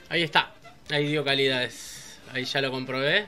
Ahí está. Ahí dio calidades. Ahí ya lo comprobé.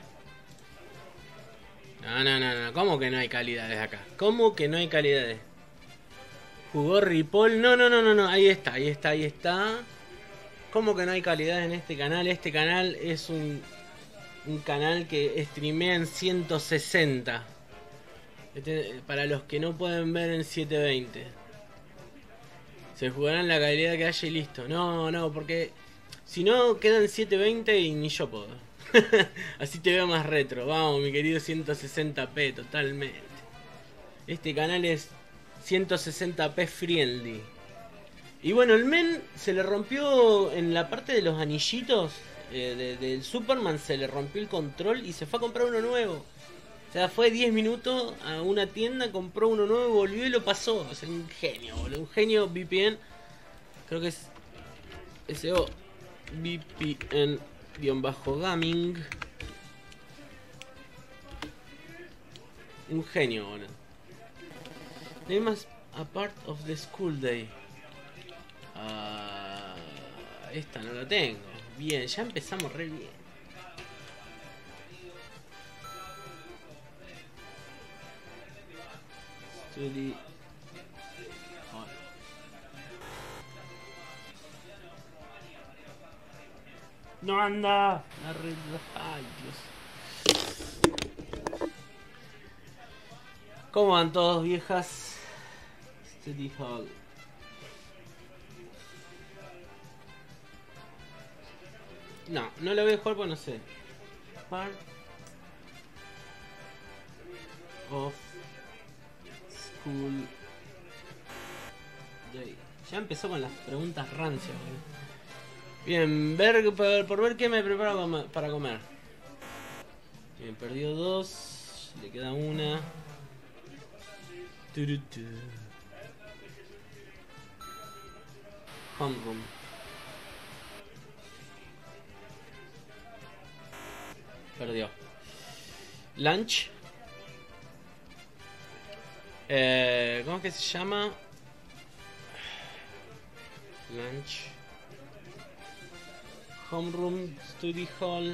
No. ¿Cómo que no hay calidades acá? ¿Cómo que no hay calidades? Jugó Ripoll. No. Ahí está. ¿Cómo que no hay calidad en este canal? Este canal es un canal que streamea en 160. Para los que no pueden ver en 720. Se jugarán la calidad que haya y listo. No, porque si no quedan 720 y ni yo puedo. Así te veo más retro. Vamos, mi querido 160p, totalmente. Este canal es 160p friendly. Y bueno, el men se le rompió en la parte de los anillitos del Superman, se le rompió el control y se fue a comprar uno nuevo. O sea, fue 10 minutos a una tienda, compró uno nuevo, volvió y lo pasó. O sea, un genio, boludo. Un genio VPN. Creo que es SO VPN-gaming. Un genio, boludo. Name as a part of the school day. Esta no la tengo. Bien, ya empezamos re bien. Study. No anda. La red. Ay, Dios. ¿Cómo van todos, viejas? Study Hall. No lo voy a jugar porque no sé. Part of School Day. Ya empezó con las preguntas rancias, boludo. Bien, por ver qué me preparo para comer. Bien, perdió 2. Le queda una. Homeroom. Perdió. Lunch. ¿Cómo es que se llama? Lunch. Homeroom. Study Hall.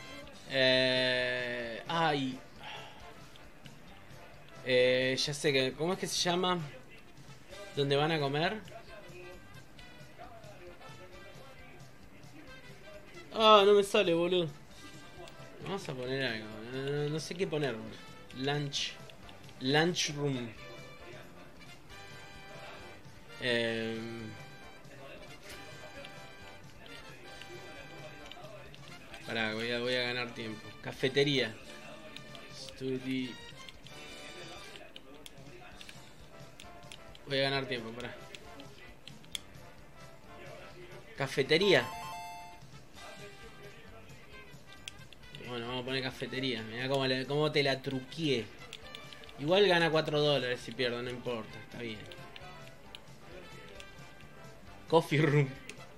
Ay. Ya sé que. ¿Cómo es que se llama? ¿Dónde van a comer? Ah, no me sale, boludo. Vamos a poner algo. No sé qué poner. Lunch. Lunchroom. Pará, voy a ganar tiempo. Cafetería. Study. Voy a ganar tiempo, pará. Cafetería. Bueno, vamos a poner cafetería. Mirá cómo te la truqué. Igual gana $4 si pierdo, no importa, está bien. Coffee room.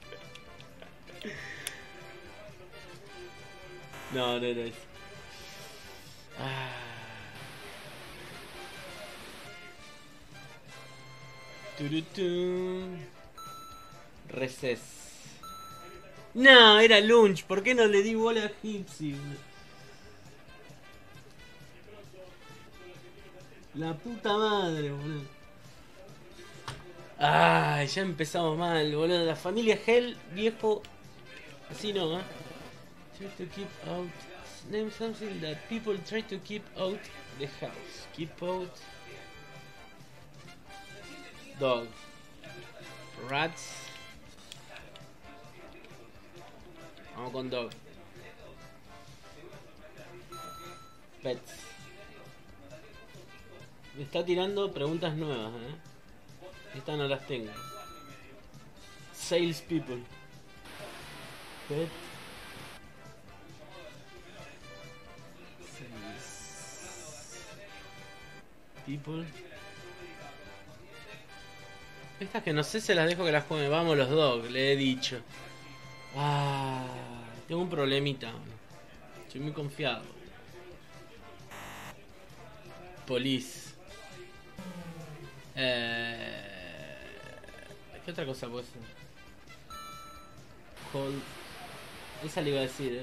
No es. Turutun. Recess. No, era lunch. ¿Por qué no le di bola a Gypsy? La puta madre, boludo. Ay, ya empezamos mal, boludo. La familia Hell, viejo. Así no, ¿eh? Try to keep out. Name something that people try to keep out the house. Keep out. Dog. Rats. Vamos con dog. Pets. Me está tirando preguntas nuevas, Estas no las tengo. Sales people. Pet. Sales people. Estas que no sé, se las dejo que las juegue. Vamos los dogs, le he dicho. Tengo un problemita. Estoy muy confiado. Police. ¿Qué otra cosa puede ser? Hold. Esa le iba a decir,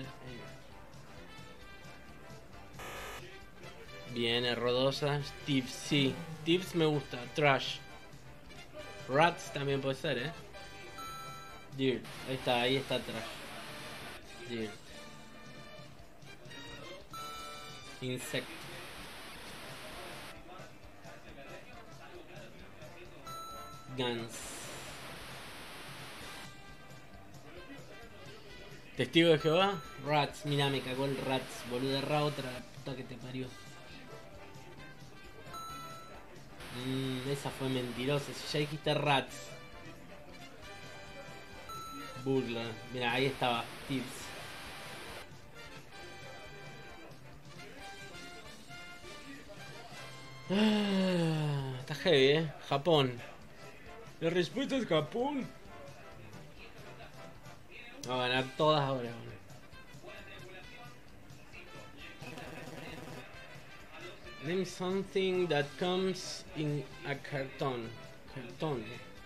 Bien, rodosa. Tips, sí. Tips me gusta. Trash. Rats también puede ser, Dirt. Ahí está Trash. Dirt. Insect. Guns. Testigo de Jehová. Rats. Mira, me cagó el Rats. Boluda, ra otra. La puta que te parió. Esa fue mentirosa. Si ya dijiste Rats. Burla. Mira, ahí estaba. Tips. Está heavy, Japón. La respuesta es Japón. Vamos a ganar todas ahora. Name something that comes in a cartón. Cartón.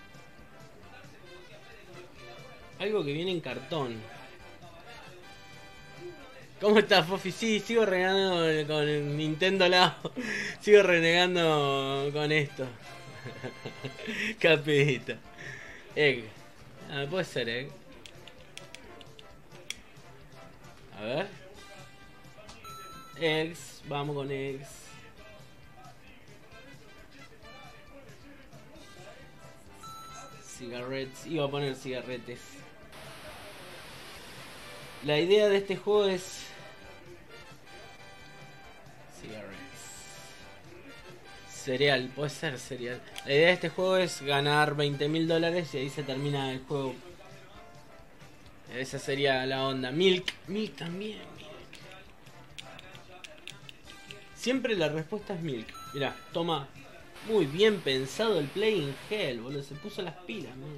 Algo que viene en cartón. ¿Cómo estás, Fofi? Sí, sigo renegando con el Nintendo Labo. Sigo renegando con esto. Capita. Egg. Puede ser Egg. A ver. Eggs. Vamos con Eggs. Cigarettes. Iba a poner cigarretes. La idea de este juego es... Cigarettes. Cereal, puede ser cereal. La idea de este juego es ganar $20.000 y ahí se termina el juego. Esa sería la onda. Milk. Milk también. Milk. Siempre la respuesta es Milk. Mirá, toma. Muy bien pensado el Playing Hell, boludo. Se puso las pilas, man.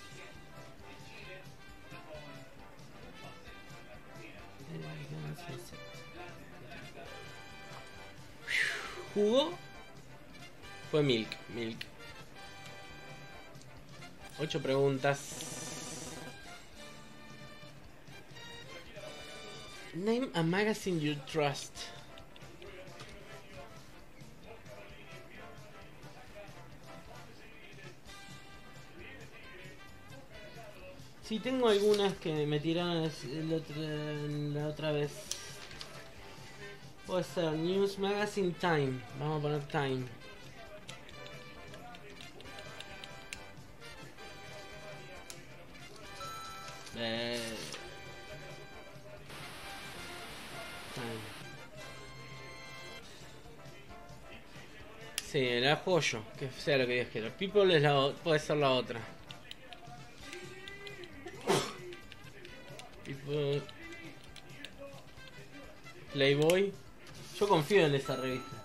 Jugó. Fue Milk. Milk. 8 preguntas. Name a magazine you trust. Sí, tengo algunas que me tiraron la otra vez. Puede ser News Magazine Time. Vamos a poner Time. Time. Sí, la juego yo, que sea lo que Dios quiera. People es puede ser la otra. People. Playboy. Yo confío en esa revista.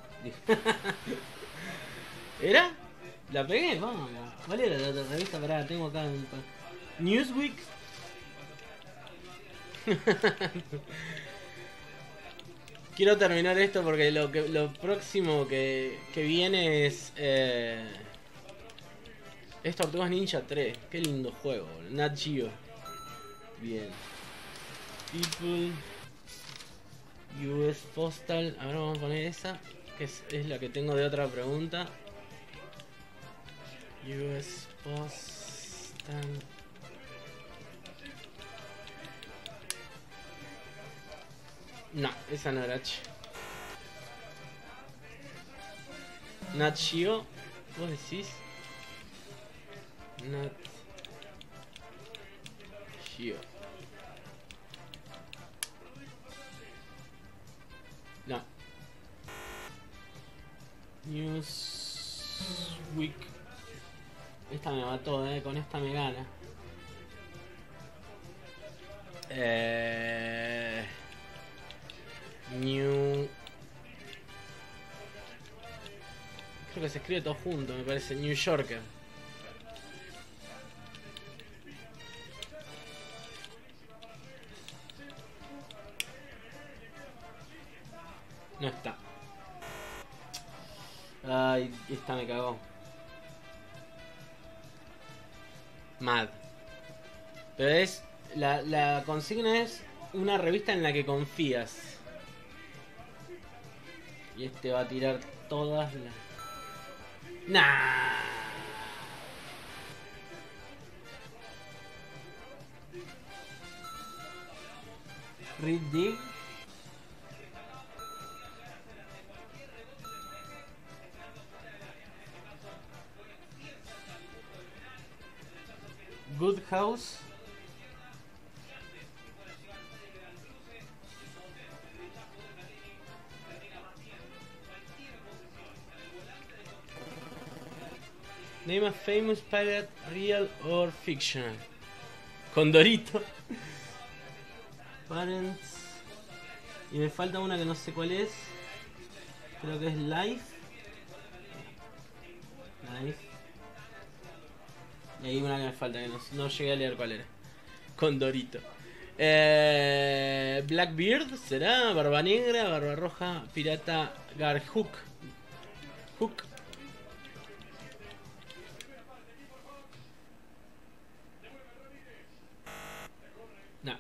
¿Era? ¿La pegué? Vamos. ¿Cuál era la otra revista? Pará, tengo acá un... Newsweek. Quiero terminar esto porque lo próximo que viene es Tortugas Ninja 3. Qué lindo juego, Nat Geo. Bien. People. US Postal. Ahora vamos a poner esa, que es la que tengo de otra pregunta. US Postal. No, esa no era H. Nat Geo. ¿Vos decís? Nat Geo. No. Newsweek. Esta me mató, con esta me gana. New. Creo que se escribe todo junto, me parece. New Yorker. No está. Ay, esta me cagó. Mad. Pero es... La consigna es una revista en la que confías. Y este va a tirar todas las... ¡Nah! Read Dig. Good House. Name a famous pirate, real or fictional. Condorito. Parents. Y me falta una que no sé cuál es. Creo que es Life. Life. Y hay una que me falta que no llegué a leer cuál era. Condorito. Blackbeard, ¿será? Barba Negra, Barba Roja, Pirata Garhook. Hook. No.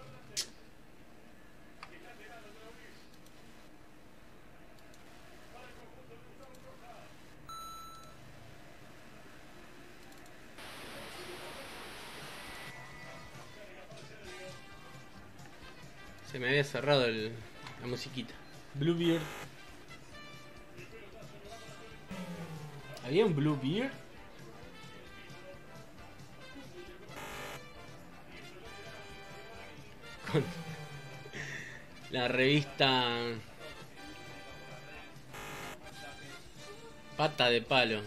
Se me había cerrado la musiquita. Bluebeard. ¿Había un Bluebeard? Con la revista Pata de Palo.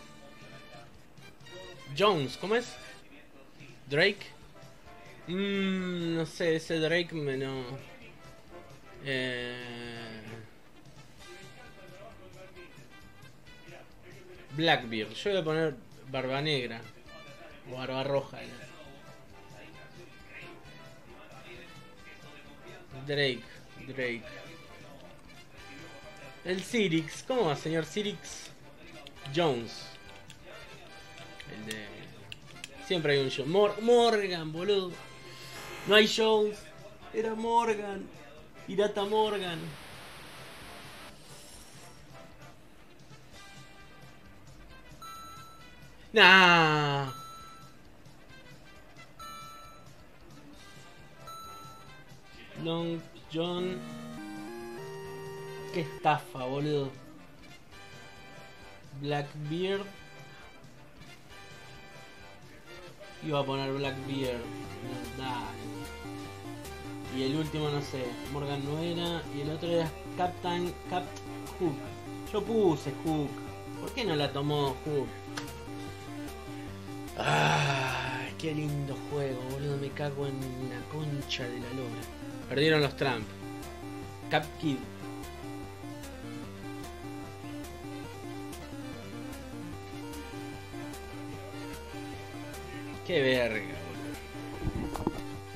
Jones, ¿cómo es? Drake. No sé, ese Drake me no... Blackbeard. Yo voy a poner Barba Negra. O Barba Roja. Drake. El Sirix. ¿Cómo va, señor Sirix? Jones. El de... Siempre hay un show. Morgan, boludo. No hay shows. Era Morgan. Pirata Morgan. Nah. Long John. Qué estafa, boludo. Blackbeard. Iba a poner Blackbeard. Dale. Y el último no sé. Morgan no era. Y el otro era Captain Hook. Yo puse Hook. ¿Por qué no la tomó Hook? Ah, qué lindo juego, boludo. Me cago en la concha de la lora. Perdieron los Trump. Cap Kid. Qué verga, boludo.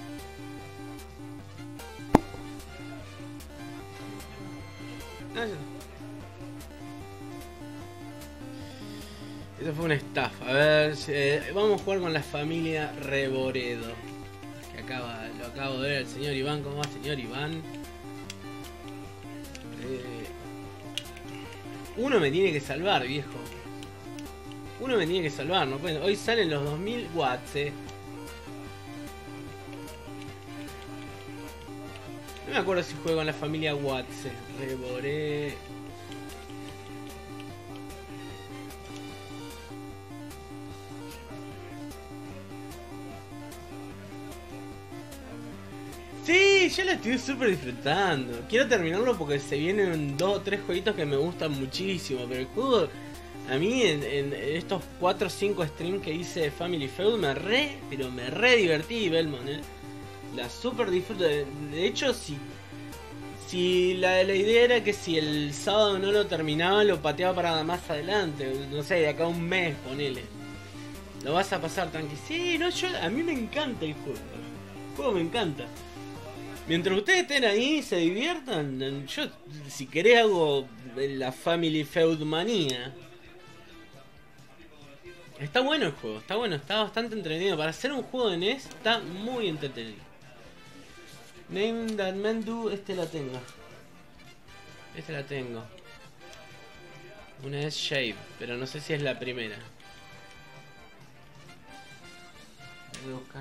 Eso fue una estafa. A ver, vamos a jugar con la familia Reboredo. Que lo acabo de ver el señor Iván. ¿Cómo va, señor Iván? Uno me tiene que salvar, viejo. Uno me tiene que salvar, ¿no? Hoy salen los 2000 watts, No me acuerdo si juego con la familia Watts. Reboré. Sí, yo lo estoy súper disfrutando. Quiero terminarlo porque se vienen 2 o 3 jueguitos que me gustan muchísimo. Pero el juego, a mí en estos 4 o 5 streams que hice de Family Feud me re divertí, Belmont, La super disfruto. De hecho, si la idea era que si el sábado no lo terminaba, lo pateaba para más adelante. No sé, de acá a un mes, ponele. Lo vas a pasar tranqui. Sí, no, a mí me encanta el juego. El juego me encanta. Mientras ustedes estén ahí, se diviertan. Yo, si querés, hago la Family Feud manía. Está bueno el juego, está bueno, está bastante entretenido. Para hacer un juego de NES, está muy entretenido. Name that man do, este la tengo. Esta la tengo. Una es Shade, pero no sé si es la primera. Voy a buscar.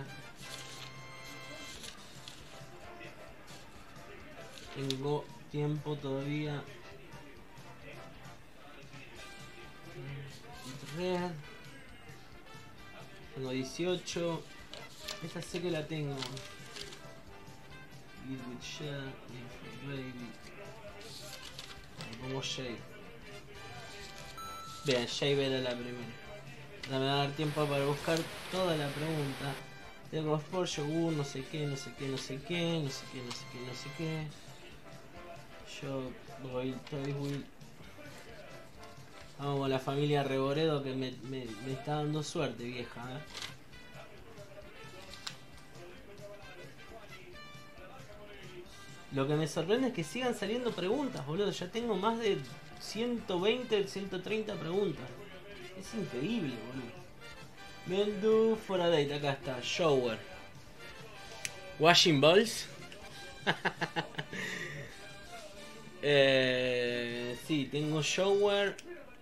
Tengo tiempo todavía. Red. Tengo 18. Esta sé que la tengo. Eat with Shade, Baby. Pongo Shade. Bien, Shade era la primera. Me va a dar tiempo para buscar toda la pregunta. Tengo Sport, Yogur, no sé qué, no sé qué, no sé qué, no sé qué, no sé qué, no sé qué. Yo voy, Will. Vamos con la familia Reboredo que me está dando suerte, vieja. Lo que me sorprende es que sigan saliendo preguntas, boludo. Ya tengo más de 120, 130 preguntas. Es increíble, boludo. Mendu for a date, acá está. Shower. Washing balls. Sí, tengo shower.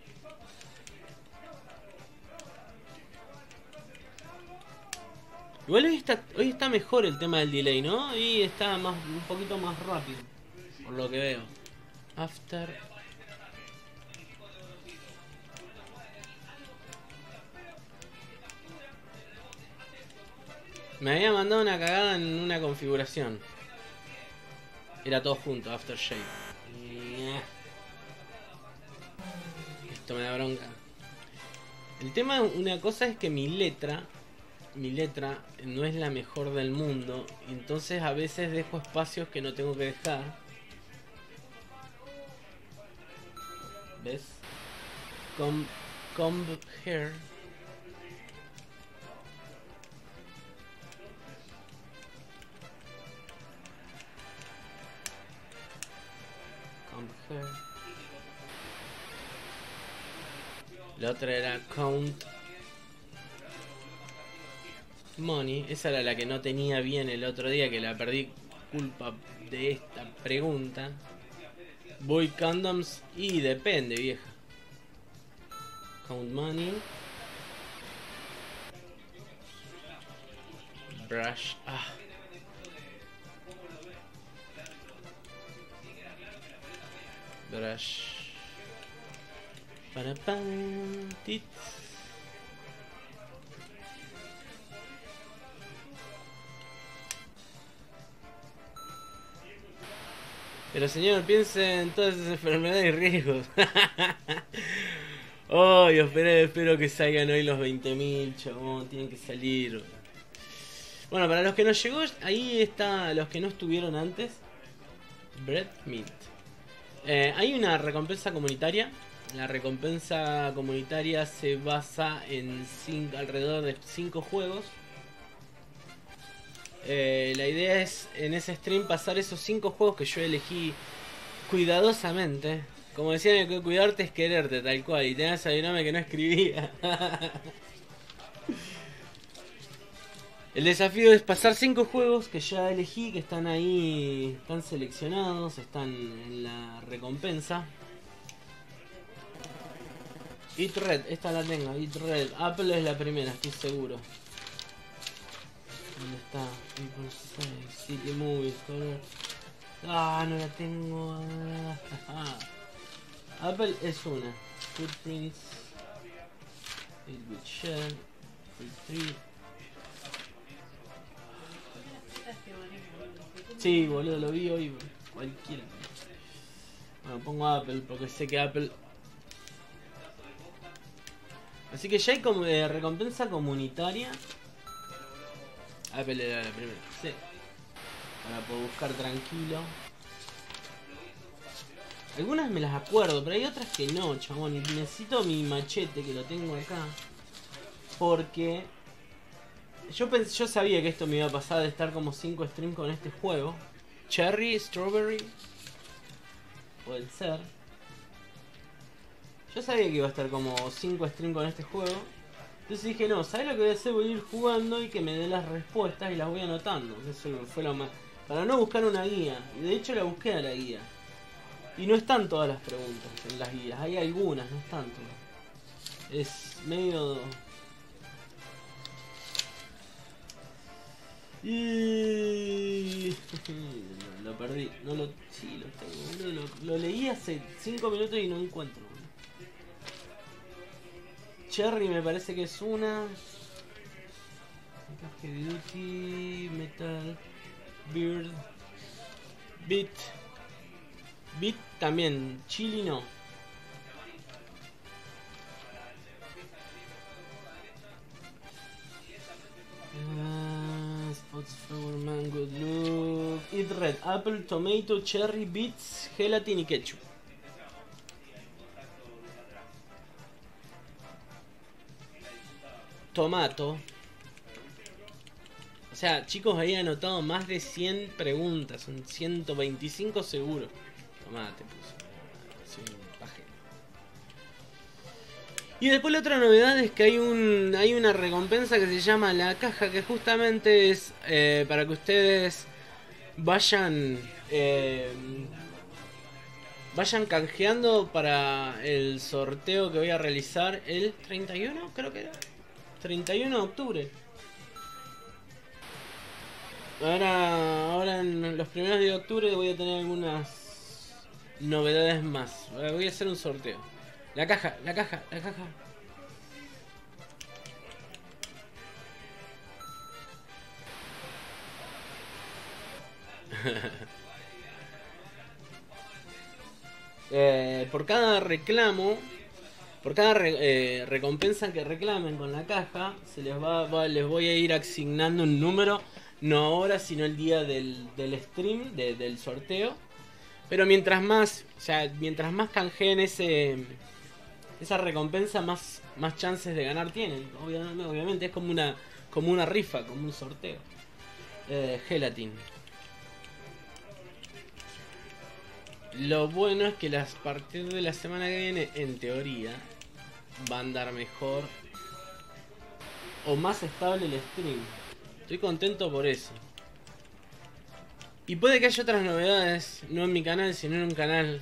Igual hoy está mejor el tema del delay, ¿no? Y está un poquito más rápido, por lo que veo. After. Me había mandado una cagada en una configuración. Era todo junto, Aftershave. Esto me da bronca. El tema, una cosa es que mi letra no es la mejor del mundo, entonces a veces dejo espacios que no tengo que dejar. ¿Ves? Comb hair. Comb hair. La otra era count money. Esa era la que no tenía bien el otro día, que la perdí culpa de esta pregunta. Boy condoms y depende, vieja. Count money. Brush. Brush. Para pan. Tits. Pero señor, piense en todas esas enfermedades y riesgos. Oh, espero que salgan hoy los 20.000, chabón. Tienen que salir. Bueno, para los que nos llegó, ahí está, los que no estuvieron antes. Bread Mint. Hay una recompensa comunitaria. La recompensa comunitaria se basa en alrededor de 5 juegos. La idea es en ese stream pasar esos 5 juegos que yo elegí cuidadosamente. Como decían, que cuidarte es quererte, tal cual. Y tenías a que no escribía. El desafío es pasar 5 juegos que ya elegí, que están ahí, están seleccionados, están en la recompensa. Eat Red, esta la tengo, Eat Red. Apple es la primera, estoy seguro. ¿Dónde está? City Movies, color. No la tengo. Apple es una. Footprints. It with shell. Free. Sí, boludo, lo vi hoy. Cualquiera. Bueno, pongo Apple porque sé que Apple. Así que ya hay como recompensa comunitaria. Apple era la primera. Sí. Para poder buscar tranquilo. Algunas me las acuerdo, pero hay otras que no, chabón. Y necesito mi machete, que lo tengo acá. Porque yo sabía que esto me iba a pasar de estar como 5 streams con este juego. Cherry, Strawberry. Puede ser. Yo sabía que iba a estar como 5 streams con este juego. Entonces dije, no, ¿sabes lo que voy a hacer? Voy a ir jugando y que me dé las respuestas y las voy anotando. Eso fue lo Para no buscar una guía. Y de hecho la busqué a la guía. Y no están todas las preguntas en las guías. Hay algunas, no están todas. Es medio... Y... lo perdí. No lo... Sí, lo tengo. Lo leí hace 5 minutos y no encuentro. Cherry me parece que es una. Heavy Duty, Metal, Beard, Beat también, Chili no. Spots, Flower, Mango, Look, Eat Red, Apple, Tomato, Cherry, Beets, Gelatin y Ketchup. Tomato. O sea, chicos, había anotado más de 100 preguntas. Son 125 seguro. Tomate, puso. Soy un pajero. Y después la otra novedad es que hay una recompensa que se llama La Caja, que justamente es para que ustedes vayan canjeando para el sorteo que voy a realizar el 31, creo que era. 31 de octubre. Ahora en los primeros días de octubre voy a tener algunas novedades más. Voy a hacer un sorteo. La caja. Por cada reclamo, por cada recompensa que reclamen con la caja, les voy a ir asignando un número. No ahora, sino el día del stream, del sorteo. Pero mientras más canjeen esa recompensa, más chances de ganar tienen. Obviamente es como una rifa, como un sorteo. Gelatin. Lo bueno es que a partir de la semana que viene, en teoría, va a andar mejor o más estable el stream. Estoy contento por eso. Y puede que haya otras novedades, no en mi canal, sino en un canal.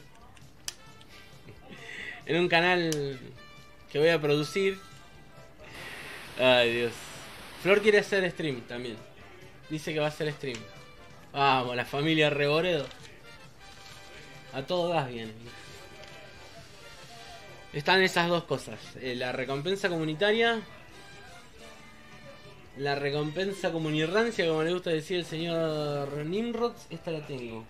En un canal que voy a producir. Ay, Dios. Flor quiere hacer stream también. Dice que va a hacer stream. Vamos, la familia Reboredo. A todo gas viene. Están esas dos cosas. La recompensa comunitaria. La recompensa comunirrancia, como le gusta decir el señor Nimrod. Esta la tengo.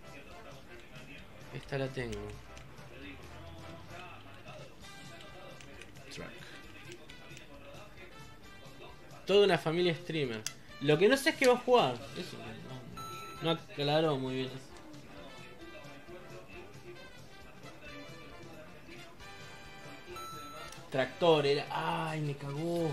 Track. Toda una familia streamer. Lo que no sé es que va a jugar. Eso no aclaró muy bien eso. Tractor era... Ay, me cagó.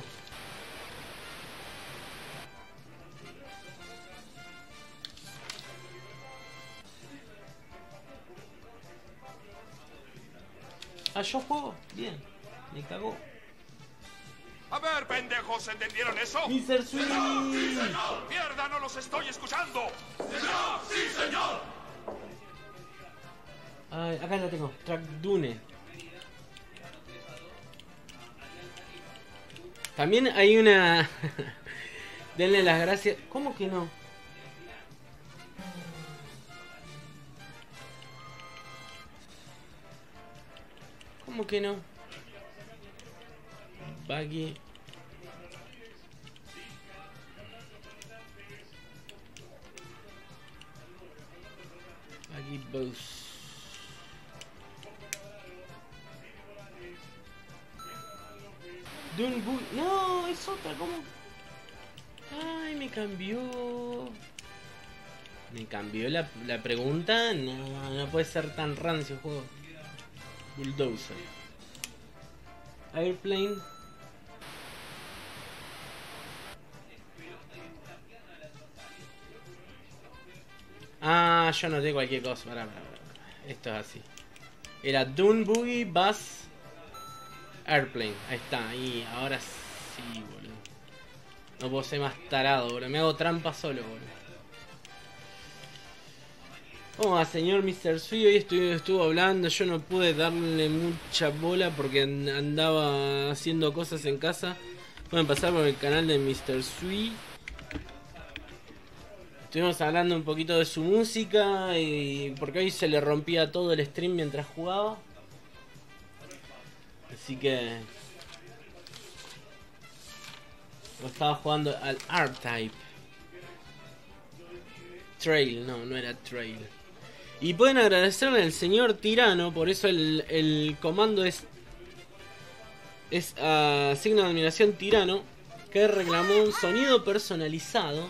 Ah, yo juego. Bien. Me cagó. A ver, pendejos, ¿entendieron eso? Mr. Sweet. ¡Sí, señor! ¡Mierda, no los estoy escuchando! ¡Señor! ¡Sí, señor! Ay, acá la tengo. Track Dune. También hay una... Denle las gracias. ¿Cómo que no? ¿Cómo que no? Baggy. Baggy Boss. Dunbu. No, es otra, ¿cómo? Ay, me cambió. Me cambió la pregunta. No puede ser tan rancio el juego. Bulldozer. Airplane. Ah, yo noté cualquier cosa. Pará. Esto es así. Era Dune Boogie Bus Airplane. Ahí está. Y ahora sí, boludo. No puedo ser más tarado, boludo. Me hago trampa solo, boludo. ¿Cómo va, señor Mr. Sui? Hoy estuvo hablando, yo no pude darle mucha bola porque andaba haciendo cosas en casa. Pueden pasar por el canal de Mr. Sui. Estuvimos hablando un poquito de su música y porque hoy se le rompía todo el stream mientras jugaba. Así que lo estaba jugando al R-Type. Trail, no era Trail. Y pueden agradecerle al señor Tirano, por eso el comando es signo de admiración Tirano, que reclamó un sonido personalizado.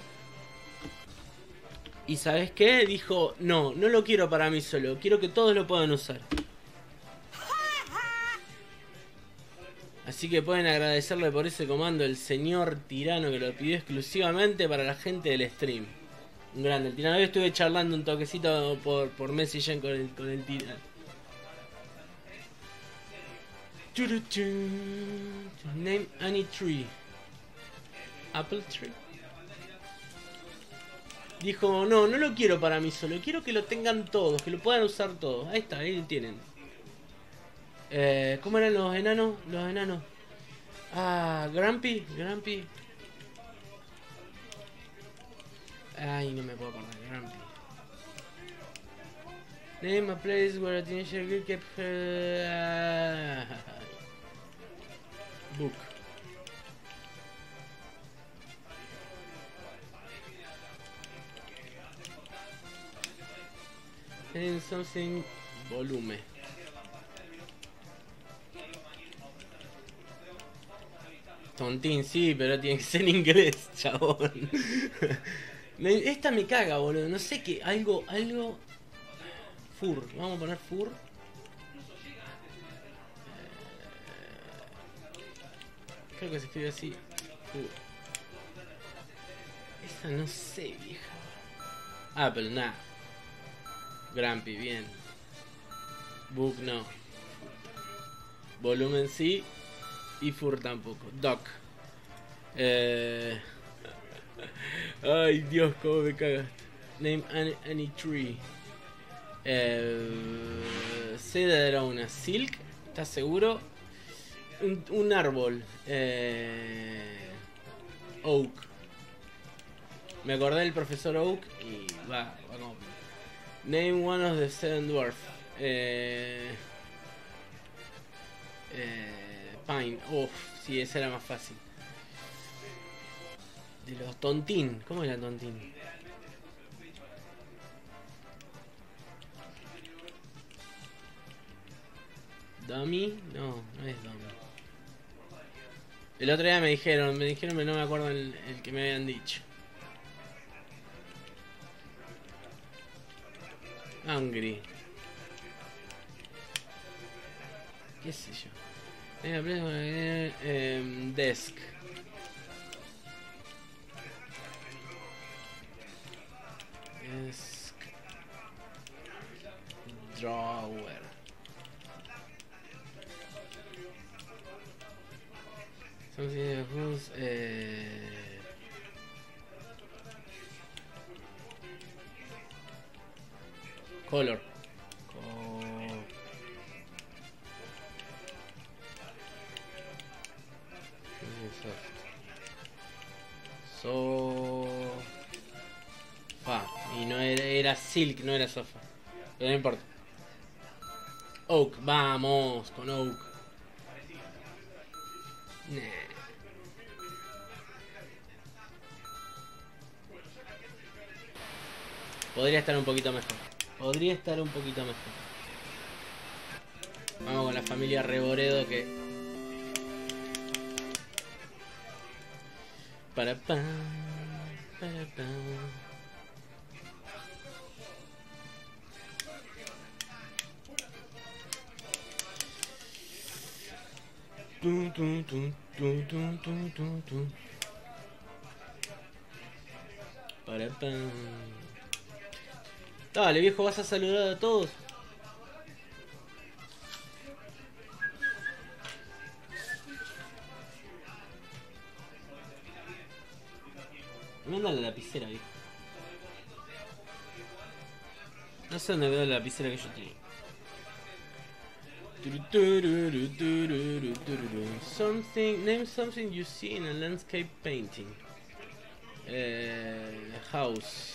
Y ¿sabes qué? Dijo, no lo quiero para mí solo, quiero que todos lo puedan usar. Así que pueden agradecerle por ese comando el señor Tirano, que lo pidió exclusivamente para la gente del stream. Un grande, el Tirano. Hoy estuve charlando un toquecito por Messenger con el Tirano. Name any tree. Apple tree. Dijo, no lo quiero para mí solo, quiero que lo tengan todos, que lo puedan usar todos. Ahí está, ahí lo tienen. ¿Cómo eran los enanos? Los enanos. Grumpy. Ay, no me puedo acordar. Grumpy. Name a place where a teenager girl kept her... book. And something volume. Tontín, sí, pero tiene que ser en inglés, chabón. Esta me caga, boludo. No sé qué. Algo. Fur. Vamos a poner fur. Creo que se escribe así. Fur. Esa no sé, vieja. Apple, nada. Grumpy, bien. Book, no. Volumen, sí. Y fur tampoco. Doc. Ay, Dios, cómo me cagas. Name any tree. Seda era una. Silk, ¿estás seguro? Un árbol. Oak. Me acordé del profesor Oak y va como... Name one of the seven dwarfs. Pine. Uff, sí, esa era más fácil. De los tontín. ¿Cómo era tontín? Dummy. No es Dummy. El otro día me dijeron, pero no me acuerdo el que me habían dicho. Angry. ¿Qué sé yo? Desk. Desk. Drawer. Something who's color. Sofa. Y no era silk, no era sofa. Pero no importa. Oak, vamos con Oak. Nah. Podría estar un poquito mejor. Vamos con la familia Reboredo que... Para pam. Para pam. Dale, viejo, vas a saludar a todos. Me anda la lapicera, viejo. No sé dónde quedó la lapicera que yo tenía. Name something you see in a landscape painting. House.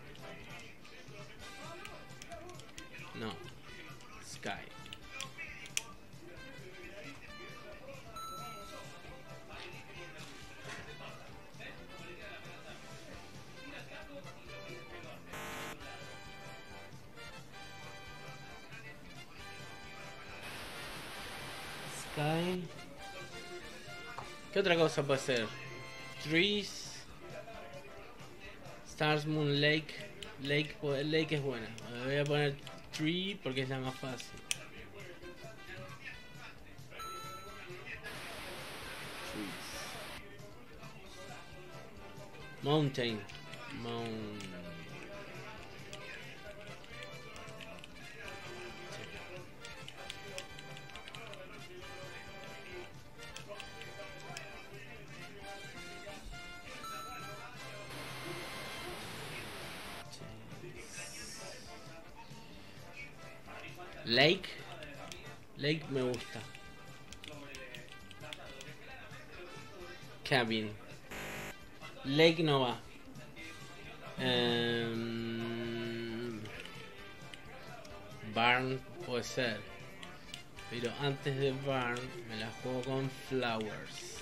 No. Sky. Sky. ¿Qué otra cosa puede ser? Trees. Stars, Moon, Lake. Lake es buena. Voy a poner Tree porque es la más fácil. Trees. Mountain. Lake me gusta. Cabin. Lake no va. Barn puede ser. Pero antes de Barn me la juego con Flowers.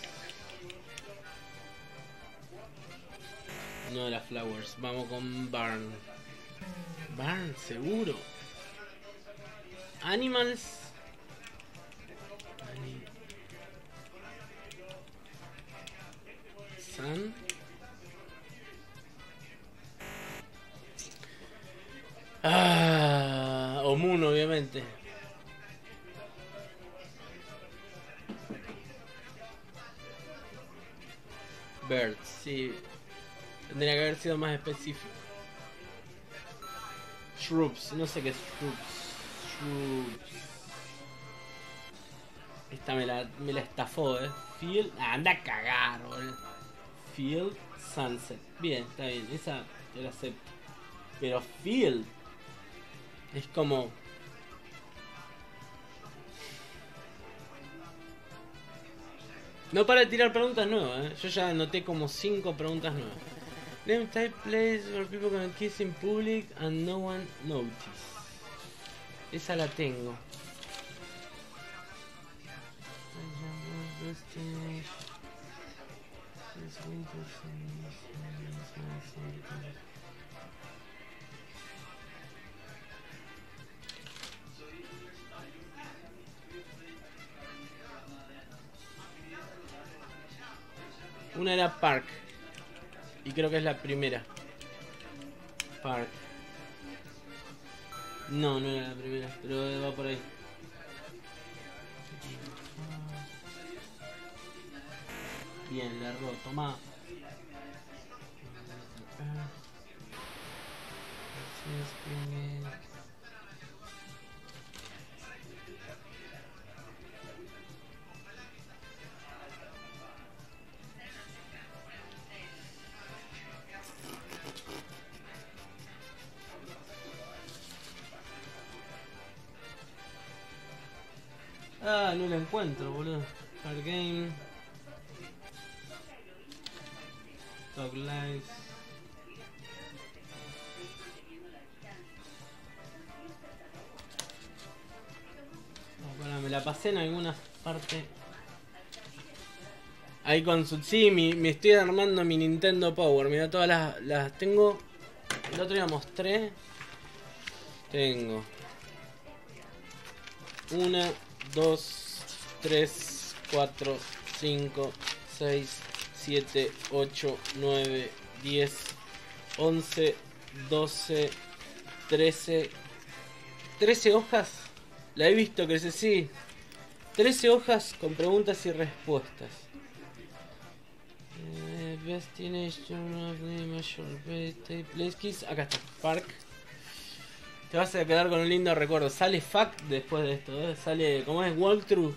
No de las Flowers. Vamos con Barn. Barn, seguro. Animals. Sun. O Moon, obviamente. Birds, sí. Tendría que haber sido más específico. Shrubs, no sé qué es shrubs. Esta me la estafó, Field. Anda a cagar, boludo. Field Sunset. Bien, está bien. Esa te la acepto. Pero Field es como. No para de tirar preguntas nuevas, Yo ya anoté como 5 preguntas nuevas. Name type place where people can kiss in public and no one notice. Esa la tengo. Una era Park. Y creo que es la primera. Park. No era la primera, pero va por ahí. Bien, la roto, toma. No la encuentro, boludo. Hard Game. Dog Lives. No, pará, me la pasé en alguna parte. Ahí con su... Sí, me estoy armando mi Nintendo Power. Mira, todas las tengo. El otro día mostré. Tengo 1, 2, 3, 4, 5, 6, 7, 8, 9, 10, 11, 12, 13. 13 hojas. La he visto que dice sí. 13 hojas con preguntas y respuestas. Destination of the Major Place Kiss. Acá está, Park. Te vas a quedar con un lindo recuerdo. Sale FAQ después de esto, Sale, ¿cómo es? Walkthrough.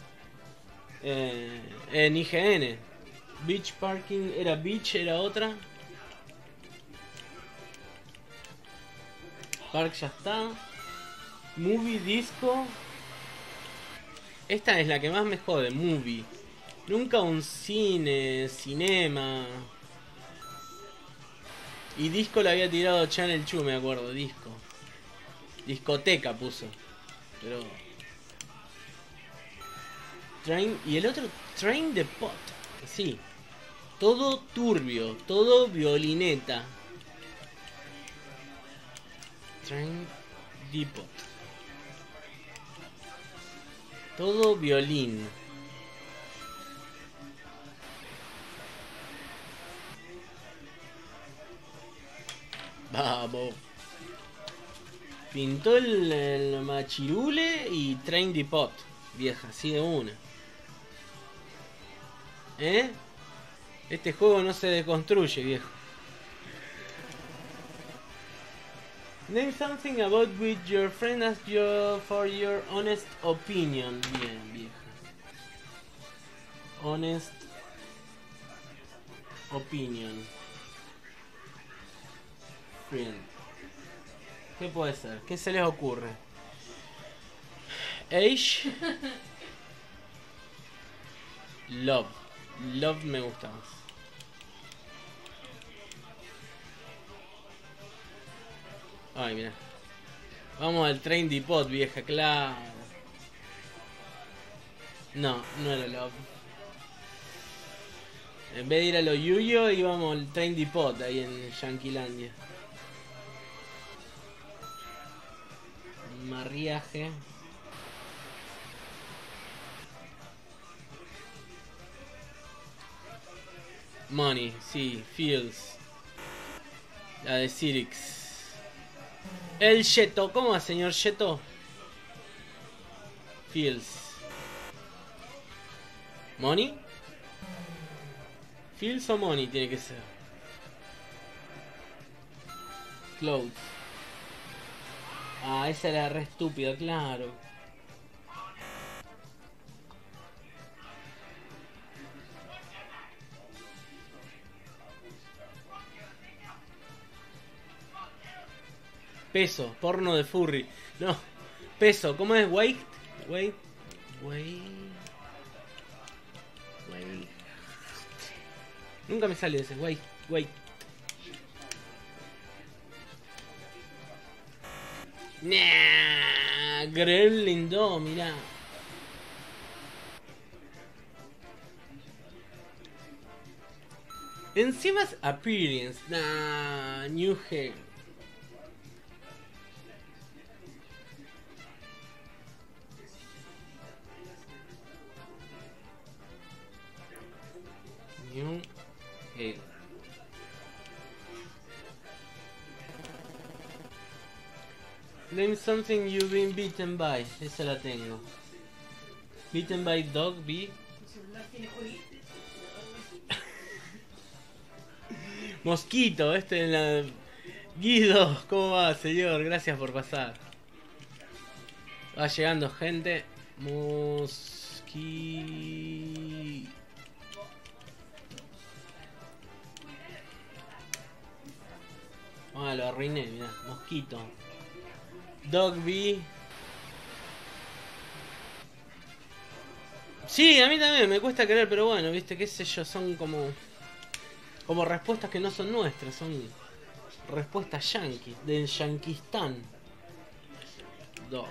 En IGN. Beach Parking. Era otra. Park ya está. Movie, disco. Esta es la que más me jode, movie. Nunca un cine, cinema. Y disco le había tirado Channel 2, me acuerdo, disco. Discoteca puso. Pero... Train... Y el otro, Train the Pot. Sí. Todo turbio, todo violineta. Train the Pot. Todo violín. Vamos. Pintó el machirule y Train the Pot. Vieja, así de una. ¿Eh? Este juego no se deconstruye, viejo. Name something about which your friend asked you for your honest opinion. Bien, vieja. Honest opinion. Friend. ¿Qué puede ser? ¿Qué se les ocurre? Age. Love. Love me gusta más. Ay, mira. Vamos al Train the Pot, vieja, claro. No, no era Love. En vez de ir a lo Yuyo, íbamos al Train the Pot ahí en Yanquilandia. Mariaje. Money, sí, Fields. La de Cyrix. El Yeto, ¿cómo va, señor Yeto? Fields. ¿Money? Fields o Money tiene que ser. Clothes. Ah, esa era re estúpida, claro. Peso, porno de furry. No, peso, ¿cómo es? Wait. Nunca me sale ese, wait. Nah, Gremlin 2, mirá. Encima es appearance. Nah, New Hell. New Hell. Name something you've been beaten by. Esa la tengo. Beaten by dog, B. Mosquito, este en la... Guido, ¿cómo va, señor? Gracias por pasar. Va llegando gente. Ah, lo arruiné, mirá. Mosquito. Dog B. Sí, a mí también me cuesta creer, pero bueno, viste, qué sé yo, son como respuestas que no son nuestras, son respuestas yanquis, del Yanquistán. Dog.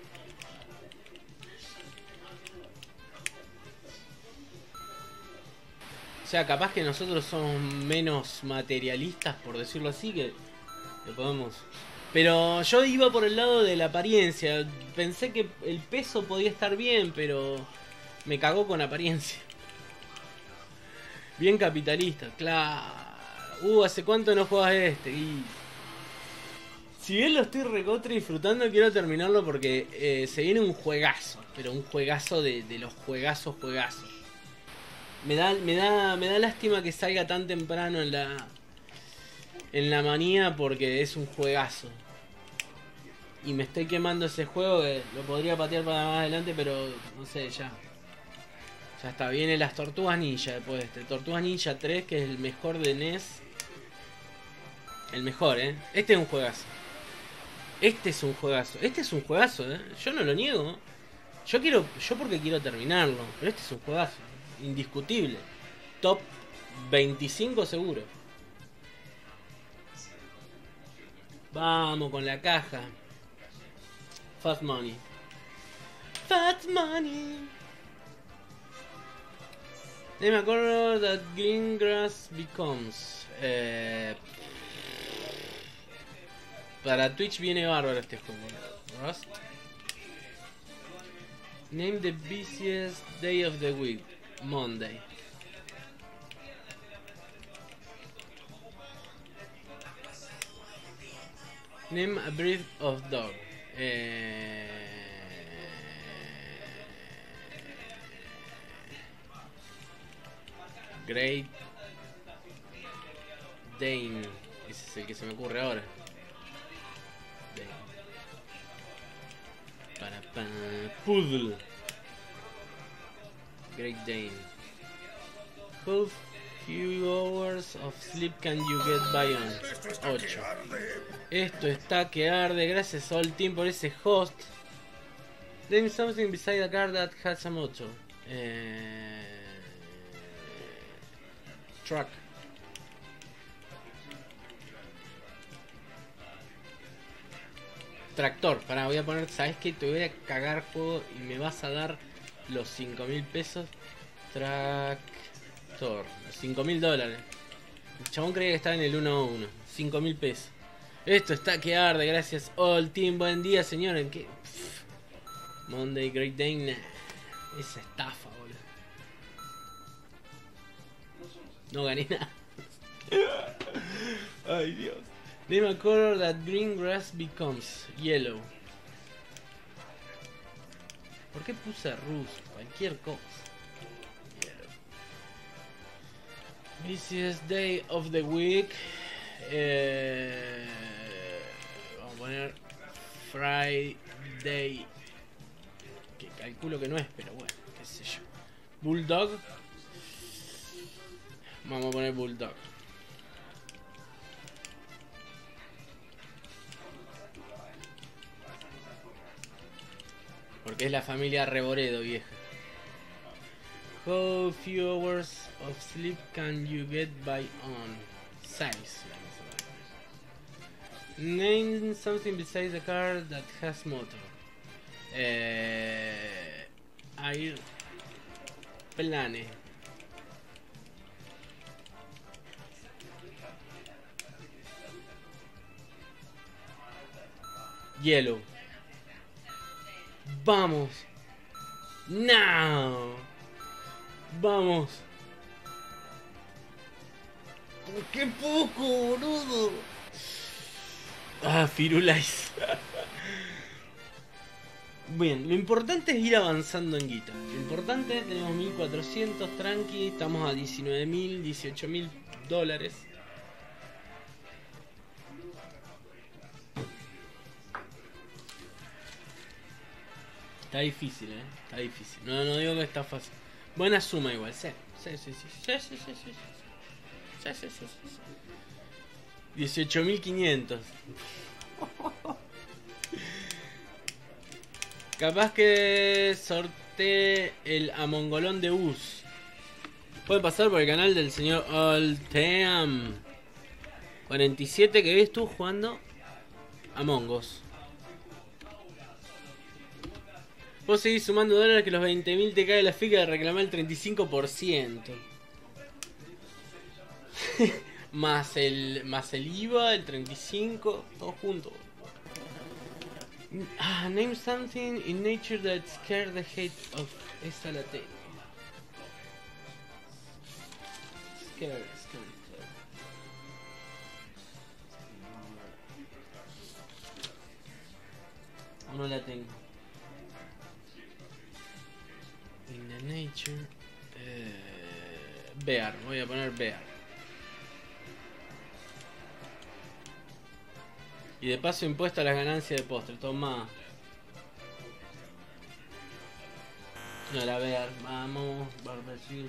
O sea, capaz que nosotros somos menos materialistas, por decirlo así, que podemos... Pero yo iba por el lado de la apariencia. Pensé que el peso podía estar bien, pero me cagó con apariencia. Bien capitalista, claro. ¿Hace cuánto no juegas este? Y... si bien lo estoy recontra disfrutando, quiero terminarlo porque se viene un juegazo. Pero un juegazo de los juegazos. Me da lástima que salga tan temprano en la manía porque es un juegazo. Y me estoy quemando ese juego que lo podría patear para más adelante, pero no sé, ya está. Vienen las Tortugas Ninja después de este. Tortugas Ninja 3, que es el mejor de NES. El mejor, Este es un juegazo. Este es un juegazo. Este es un juegazo, yo no lo niego. Yo porque quiero terminarlo. Pero este es un juegazo. Indiscutible. Top 25 seguro. Vamos con la caja. Fast money. Fast money. Name a color that green grass becomes. Para Twitch viene bárbaro este juego. Rust. Name the busiest day of the week. Monday. Name a breed of dog. Great Dane. Ese es el que se me ocurre ahora. Poodle. Great Dane. How few hours of sleep can you get by on? 8. Esto está que arde. Gracias a All Team por ese host. Name something beside a car that has a motor. Truck. Tractor. Pará, voy a poner. ¿Sabes qué? Te voy a cagar juego y me vas a dar los 5.000 pesos. Tractor. $5.000. El chabón creía que estaba en el 1-1. 5.000 pesos. Esto está que arde. Gracias All Team. Buen día, señor. ¿En qué? Monday Great Dane. Nah. Esa estafa, boludo. No gané nada. Ay, Dios. Name a color that green grass becomes. Yellow. ¿Por qué puse ruso? Cualquier cosa. Yellow. Busiest day of the week. Vamos a poner Friday. Que calculo que no es, pero bueno, qué sé yo. Bulldog. Vamos a poner Bulldog. Porque es la familia Reboredo, vieja. How few hours of sleep can you get by on? 6. Name something besides a car that has motor. Airplane. Yellow. Vamos. No. Vamos. ¡Qué poco, boludo! Ah, Firulais. Bien, lo importante es ir avanzando en guita. Lo importante, tenemos 1400 tranqui, estamos a 19.000, 18.000 dólares. Está difícil, está difícil. No digo que está fácil. Buena suma igual, sí. 18.500. Capaz que sortee el amongolón de Us. Puede pasar por el canal del señor Alteam 47 que hoy estuvo jugando Among Us. Vos seguís sumando dólares que los 20.000 te cae la fica de reclamar el 35%. más el IVA, el 35%, todo junto. Name something in nature that scared the hate of esa late. Scare. No la tengo. In the nature. Bear, voy a poner Bear. Y de paso impuesto a las ganancias de postre. Toma. No la Bear. Vamos. Barbecue.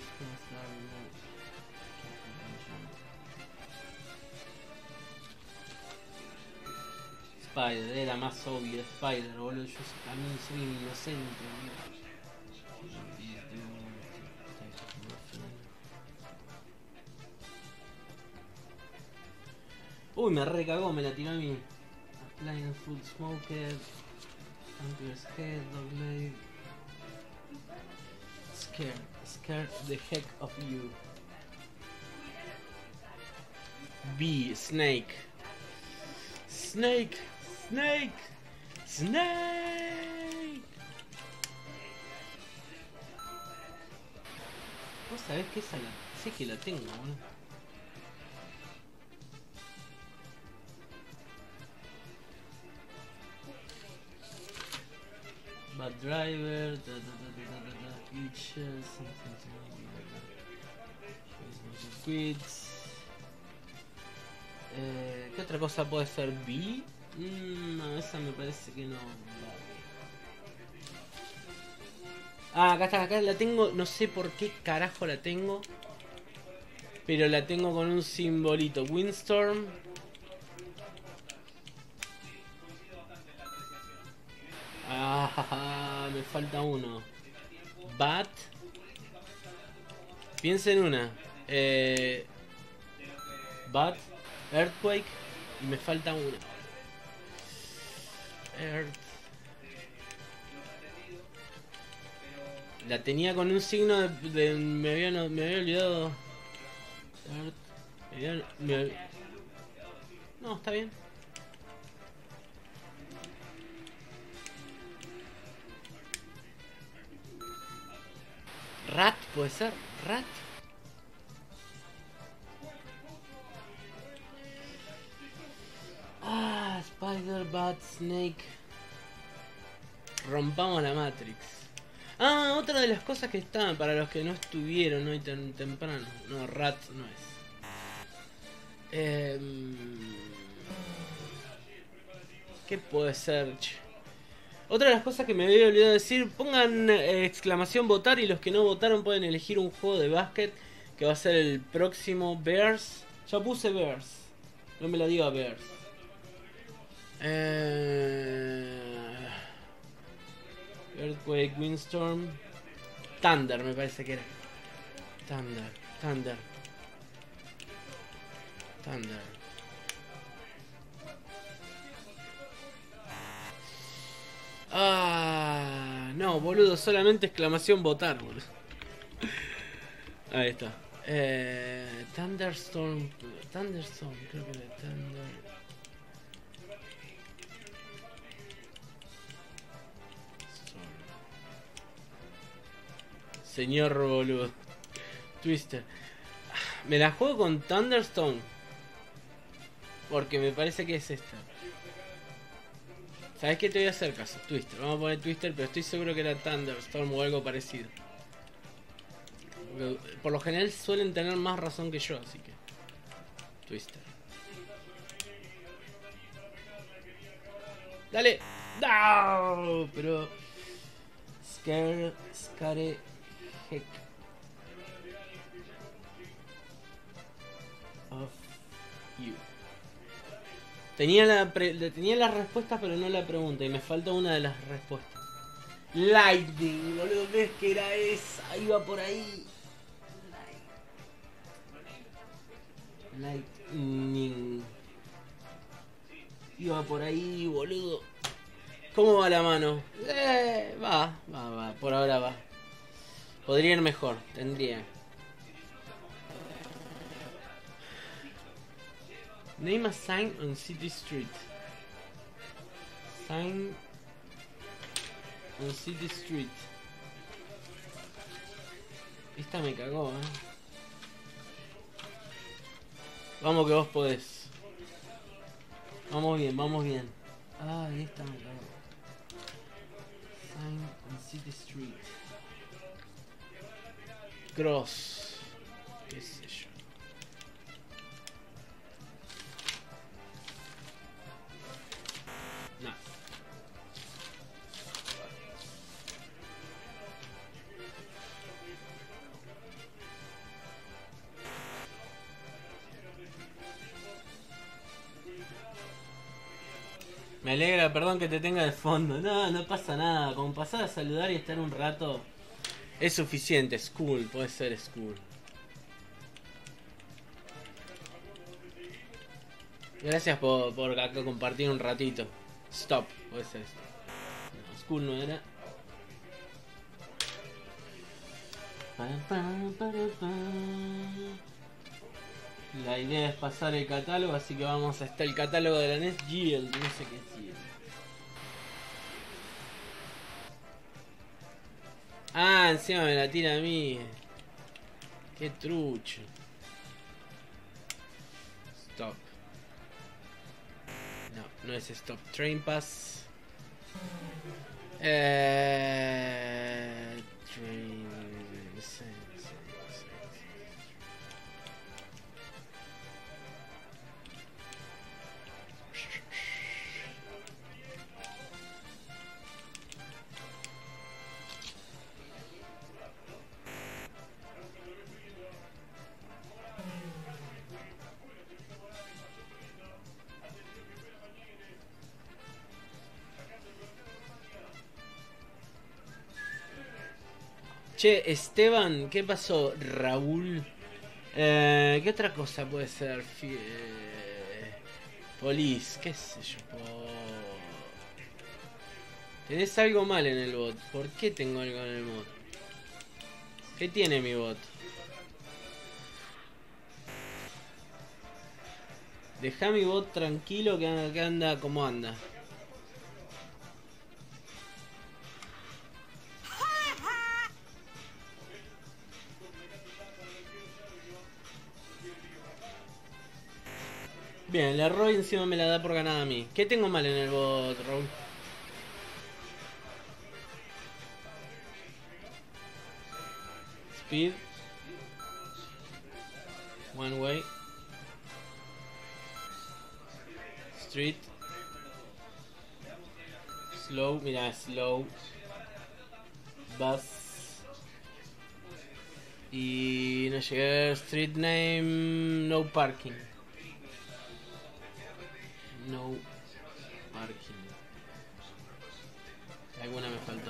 Spider, era más obvio Spider, boludo. Yo a mí soy un inocente, boludo. Uy, me recagó, me la tiró a mí. Applying Full Smoker, Antlers Head, Dogleg. Scare the heck of you. B, Snake. Snake, Snake, Snake. Vos sabés que esa la... sé que la tengo, boludo. Bad Driver, Peaches, Quits. ¿Qué otra cosa puede ser? B? No, esa me parece que no. Ah, acá está, acá la tengo, no sé por qué carajo la tengo. Pero la tengo con un simbolito. Windstorm. Ah, me falta uno. Bat. Piensa en una. Bat. Earthquake. Y me falta una. Earth. La tenía con un signo de me había olvidado. Earth. No, está bien. Rat, puede ser. Rat. Ah, Spider, Bat, Snake. Rompamos la Matrix. Ah, otra de las cosas que estaban para los que no estuvieron hoy tan temprano. No, Rat no es. ¿Qué puede ser? Otra de las cosas que me había olvidado decir, pongan exclamación votar y los que no votaron pueden elegir un juego de básquet que va a ser el próximo Bears. Ya puse Bears, no me la diga Bears. Earthquake, Windstorm, Thunder me parece que era. Thunder. Ah, no, boludo, solamente exclamación votar, boludo. Ahí está. Thunderstorm, creo que era Thunder. Señor boludo. Twister. Me la juego con Thunderstorm. Porque me parece que es esta. ¿Sabes qué? Te voy a hacer caso, Twister. Vamos a poner Twister, pero estoy seguro que era Thunderstorm o algo parecido. Por lo general suelen tener más razón que yo, así que... Twister. ¡Dale! ¡No! Pero... Scare heck of you. Tenía las respuestas, pero no la pregunta. Y me falta una de las respuestas. Lightning, boludo. ¿Ves que era esa? Iba por ahí. Lightning. Iba por ahí, boludo. ¿Cómo va la mano? Va. Por ahora va. Podría ir mejor. Tendría. Name a sign on City Street. Sign on City Street. Esta me cagó, Vamos que vos podés. Vamos bien. Ay, esta me cagó. Sign on City Street. Cross. ¿Qué sé yo? No. Me alegra, perdón que te tenga de fondo. No, no pasa nada. Como pasar a saludar y estar un rato es suficiente. School, puede ser school. Gracias por acá compartir un ratito. Stop, puede ser esto. No, school no era. La idea es pasar el catálogo, así que vamos hasta el catálogo de la NES Geo, no sé qué es Geo. Ah, encima me la tira a mí. Qué trucho. Stop. No, no es Stop. Train Pass. Train... Che, Esteban, ¿qué pasó? Raúl. ¿Qué otra cosa puede ser? Police, qué sé yo. Tenés algo mal en el bot. ¿Por qué tengo algo en el bot? ¿Qué tiene mi bot? Deja mi bot tranquilo que anda como anda. Bien, la Roy encima me la da por ganada a mí. ¿Qué tengo mal en el bot, Raúl? Speed. One way. Street. Slow, mira, slow. Bus. Y no llegué. Street name. No parking. No parking. Alguna me faltó.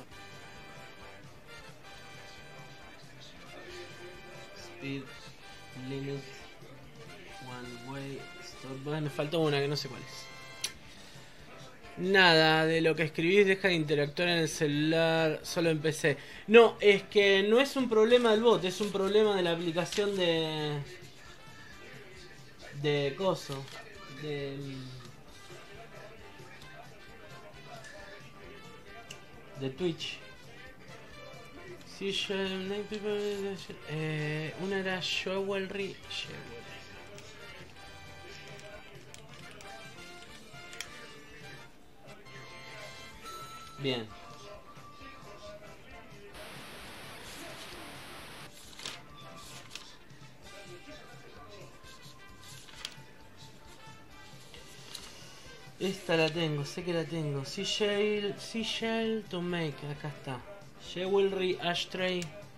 Speed limit. One way. Stop. Me faltó una que no sé cuál es. Nada de lo que escribís deja de interactuar en el celular, solo en PC. No, es que no es un problema del bot, es un problema de la aplicación de coso. De Twitch. Sí, una era Jewelry. Bien. Esta la tengo, sé que la tengo. Seashell to make, acá está. Jewelry, ashtray.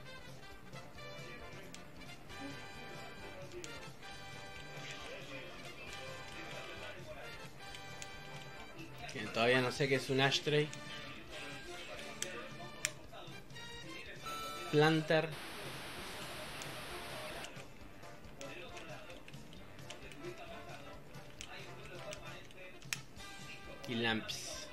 Que todavía no sé qué es un ashtray. Planter. Y lamps.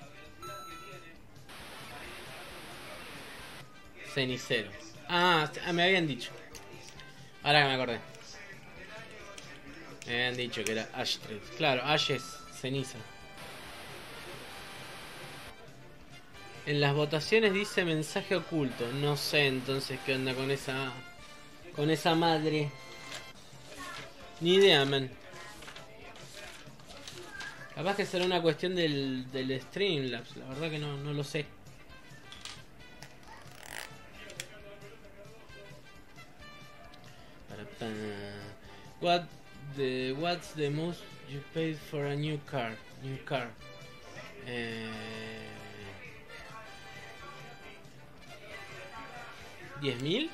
Cenicero. Ah, me habían dicho. Ahora que me acordé. Me habían dicho que era ashtray. Claro, ash es ceniza. En las votaciones dice mensaje oculto. No sé entonces qué onda con esa madre. Ni idea, man. Capaz que será una cuestión del Streamlabs. La verdad que no lo sé. What's the most you paid for a new car? ¿10.000?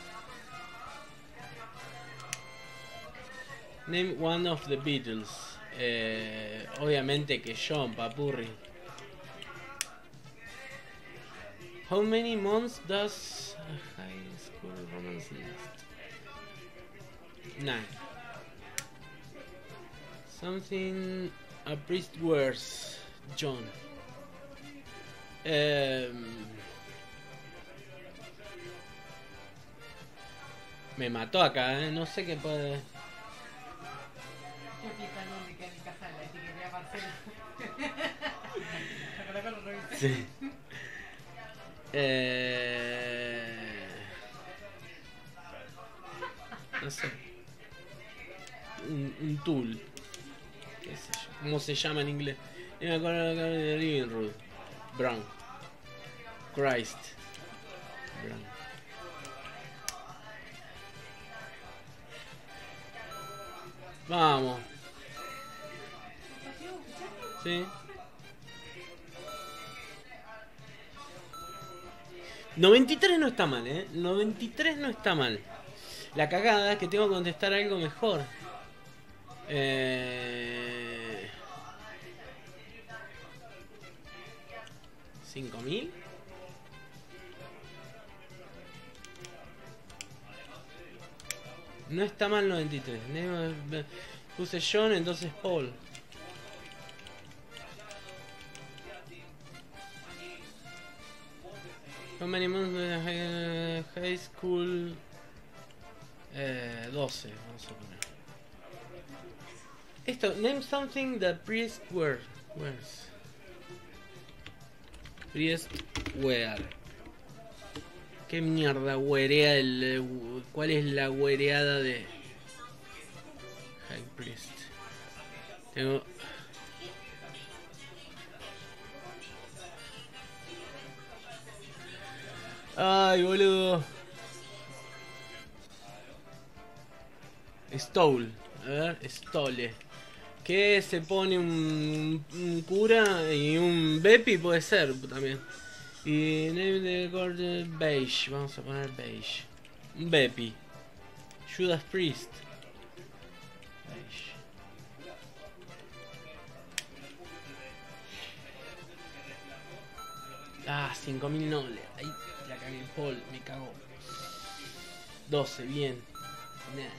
Name one of the Beatles. Obviamente que John, papurri. How many months does a high school romance last? 9. Something a priest wears. John. Me mató acá, no sé qué puede. Sí. No sé. Un tool. ¿Qué sé yo? ¿Cómo se llama en inglés? No me acuerdo de Living Room. Brown. Christ. Brown. Vamos. Sí. 93 no está mal, 93 no está mal. La cagada es que tengo que contestar algo mejor. 5.000. No está mal 93. Puse John, entonces Paul. How many months high school? 12, vamos a poner. Esto, name something the priest wears. Priest wear. ¿Qué mierda güerea el... ¿Cuál es la güereada de High Priest? Tengo... Ay, boludo. Stole. A ver, Stole. Que se pone un cura y un Bepi puede ser también. Y name de Gordon Beige. Vamos a poner Beige. Un Bepi. Judas Priest. Beige. Ah, 5.000 nobles. Ahí la cagué. Paul, me cagó. 12, bien. Nah.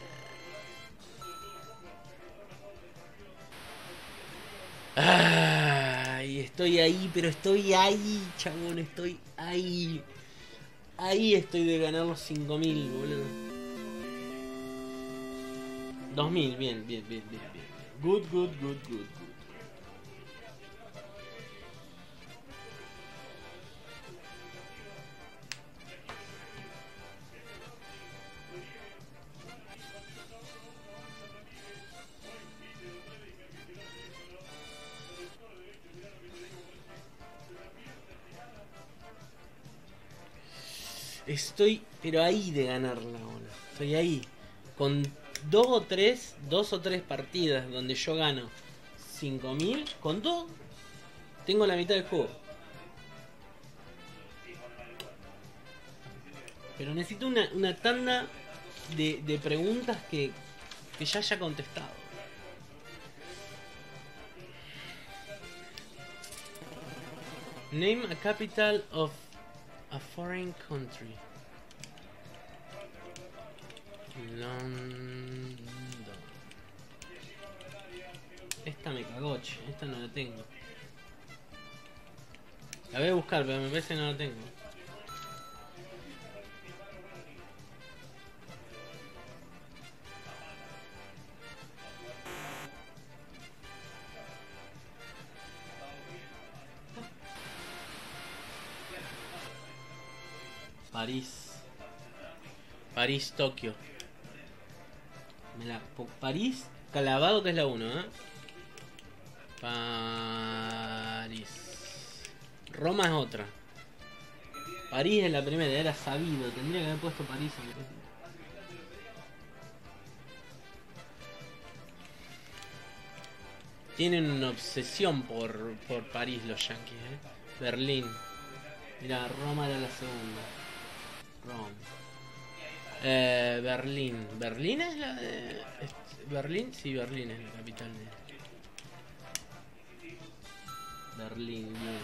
Ay, estoy ahí, pero estoy ahí, chabón, estoy ahí. Ahí estoy de ganar los 5.000, boludo. 2.000, bien. Good. Estoy, pero ahí de ganarla, boludo. Estoy ahí. Con dos o tres partidas donde yo gano 5.000, con dos tengo la mitad del juego. Pero necesito una tanda de preguntas que ya haya contestado. Name a capital of a foreign country. London. Esta me cagó, che. Esta no la tengo. La voy a buscar, pero me parece que no la tengo. París, Tokio. París, clavado que es la 1, París. Roma es otra. París es la primera, era sabido. Tendría que haber puesto París. Tienen una obsesión por París los yankees, Berlín. Mira, Roma era la segunda. Roma. Berlín. ¿Berlín es la de...? ¿Berlín? Sí, Berlín es la capital de... Berlín, bien.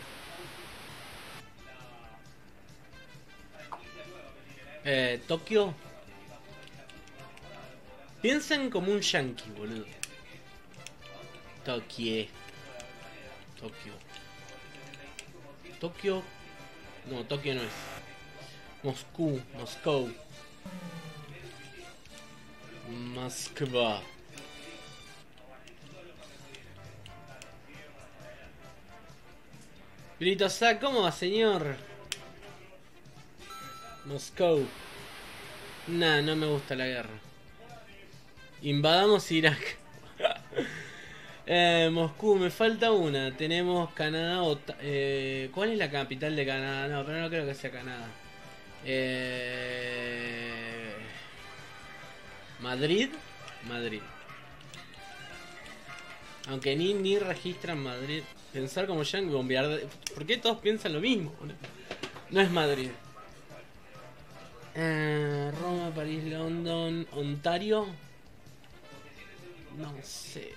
Tokio. Piensen como un yankee, boludo. Tokio. Tokio. No, Tokio no es. Moscú. Moskva. Grito Zack, ¿cómo va, señor? Moscú. Nah, no me gusta la guerra. Invadamos Irak. Moscú, me falta una. Tenemos Canadá. ¿Cuál es la capital de Canadá? No, pero no creo que sea Canadá. Madrid. Aunque ni registran Madrid. Pensar como Yankee, bombardear. ¿Por qué todos piensan lo mismo? No es Madrid. Roma, París, London, Ontario. No sé.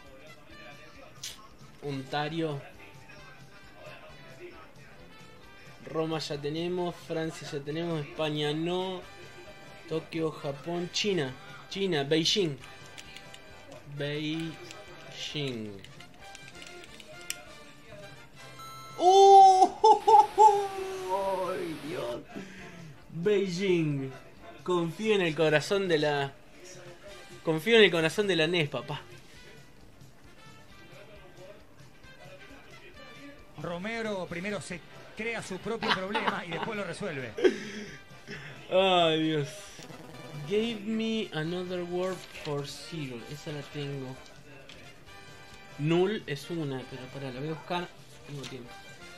Ontario. Roma ya tenemos. Francia ya tenemos. España no. Tokio, Japón, China. Beijing. ¡Ay, Dios! Beijing. Confío en el corazón de la NES, papá. Romero primero se crea su propio problema y después lo resuelve. Ay, Dios. Gave me another word for zero. Esa la tengo. Null es una, pero para la voy a buscar. Tengo tiempo.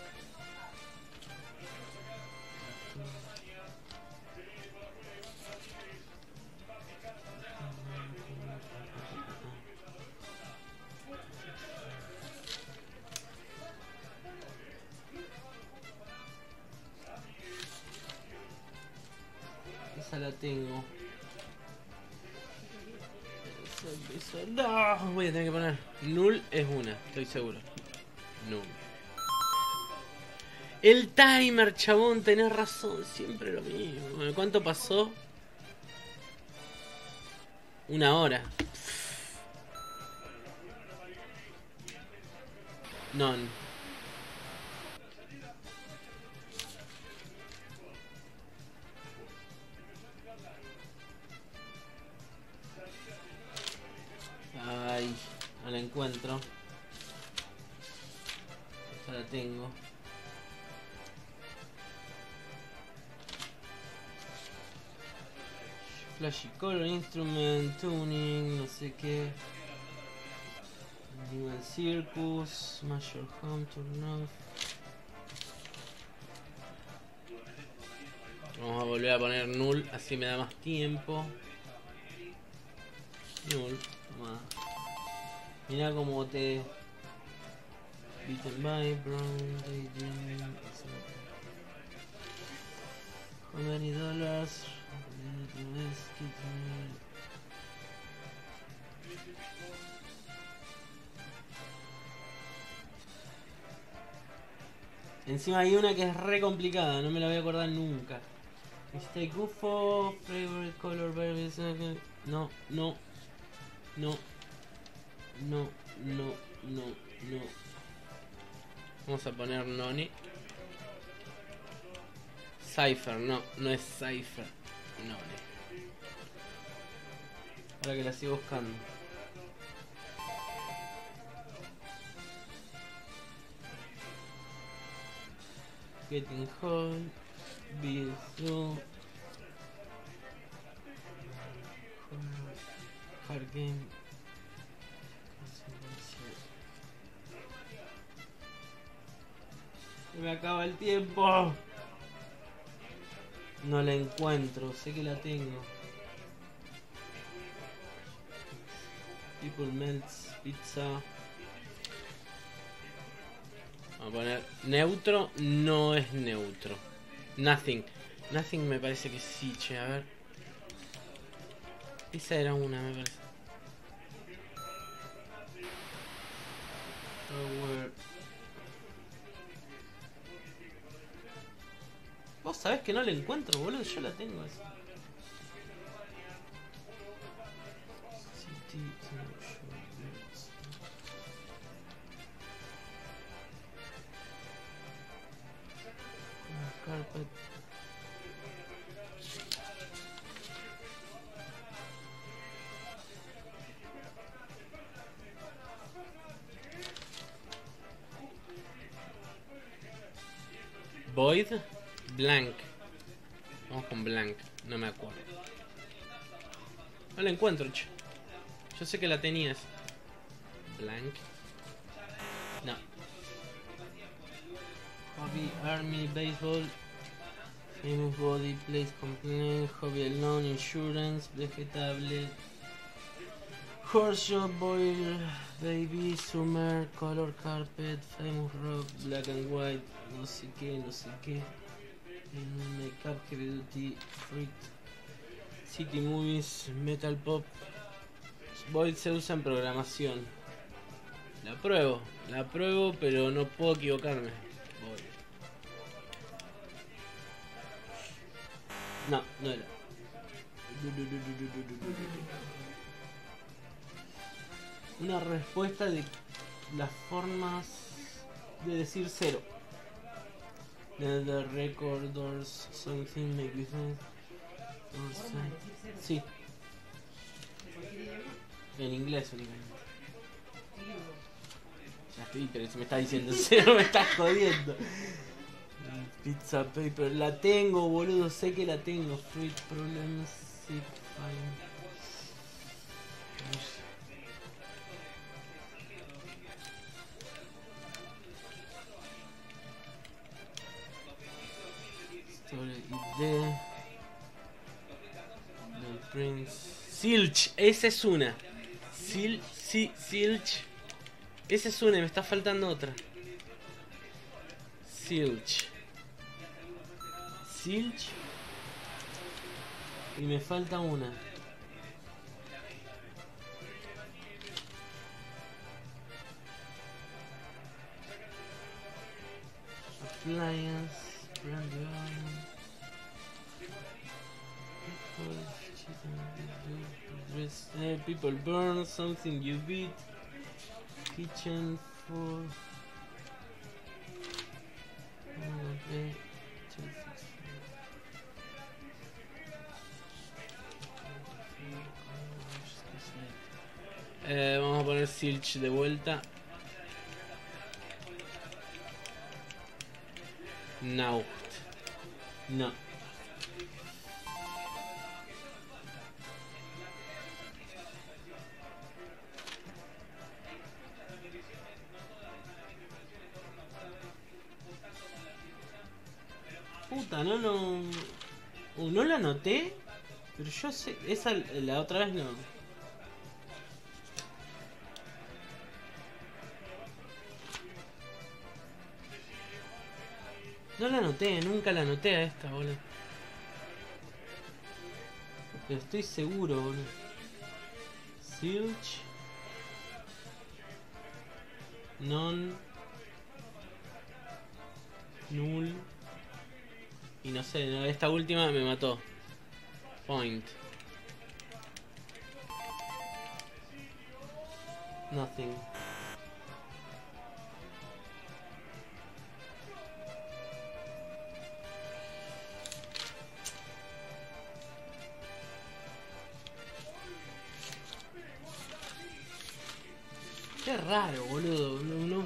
Esa la tengo. No, voy a tener que poner. Null es una, estoy seguro. Null. El timer, chabón, tenés razón. Siempre lo mismo. ¿Cuánto pasó? 1 hora. None. Ay, no la encuentro. Ya la tengo. Flashy color, instrument, tuning, no sé qué. Animal Circus, Major Home, Turn Off. Vamos a volver a poner null, así me da más tiempo. Null, toma. Mira cómo te... Beaten by Brown, Daydream, How many dollars? Encima hay una que es re complicada, no me la voy a acordar nunca. Mistake UFO, favorite color, various. No. Vamos a poner Noni. Cypher, no es Cypher. Noni. Ahora que la sigo buscando. Getting home. Be through. Hard game. Se me acaba el tiempo. No la encuentro, sé que la tengo. People Melts Pizza. Vamos a poner neutro, no es neutro. Nothing me parece que sí, che, a ver. Esa era una, me parece. Vos sabés que no la encuentro, boludo. Yo la tengo esa. Carpet. Void, blank. Vamos con blank, no me acuerdo. No la encuentro, che. Yo sé que la tenías. Blank. No. Hobby, army, baseball. Famous body, place complaint. Hobby alone, insurance, vegetable. Horse shop, boil, baby, summer, color carpet, famous rock, black and white, no sé qué, no sé qué. Makeup, heavy duty, fruit, city movies, metal pop. Void se usa en programación. La pruebo, pero no puedo equivocarme. Void. No, no era. Una respuesta de las formas de decir cero. The record or something make you think. Sí. En inglés únicamente. Ya estoy, pero si me estás diciendo cero me estás jodiendo. Pizza paper, la tengo, boludo, sé que la tengo. Fruit problems, sick, fine. The Prince. Silch, esa es una. Silch. Esa es una y me está faltando otra. Silch. Y me falta una. Appliance. People burn something you beat. Kitchen for. Vamos a poner Silch de vuelta. Naucht. No. Puta, no la anoté, pero yo sé, esa la otra vez no. No la anoté, nunca la anoté a esta, boludo. Pero estoy seguro, boludo. Silch. Non. Null. Y no sé, no, esta última me mató. Point. Nothing. Qué raro, boludo. No.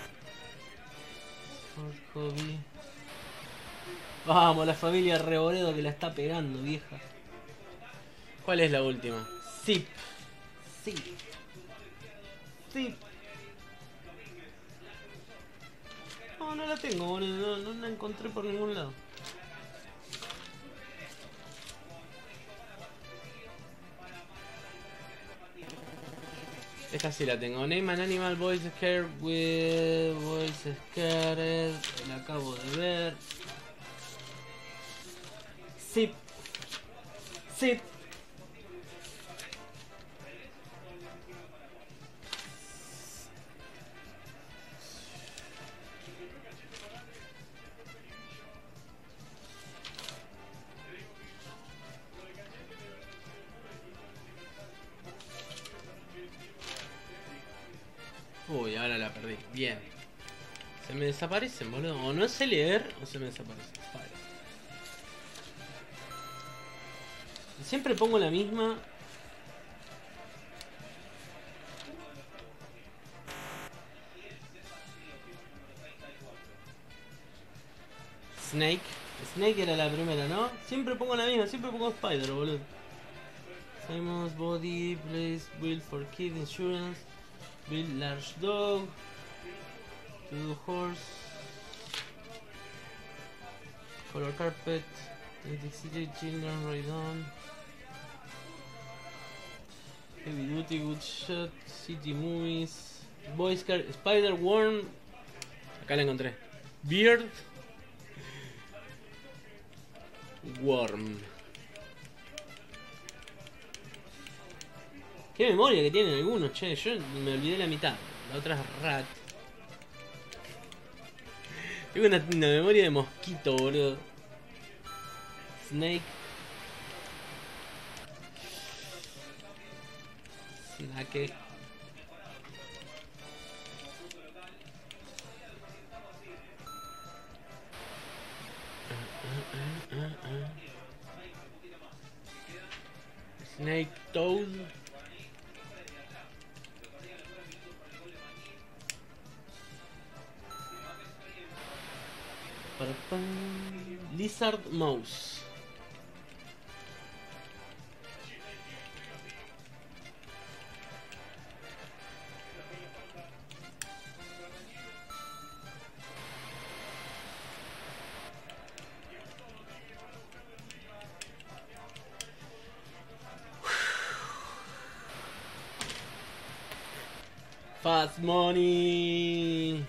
Hobby. Vamos, la familia Reboredo que la está pegando, vieja. ¿Cuál es la última? Zip. No la tengo, boludo. No la encontré por ningún lado. Esta sí la tengo. Name an animal, voice scared with voice scared. La acabo de ver. Zip. Uy, ahora la perdí. Bien. Se me desaparecen, boludo. O no sé leer o se me desaparecen. Vale. Siempre pongo la misma. Snake. Snake era la primera, ¿no? Siempre pongo la misma, siempre pongo Spider, boludo. Famous Body, Place, Build for Kid Insurance, Build Large Dog, To Horse, Color Carpet, Atlantic City, Children, Ride On, Heavy Duty, Good Shot, City Movies, Boy Scout, Spider Worm. Acá la encontré. Beard. Worm. Qué memoria que tienen algunos, che. Yo me olvidé la mitad. La otra es Rat. Tengo una memoria de mosquito, boludo. Snake. Snake. Snake Toad. Lizard Mouse. Fast Money.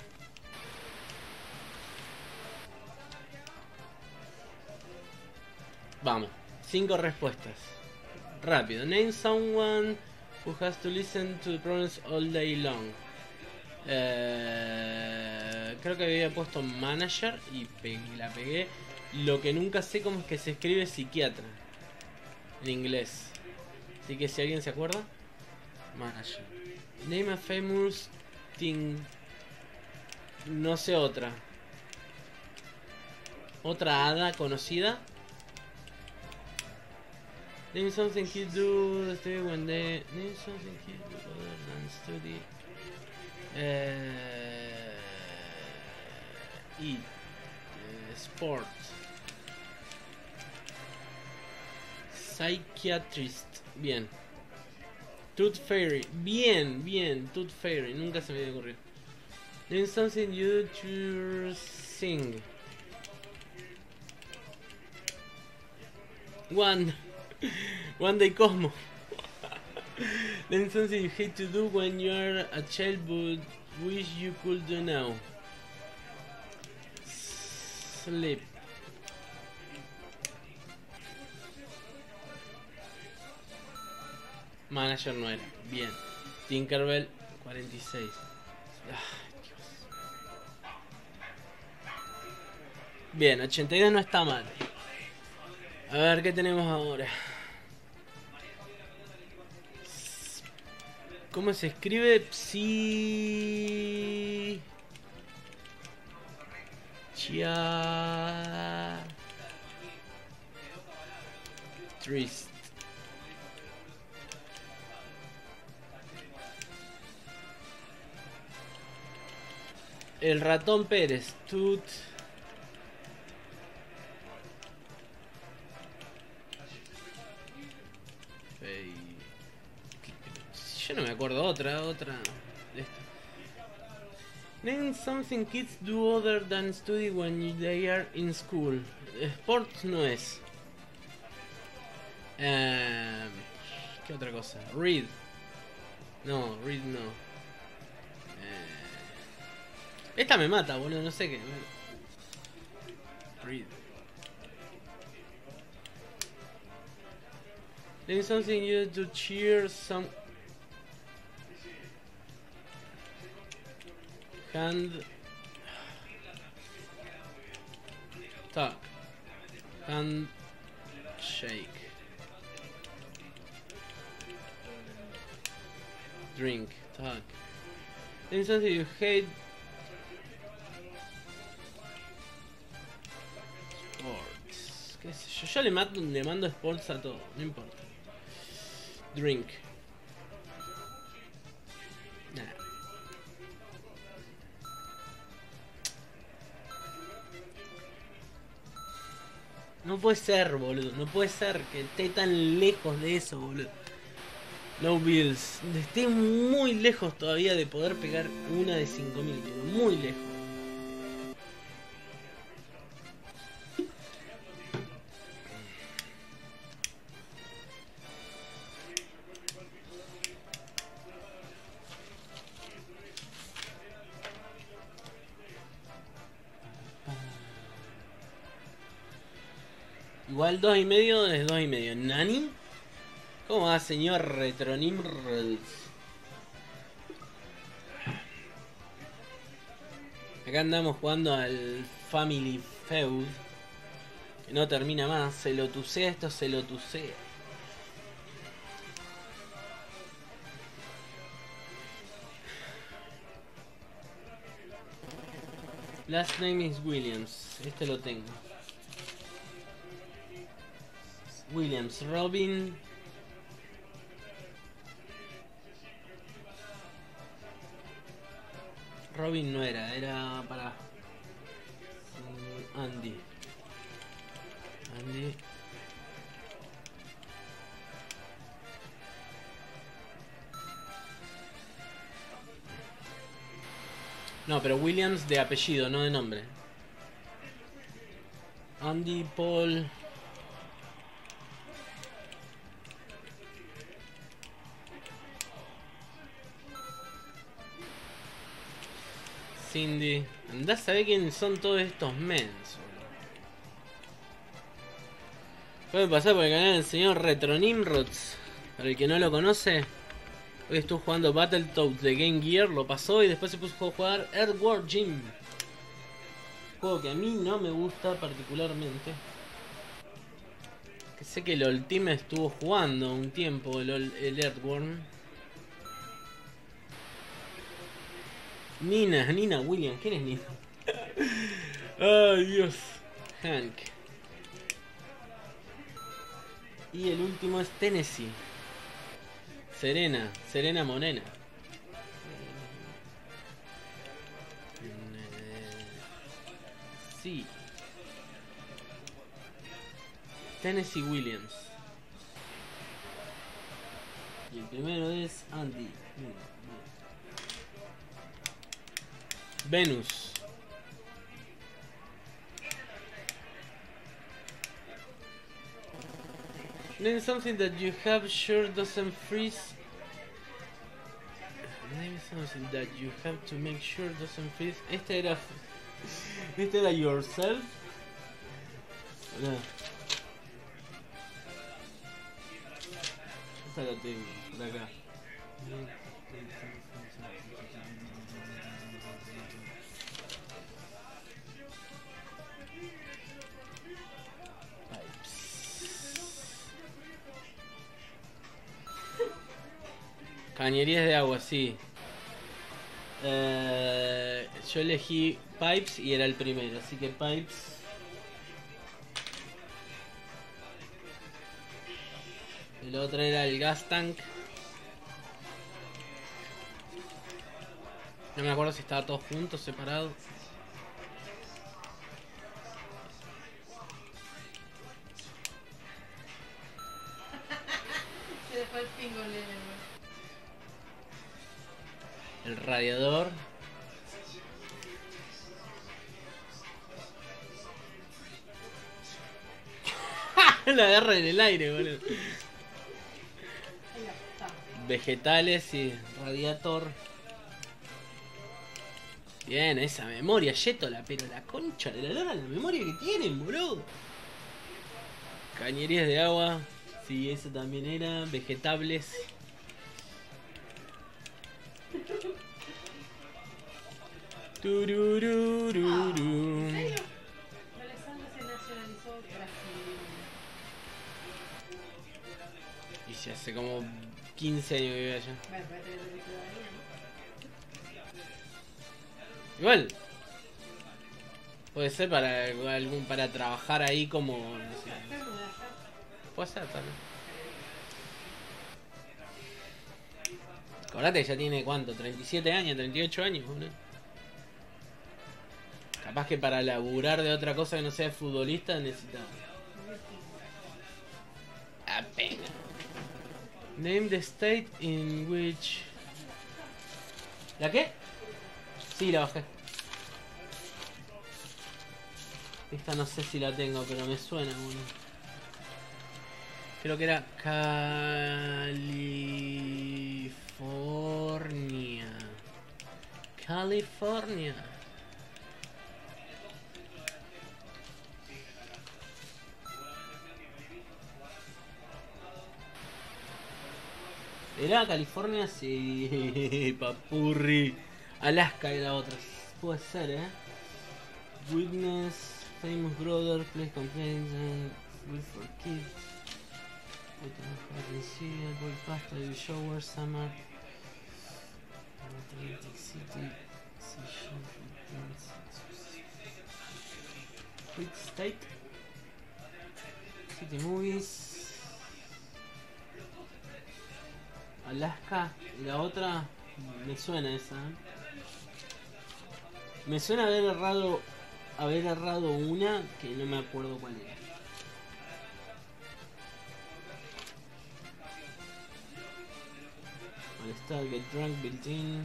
Vamos, 5 respuestas. Rápido. Name someone who has to listen to the problems all day long. Creo que había puesto manager y la pegué. Lo que nunca sé cómo es que se escribe psiquiatra en inglés. Así que si alguien se acuerda, manager. Name a famous thing. No sé otra. Otra hada conocida. Name something kids do study when they. Name something kids do other than study. Eat. Sport. Psychiatrist. Bien. Tooth Fairy. Bien, bien. Tooth Fairy. Nunca se me había ocurrido. Name something you to sing. One Day Cosmo. Then something you hate to do when you are a child but wish you could do now. Sleep. Manager no era. Bien. Tinkerbell 46. Ay, Dios. Bien, 82 no está mal. A ver qué tenemos ahora. ¿Cómo se escribe? Trist. El ratón Pérez. Tut. Yo no me acuerdo otra de esta. Name something kids do other than study when they are in school. Sports no es. ¿Qué otra cosa? Read. No, read no. Esta me mata, boludo, no sé qué. Read. Name something you do to cheer some. Hand. Talk. Hand. Shake. Drink. Talk. Then something you hate. Sports. ¿Qué sé yo? Yo le mando sports a todo, no importa. Drink. Nah. No puede ser, boludo. No puede ser que esté tan lejos de eso, boludo. No Bills. Esté muy lejos todavía de poder pegar una de 5000, pero muy lejos. Igual 2,5 es 2,5. ¿Nani? ¿Cómo va, señor Retronimrels? Acá andamos jugando al Family Feud, que no termina más. Se lo tusea, esto se lo tusea. Last name is Williams. Este lo tengo. Williams, Robin. Robin no era, era para Andy. Andy. No, pero Williams de apellido, no de nombre. Andy, Paul. Cindy. Andá a saber quiénes son todos estos mens, boludo. Pueden pasar por el canal del señor Retronimrods. Para el que no lo conoce, hoy estuvo jugando Battletoads de Game Gear, lo pasó y después se puso a jugar Earthworm Jim. Juego que a mí no me gusta particularmente. Que sé que el Ultimate estuvo jugando un tiempo el Earthworm. Nina Williams, ¿quién es Nina? Ay, Dios. Hank. Y el último es Tennessee. Serena Morena. Sí. Tennessee Williams. Y el primero es Andy. Venus. Name something that you have sure doesn't freeze. Name something that you have to make sure doesn't freeze. Este era yourself. No. Esta la tengo, por acá. Cañerías de agua, sí. Yo elegí Pipes y era el primero, así que Pipes. El otro era el Gas Tank. No me acuerdo si estaba todo junto, separado. Se fue el pingolín. El radiador. La agarra en el aire, boludo. Vegetales y radiator. Bien, esa memoria, Yetola, pero la concha de la lora, la memoria que tienen, boludo. Cañerías de agua. Sí, eso también era. Vegetables. Tururururu. ¿En serio? Alessandro se nacionalizó Brasil. Y ya hace como 15 años que vive allá. Bueno, pero te lo todavía, ¿no? Igual. Puede ser para para trabajar ahí como. No sé. Puede ser también. Acordate que ya tiene cuánto, 37 años, 38 años, boludo. Capaz que para laburar de otra cosa que no sea futbolista necesitaba. Apenas. Name the state in which. ¿La qué? Sí, la bajé. Esta no sé si la tengo, pero me suena, boludo. Creo que era California. California. ¿Era California? Sí, papurri. Alaska era otra. Puede ser, Witness, Famous Brother, Place Complaints, Good for Kids. Boy Pasta, Baby Shower, Summer. Atlantic City. Quick State. City Movies. Alaska. Y la otra. Me suena esa. Me suena haber errado una que no me acuerdo cuál era. Está Get Drunk, Built In,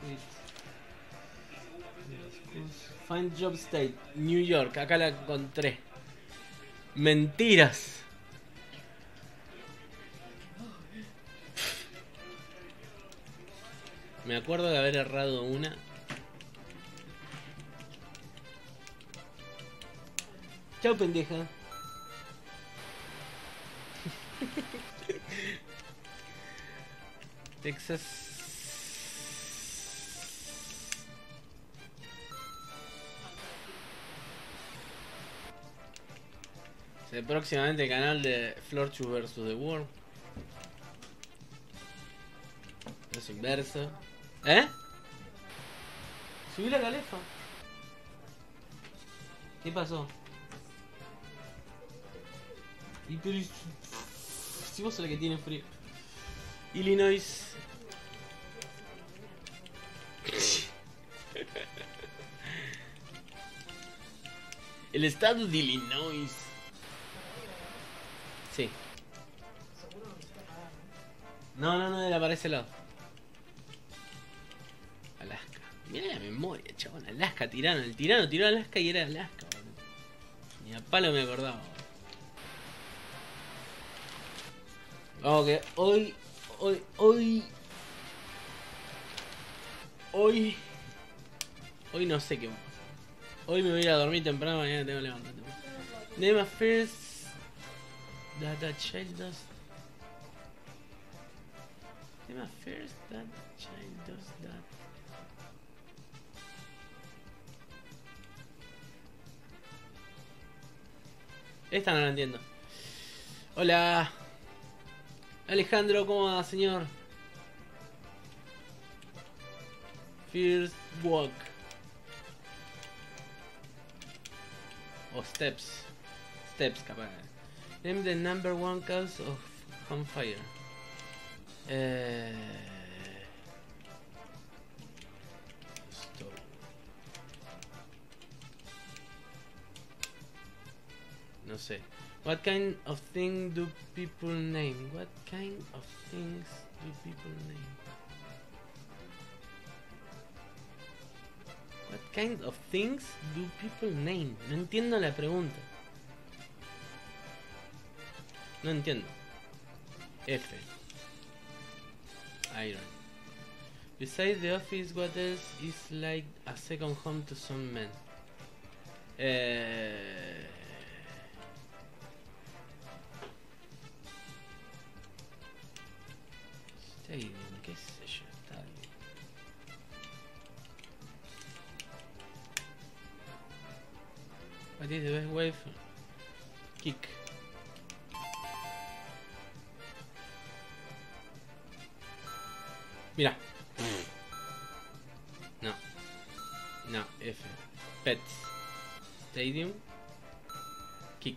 Find Job State, New York, acá la encontré. Mentiras. Me acuerdo de haber errado una. Chau, pendeja. Texas. Próximamente el canal de Florchu vs The World. Es inverso. Subí la calefa. ¿Qué pasó? Y pero si vos sos la que tiene frío. Illinois. El estado de Illinois. Sí. No, era para ese lado. Alaska. Mirá la memoria, chabón. Alaska, tirano. El tirano tiró a Alaska y era Alaska, boludo. Ni a palo me acordaba, boludo. Vamos que hoy no sé qué vamos a hacer. Hoy me voy a ir a dormir temprano, mañana tengo que levantarme. Name a first that a child does. Name a first that a child does that. Esta no la entiendo. Hola. Alejandro, ¿cómo va, señor? First walk. O steps. Steps, capaz. Name the number one cause of home fire. Stove. No sé. What kind of thing do people name? What kind of things do people name? What kind of things do people name? No entiendo la pregunta. No entiendo. F. Iron. Besides the office, what else is like a second home to some men? Stadium, qué sé yo, estadio. What is the best way for kick? Mira. No. No, F. Pets. Stadium. Kick.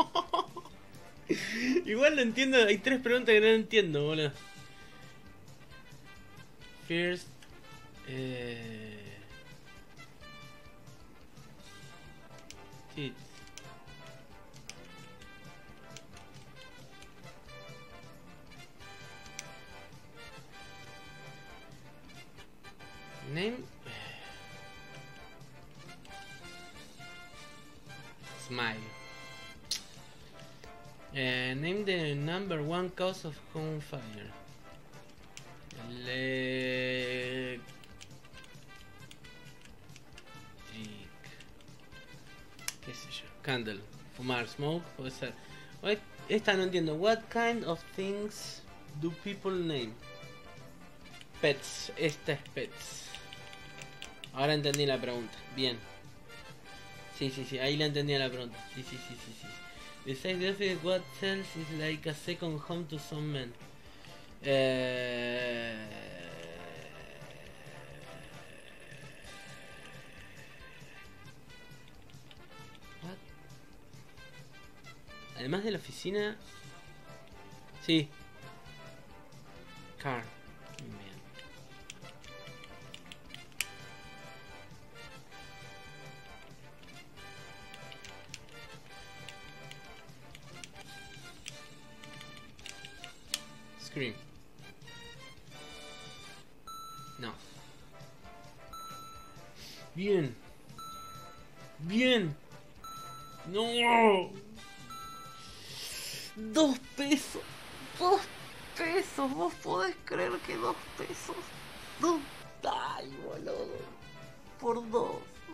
Igual lo entiendo, hay 3 preguntas que no entiendo, boludo. First. Tits. Name. Smile. Name the number 1 cause of home fire. Electric. ¿Qué sé yo? Candle. Fumar. Smoke. Puede ser. Esta no entiendo. What kind of things do people name? Pets. Esta es pets. Ahora entendí la pregunta. Bien. Sí. Ahí la entendí la pregunta. Sí. Besides the office, what else is like a second home to some men? What? Además de la oficina. Sí. Car. Bien. Scream. No. Bien. No. 2 pesos. 2 pesos. ¿Vos podés creer que 2 pesos? 2. Ay, boludo. Por 2.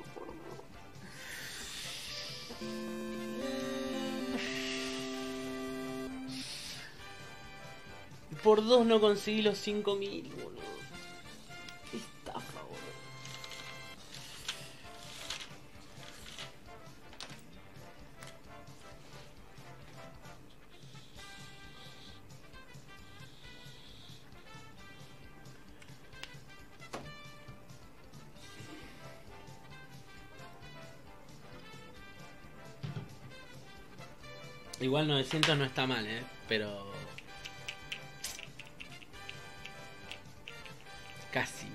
Por 2 no conseguí los 5.000, boludo. Qué estafa, boludo. Igual 900 no está mal, pero... Casi.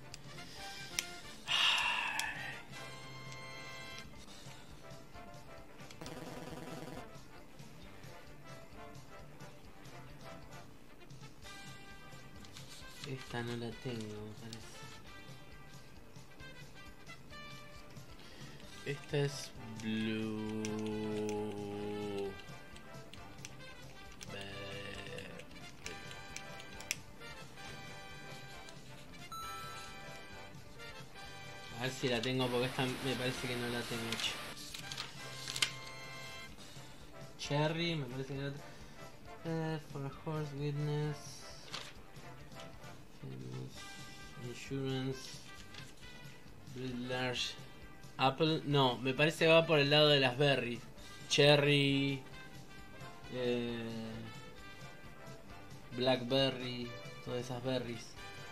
Esta no la tengo, me parece. Esta es blue. A ver si la tengo porque esta me parece que no la tengo hecha. Cherry, me parece que la tengo. For a horse witness. Insurance. Breed large. Apple, no, me parece que va por el lado de las berries. Cherry. Blackberry. Todas esas berries.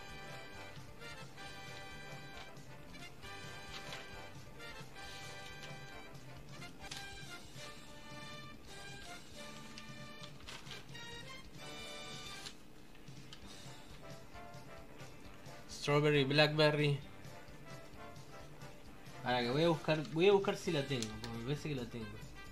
Strawberry, Blackberry. Ahora que voy a buscar si la tengo, porque me parece que la tengo.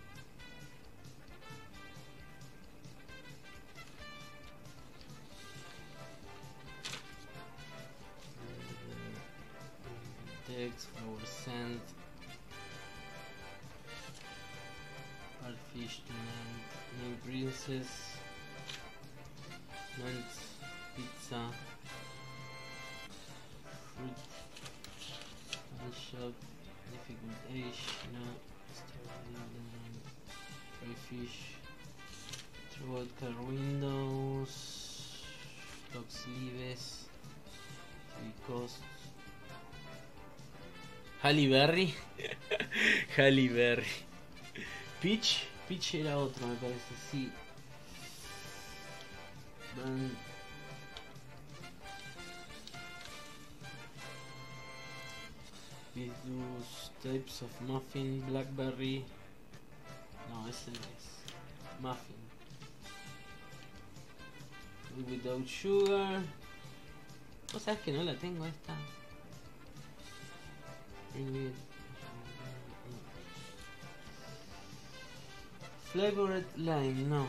Text, flower scent. Parfish, New Princess. Mint, pizza. Fruit. Shop. Difficult age. No. Crayfish. Throughout car windows. Stock sleeves. TV costs. Halle Berry. Halle Berry. Peach. Peach era otro, me parece, sí. Those types of muffin, blackberry. No, ese no es. Muffin. Without sugar. ¿Vos sabés que no la tengo esta? Flavored lime, no.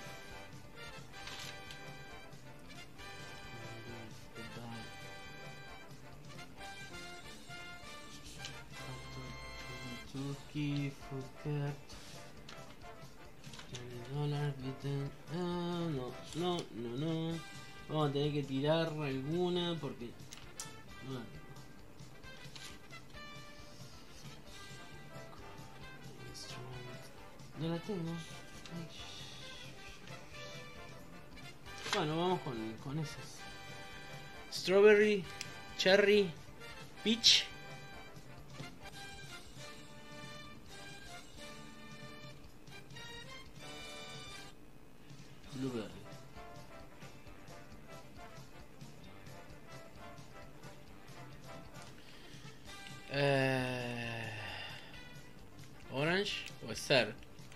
Turkey, fruit $20, gluten. Ah, no. Vamos a tener que tirar alguna porque. Bueno. No la tengo. Bueno, vamos con esas. Strawberry, cherry, peach. Blueberry. Orange puede ser.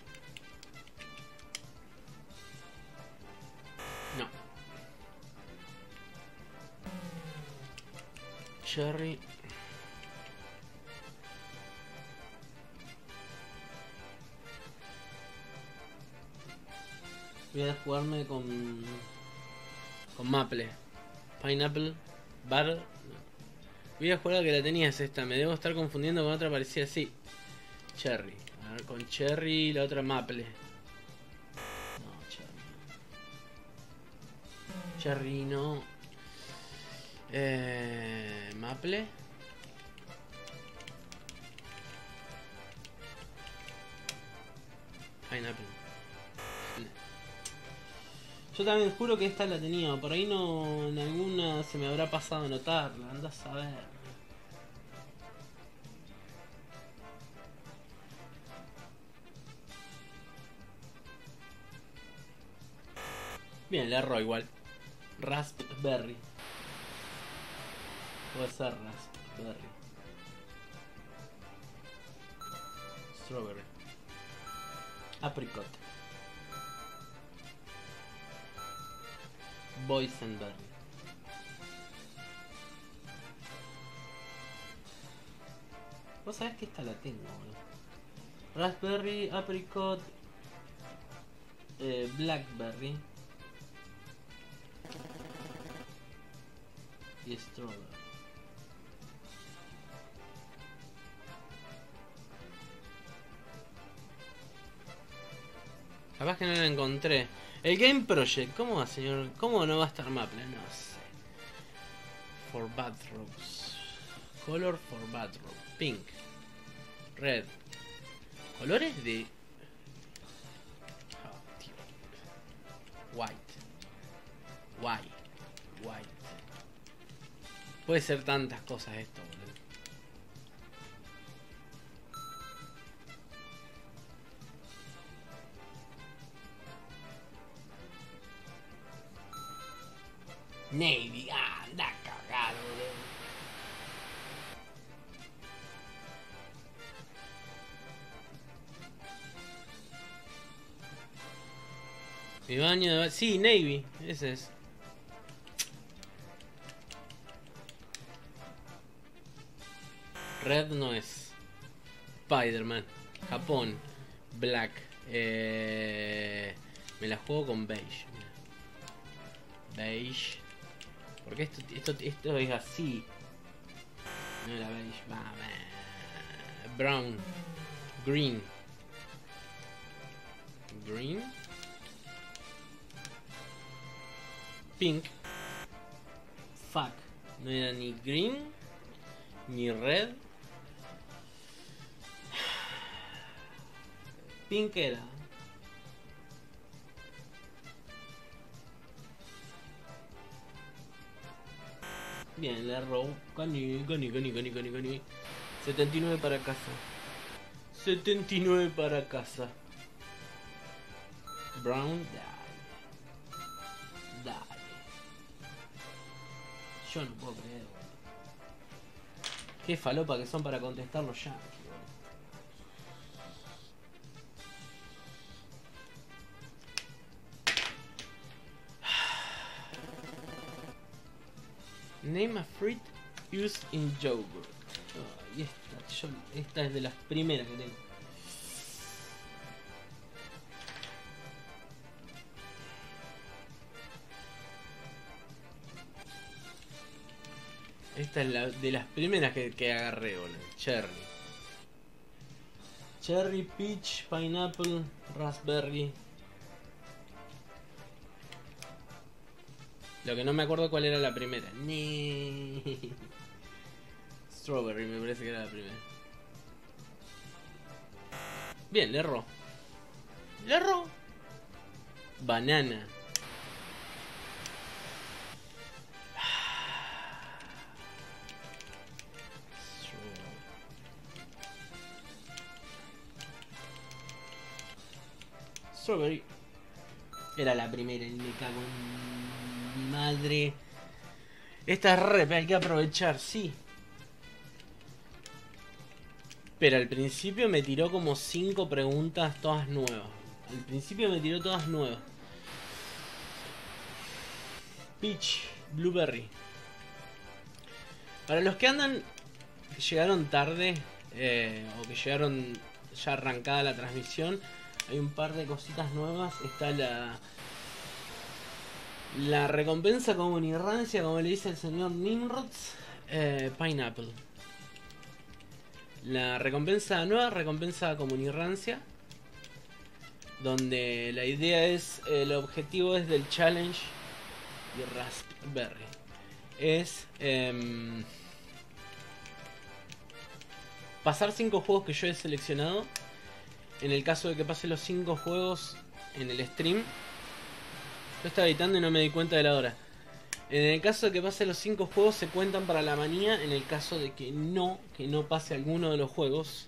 No. Cherry. Voy a jugarme con maple. Pineapple. Butter. No. Voy a jugar a que la tenías esta. Me debo estar confundiendo con otra parecida así. Cherry. A ver, con cherry y la otra maple. No, cherry. Cherry no. Maple. Pineapple. Yo también juro que esta la tenía. Por ahí no. En alguna se me habrá pasado a notarla. Andás a ver. Bien, le erró igual. Raspberry. Puede ser raspberry. Strawberry. Apricot. Boysenberry. Vos sabés que esta la tengo, boludo. Raspberry, apricot, blackberry y strawberry. Capaz que no la encontré. El Game Project, ¿cómo va, señor? ¿Cómo no va a estar Maple? No sé. For bathrobes. Color for bathrobe. Pink. Red. Colores de... Oh, tío. White. White. Puede ser tantas cosas esto, boludo. Navy, anda a cagar, boludo. Mi baño de... Sí, Navy, ese es. Red no es. Spider-Man. Japón. Black. Me la juego con beige. Beige. Porque esto es así. No era beige. Brown. Green. Green. Pink. Fuck. No era ni green. Ni red. Pink era. Bien, le erró. Gani. 79 para casa. 79 para casa. Brown, dale. Yo no puedo creer. Qué falopa que son para contestarlo ya. Name a fruit used in yogurt. Oh, y esta es de las primeras que tengo. Esta es de las primeras que agarré, boludo. Cherry. Cherry, peach, pineapple, raspberry. Lo que no me acuerdo cuál era la primera. Strawberry me parece que era la primera. Bien, le erró. Le erró. Banana. Strawberry. Era la primera y me cago en mi madre. Esta es re, hay que aprovechar, sí. Pero al principio me tiró como 5 preguntas todas nuevas. Al principio me tiró todas nuevas. Peach, blueberry. Para los que andan, que llegaron tarde, o que llegaron ya arrancada la transmisión, hay un par de cositas nuevas. Está la recompensa comunirrancia, como le dice el señor Nimrods, Pineapple. La recompensa nueva, recompensa comunirrancia, donde la idea es, el objetivo es del challenge de Raspberry. Es pasar 5 juegos que yo he seleccionado. En el caso de que pase los 5 juegos en el stream. Yo estaba editando y no me di cuenta de la hora. En el caso de que pase los 5 juegos se cuentan para la manía. En el caso de que no pase alguno de los juegos,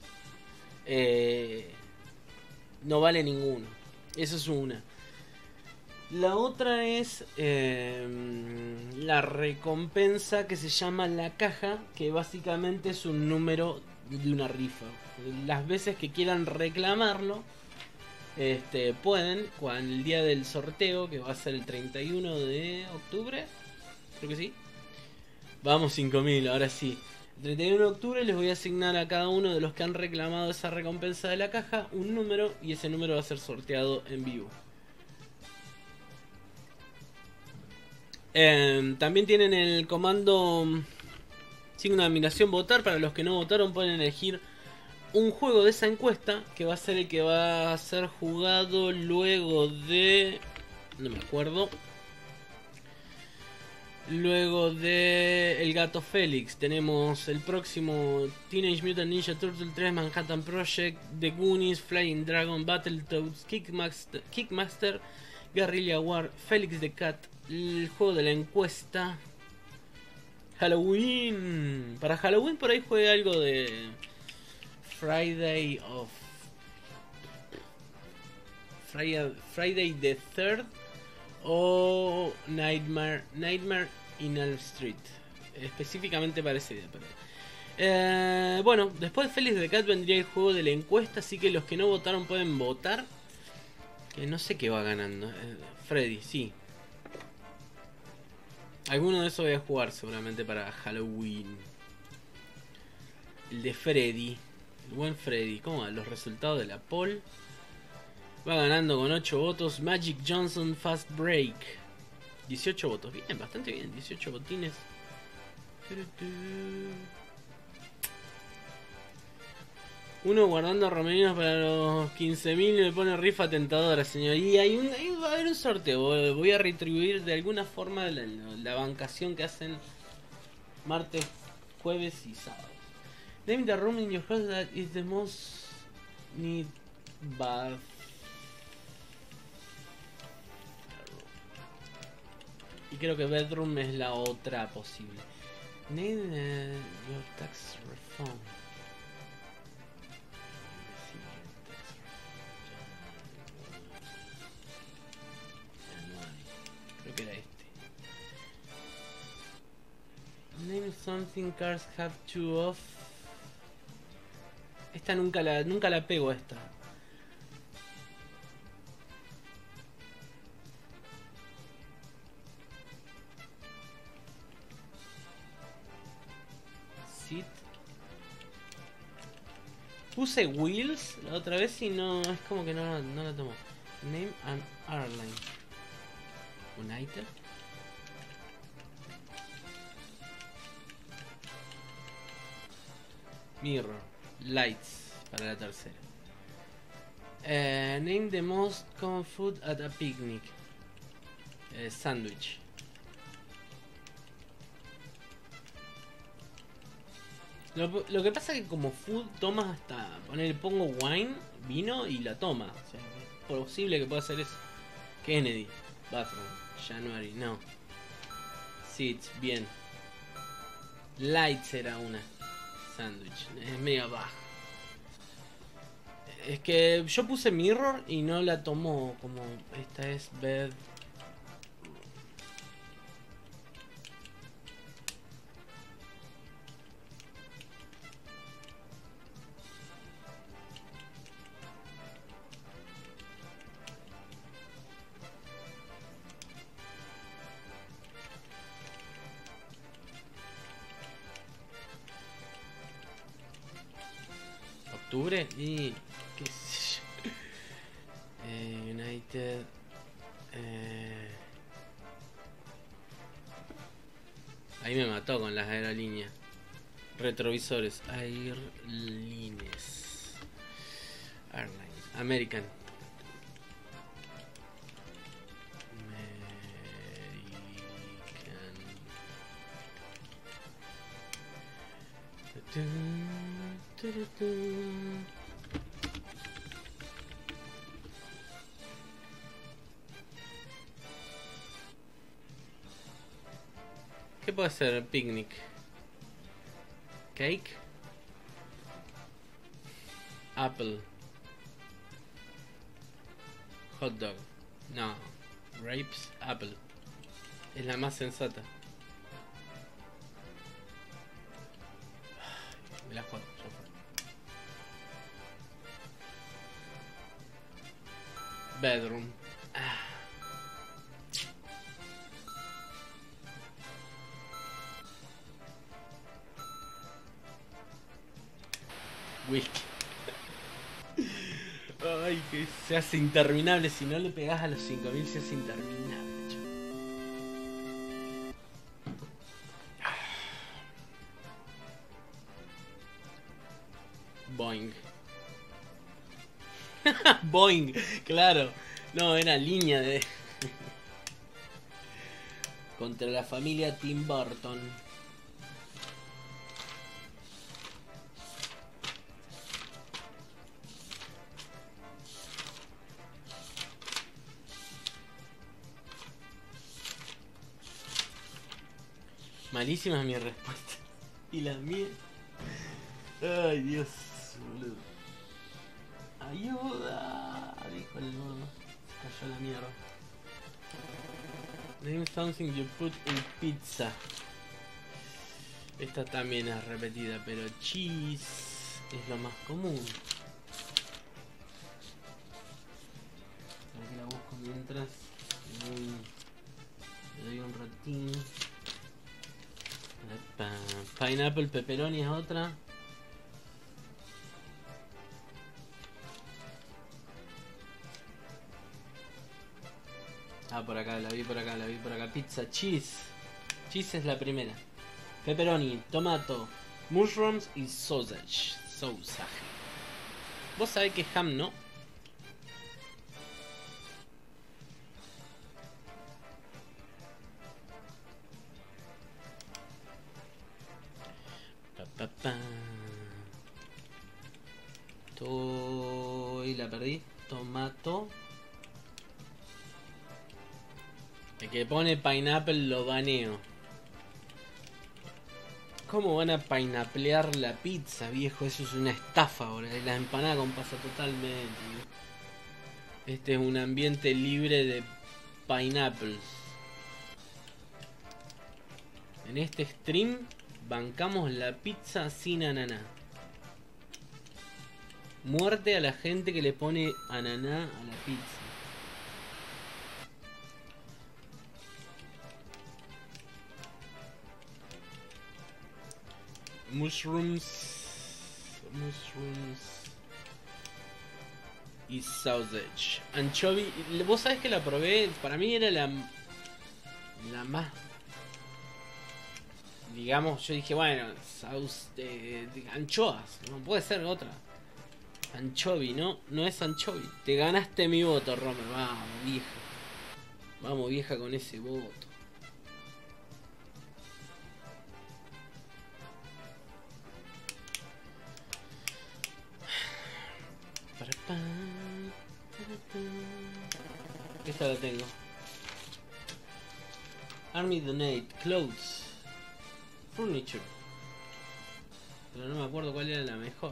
no vale ninguno. Eso es una. La otra es la recompensa que se llama la caja, que básicamente es un número de una rifa. Las veces que quieran reclamarlo, pueden, cuando el día del sorteo, que va a ser el 31 de octubre, creo que sí. Vamos 5000, ahora sí. El 31 de octubre les voy a asignar a cada uno de los que han reclamado esa recompensa de la caja un número, y ese número va a ser sorteado en vivo. También tienen el comando signo de admiración votar. Para los que no votaron pueden elegir un juego de esa encuesta, que va a ser el que va a ser jugado luego de... no me acuerdo. Luego de El Gato Félix tenemos el próximo Teenage Mutant Ninja Turtle 3, Manhattan Project, The Goonies, Flying Dragon, Battletoads, Kickmaster, Guerrilla War, Felix the Cat, el juego de la encuesta, Halloween. Para Halloween por ahí juegue algo de Friday the 3rd o Nightmare in Elm Street. Específicamente para ese día, perdón. Bueno, después de Felix the Cat vendría el juego de la encuesta, así que los que no votaron pueden votar. Que no sé qué va ganando. Freddy, sí. Alguno de esos voy a jugar seguramente para Halloween. El de Freddy. El buen Freddy. ¿Cómo van los resultados de la poll? Va ganando con 8 votos Magic Johnson Fast Break. 18 votos. Bien, bastante bien. 18 botines. Uno guardando remedios para los 15.000 y me pone rifa tentadora, señor. Y ahí va a haber un sorteo. Voy a retribuir de alguna forma la bancación que hacen martes, jueves y sábado. Name the room in your house that is the most need bath. Y creo que bedroom es la otra posible. Name your tax reform. Creo que era este. Name something cars have two of. Esta nunca la pego a esta. Sit. Puse Wheels la otra vez y no, es como que no la tomo. Name and Airline. United. Mirror. Lights para la tercera. Name the most common food at a picnic. Sandwich. Lo que pasa es que como food tomas hasta pongo wine, vino y la toma. O sea, es posible que pueda hacer eso. Kennedy, bathroom, January, no. Seats, bien. Lights era una. Sandwich, es medio baja. Es que yo puse mirror y no la tomó como esta es bed. Octubre y qué sé yo. United ahí me mató con las aerolíneas. Retrovisores Airlines American ¿Qué puede ser? Picnic. Cake. Apple. Hot dog. No. Grapes. Apple. Es la más sensata. Me la juego. Ya fue. Bedroom. Whisky. Ay, que se hace interminable. Si no le pegas a los 5000 se hace interminable, chaval. Boing. Boing, claro. No, era línea de... Contra la familia Tim Burton. Malísima mi respuesta. Y la mía. Ay, Dios, boludo. Ayuda, dijo el mono. Se cayó la mierda. Name something you put in pizza. Esta también es repetida, pero cheese es lo más común. Aquí la busco mientras. Le doy un ratín. Pineapple pepperoni es otra. Ah, por acá, la vi por acá. Pizza, cheese. Cheese es la primera. Pepperoni, tomato, mushrooms y sausage. ¿Vos sabés que ham no? Y la perdí. Tomato. El que pone pineapple lo baneo. ¿Cómo van a pineapplear la pizza, viejo? Eso es una estafa ahora. La empanada con pasa totalmente. Este es un ambiente libre de pineapples. En este stream bancamos la pizza sin ananá. Muerte a la gente que le pone ananá a la pizza. Mushrooms y sausage. Anchovy. Vos sabés que la probé. Para mí era la más. Digamos, yo dije, bueno, anchoas. No puede ser otra. Anchovy, ¿no? No es anchovy. Te ganaste mi voto, Romer. Vamos, vieja. Vamos, vieja, con ese voto. Esta la tengo. Army Donate, Clothes, Furniture. Pero no me acuerdo cuál era la mejor.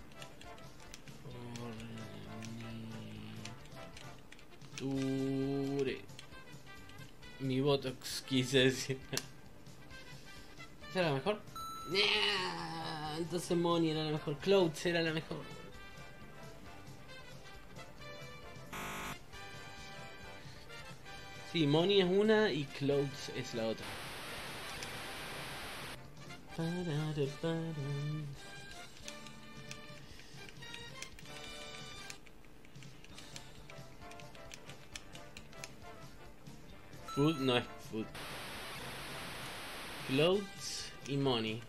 Forniture. Mi Botox quise decir. ¿Esa era la mejor? Nah, entonces Money era la mejor. Clothes era la mejor. Sí, Money es una y Clothes es la otra. Food no es food. Clothes y Money.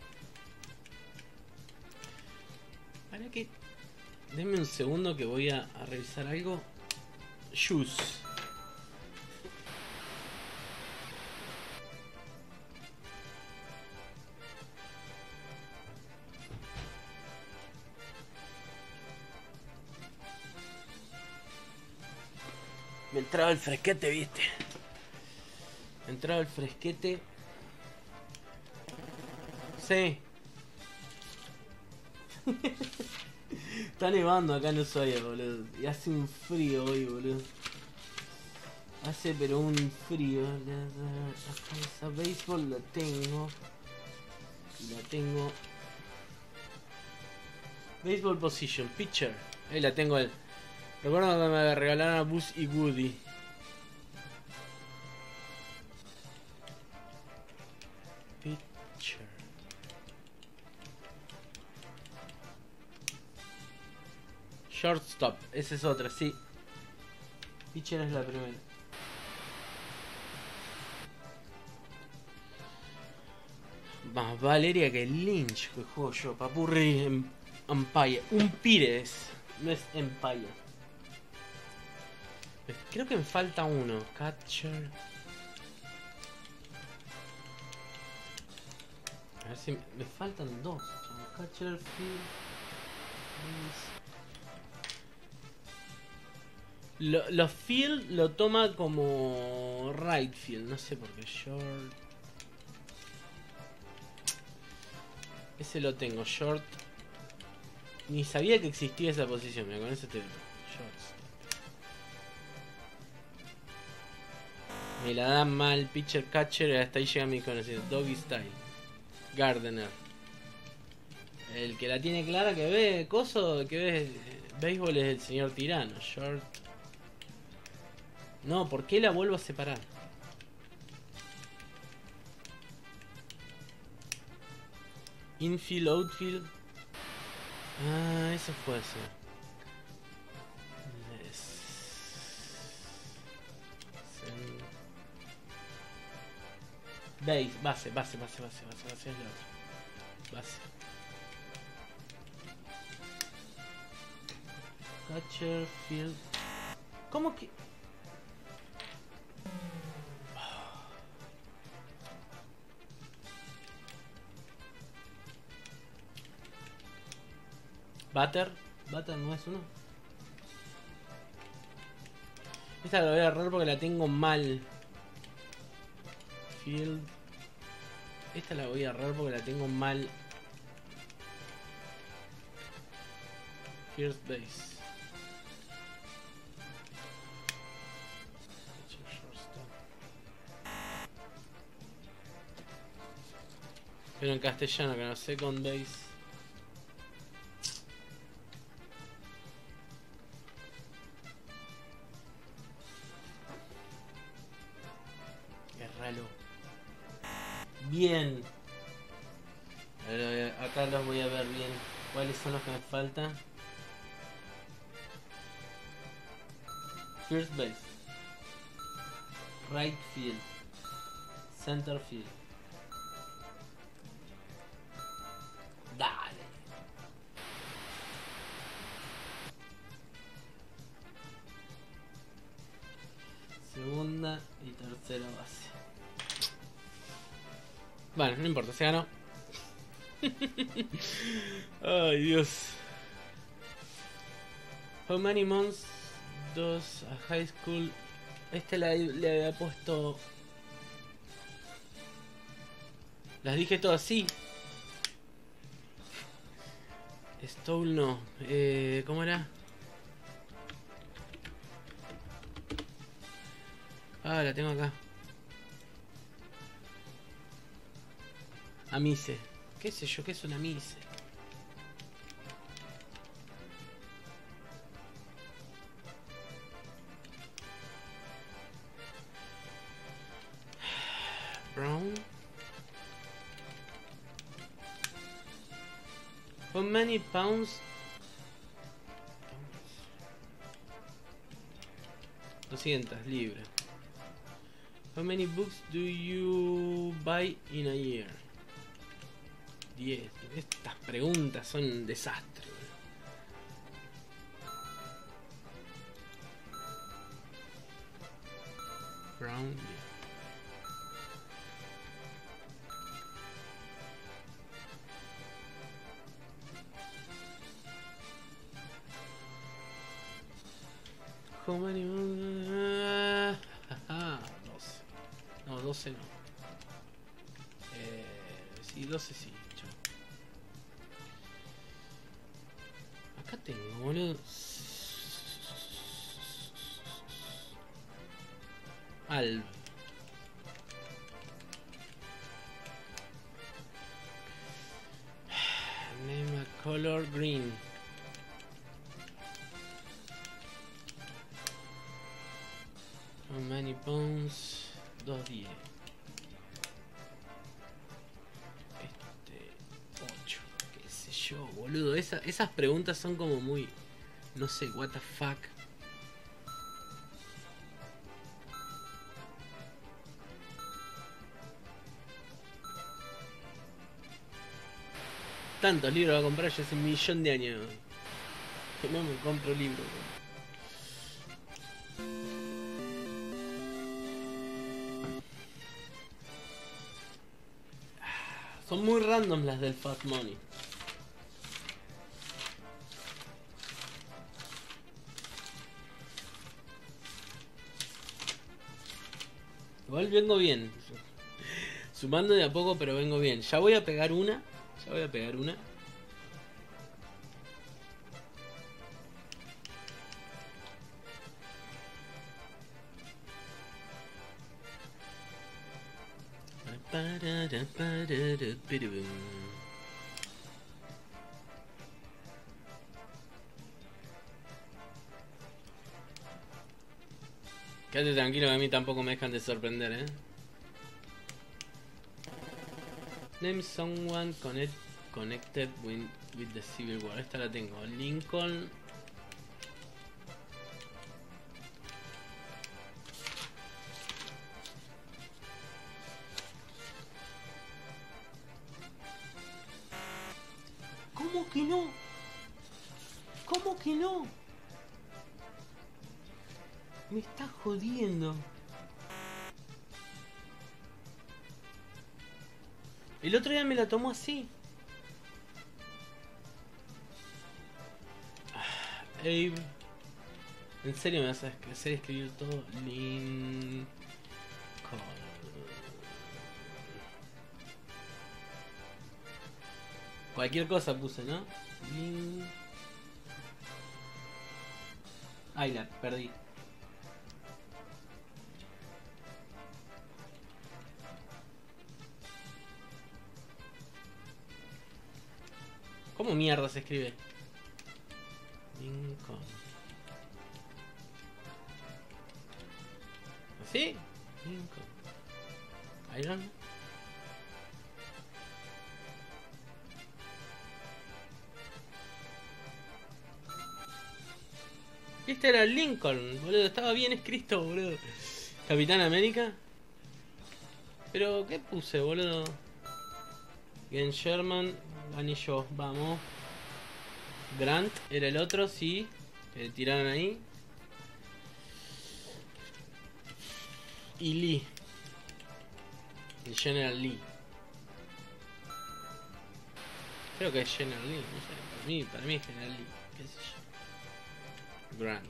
Para que... Denme un segundo que voy a revisar algo. Shoes. Me entraba el fresquete, viste. Me entraba el fresquete. Sí. Está nevando acá en Ushuaia, boludo. Y hace un frío hoy, boludo. Hace pero un frío. Esa béisbol la tengo. Y la tengo. Baseball position, pitcher. Ahí la tengo. Recuerdo cuando me regalaron a Buzz y Woody. Pitcher. Shortstop, esa es otra, sí. Pitcher es la primera. Más Valeria que Lynch que juego yo. Papurri en Empire. Umpires, no es Empire. Creo que me falta uno. Catcher. A ver si me faltan dos. Catcher, field. Los field lo toma como right field. No sé por qué. Short. Ese lo tengo. Short. Ni sabía que existía esa posición. Mira, con eso te digo. Short. Me la dan mal, pitcher, catcher, hasta ahí llega mi conocido. Doggy Style. Gardener. El que la tiene clara que ve coso, que ve béisbol es el señor Tirano. Short. No, ¿por qué la vuelvo a separar? Infield, outfield. Ah, eso puede ser. Base es la otra. Base. Catcher, field. ¿Cómo que? Batter no es uno. Esta la voy a agarrar porque la tengo mal. Field. Esta la voy a agarrar porque la tengo mal. First base. Pero en castellano, que no, second base. Hágalo. Bien. Acá los voy a ver bien. ¿Cuáles son los que me faltan? First base. Right field. Center field. Dale. Segunda y tercera base. Bueno, no importa, se ganó. Ay, Dios. How many months does a high school... le había puesto... Las dije todas, sí. Stole no. ¿Cómo era? Ah, la tengo acá. Amise. ¿Qué sé yo? ¿Qué es una mise? Brown. How many pounds? 200 libras. How many books do you buy in a year? 10. Estas preguntas son un desastre. Brown. How many? 12. No, 12 no. Sí, 12 sí. Chao. Acá tengo, boludo. Alb. Name a color green. How many pounds? 210. 8. Qué sé yo, boludo. Esas preguntas son como muy... No sé, what the fuck. Tantos libros va a comprar yo hace 1.000.000 de años que no me compro libros. Son muy random las del Fast Money. Igual vengo bien. Sumando de a poco, pero vengo bien. Ya voy a pegar una. Ya voy a pegar una. Quédate tranquilo que a mí tampoco me dejan de sorprender, Name someone connected with the Civil War. Esta la tengo. Lincoln. ¿Cómo que no? ¿Cómo que no? Me está jodiendo. El otro día me la tomó así. Abe. ¿En serio me vas a hacer escribir todo? Lincoln. Cualquier cosa puse, ¿no? Ay, la perdí. ¿Cómo mierda se escribe? Lincoln. ¿Así? Lincoln. Iron. Este era Lincoln, boludo. Estaba bien escrito, boludo. Capitán América. Pero, ¿qué puse, boludo? Bien, Sherman. Gané yo, vamos. Grant era el otro, sí. Que le tiraron ahí. Y Lee. El General Lee. Creo que es General Lee, no sé. Para mí es General Lee. ¿Qué sé yo? Grant.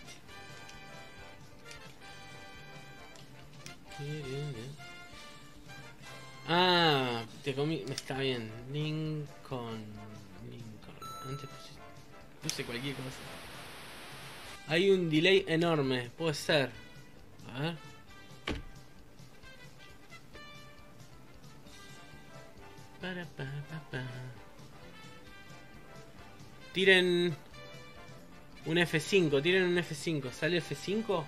Ah, te comí. Está bien. Lincoln. Antes puse cualquier cosa. Hay un delay enorme. Puede ser. A ver. Tiren un F5. Tiren un F5. ¿Sale F5?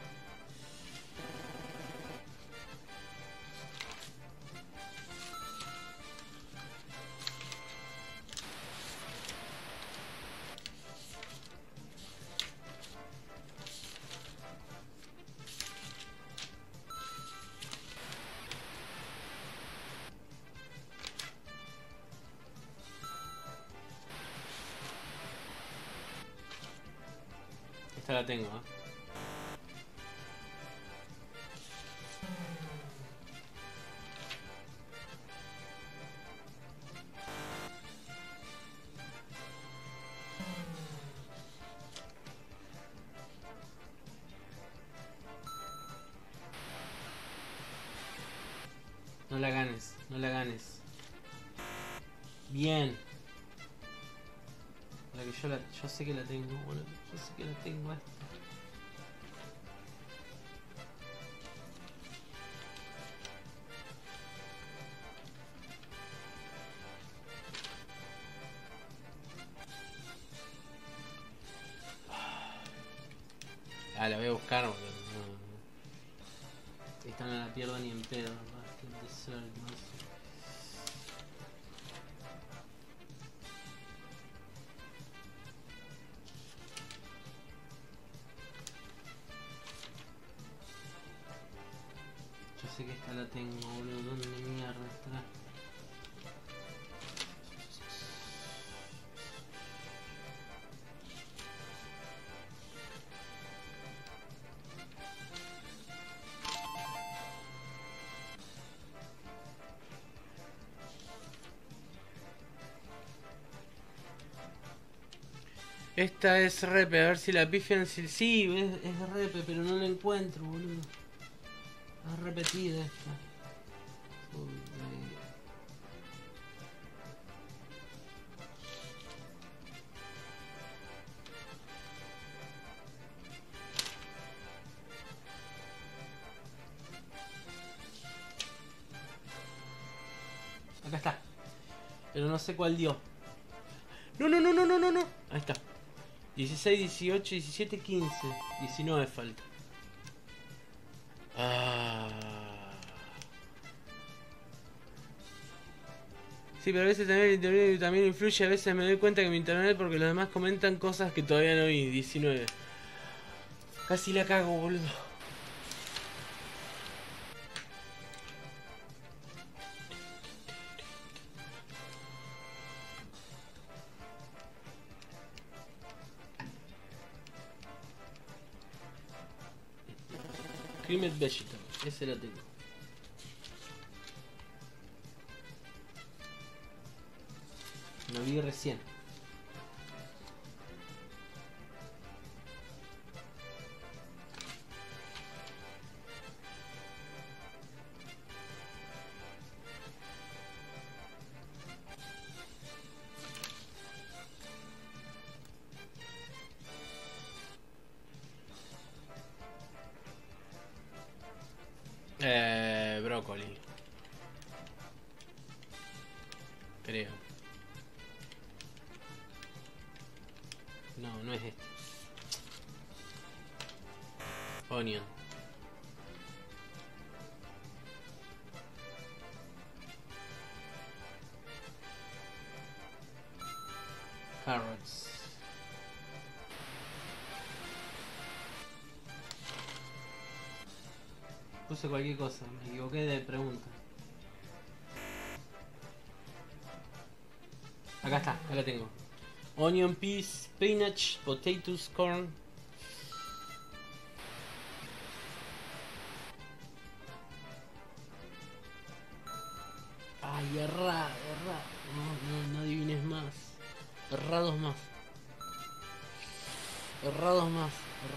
Esta la tengo, ¿eh? No la ganes, no la ganes. Bien. La que yo sé que la tengo, boludo. Yo sé que la tengo esta. Ah, la voy a buscar, boludo. No. Esta no la pierdo ni en pedo. Bastante cerca, no sé. Yo sé que esta la tengo, boludo. ¿Dónde mierda está? Esta es repe, a ver si la pifian. Sí, es repe, pero no la encuentro, boludo. Es repetida esta. Acá está. Pero no sé cuál dio. No. Ahí está. 16, 18, 17, 15. 19 falta. Ah. Sí, pero a veces también el internet también influye. A veces me doy cuenta que mi internet porque los demás comentan cosas que todavía no vi. 19. Casi la cago, boludo. Creamed Vegetable, ese lo tengo. Lo vi recién. Brócoli. Creo. No, no es este. Onion. Carrots. Puse cualquier cosa, me equivoqué de pregunta. Acá está, acá la tengo. Onion, peas, spinach, potatoes, corn. Ay, errado. No adivines más. Errados más. Errados más.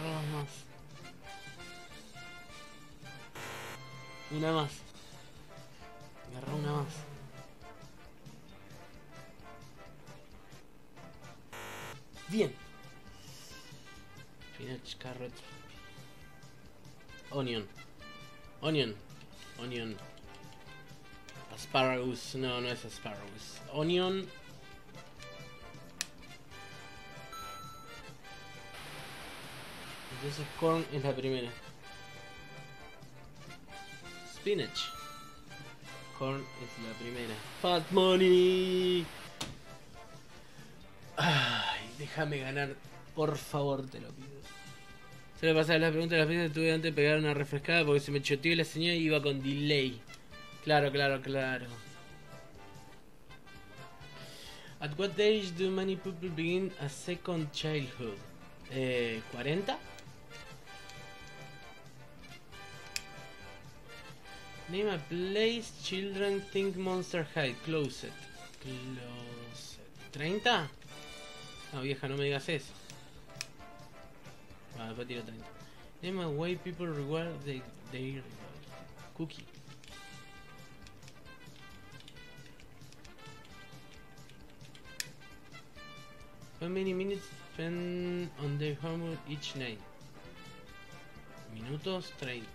Una más. Agarra una más. Bien. Spinach, carrot. Onion. Asparagus. No es asparagus. Onion. Entonces corn es la primera. Spinach. Corn es la primera. Fat Money. Ay, déjame ganar. Por favor, te lo pido. Se le pasaba las preguntas de las piezas. Tuve antes de pegar una refrescada porque se me choteó la señal y iba con delay. Claro. At what age do many people begin a second childhood? 40. Name a place children think monster hide. Closet. 30. No, vieja, no me digas eso. Vale, después tiro 30. Name a way people reward their cookie. How many minutes spend on their homework each night? Minutos 30.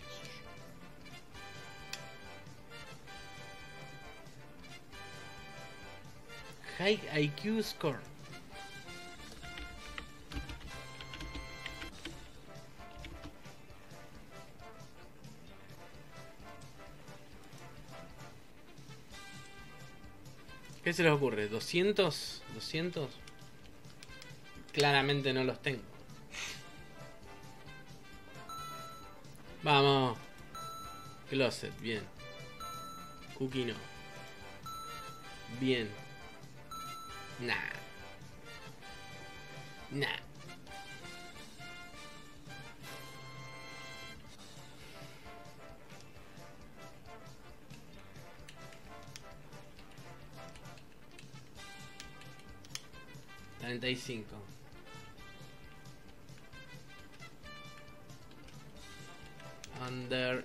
High IQ score. ¿Qué se les ocurre? ¿200? ¿200? Claramente no los tengo. Vamos. Closet, bien. Cookie no. Bien. Nah. 35. Under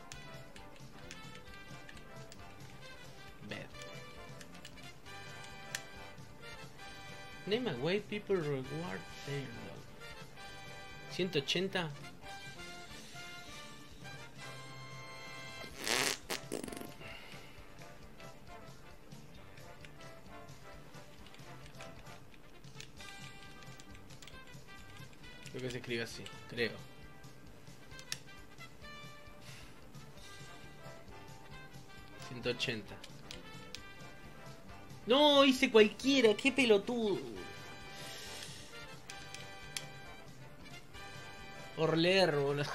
bed. Name a way people reward their love. 180. Creo que se escribe así, creo. $180. No, hice cualquiera, qué pelotudo. Por leer, boludo.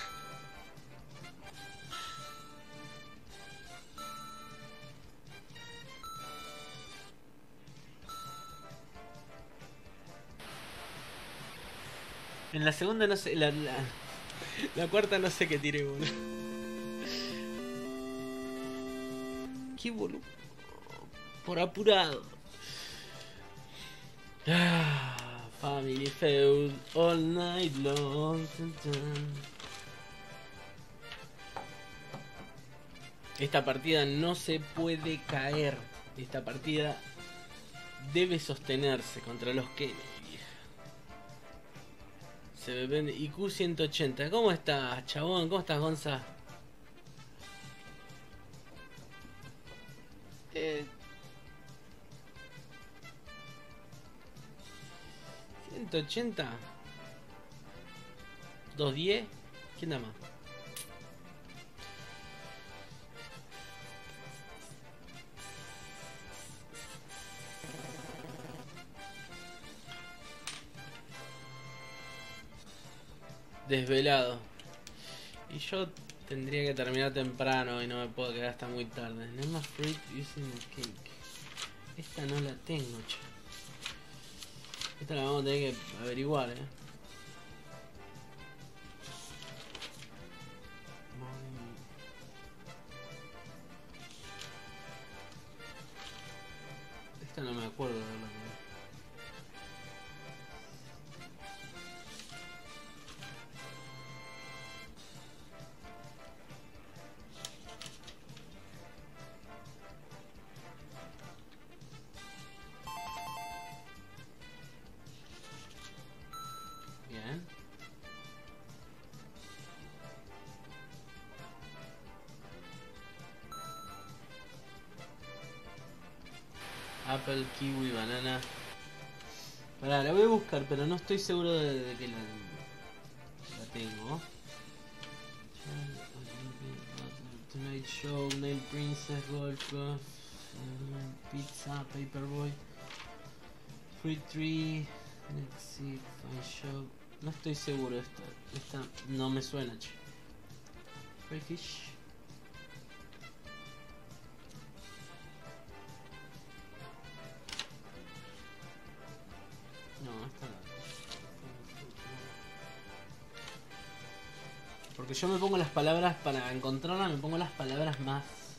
En la segunda no sé, la cuarta no sé qué tiré, boludo. Qué boludo. Por apurado. Family feud all night long. Esta partida no se puede caer. Esta partida debe sostenerse contra los Kennedy. Se me vende IQ 180. ¿Cómo estás, chabón? ¿Cómo estás, Gonza? 180. 210. ¿Quién da más? desvelado. Y yo tendría que terminar temprano y no me puedo quedar hasta muy tarde. Name a fruit using a cake. Esta no la tengo, che. Esta la vamos a tener que averiguar, Esta no me acuerdo de verla. Bien. Apple, kiwi, banana. Pará, la voy a buscar, pero no estoy seguro de que la tengo. Tonight Show, Nail Princess, Golf, Pizza, Paperboy, Fruit Tree, Next Seed, Fine Shop. No estoy seguro, esta no me suena, che. Crayfish. No, esta no. Porque yo me pongo las palabras, para encontrarla me pongo las palabras más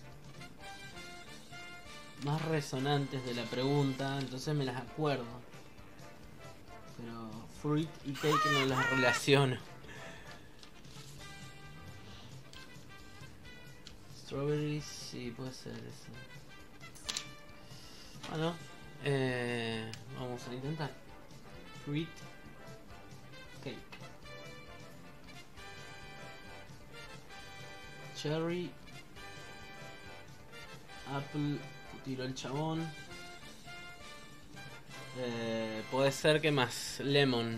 resonantes de la pregunta, entonces me las acuerdo. Pero fruit y cake no las relaciono. Strawberries, sí, puede ser eso. Bueno, vamos a intentar. Fruit cake. Cherry. Apple. Tiró el chabón. Puede ser que más. Lemon.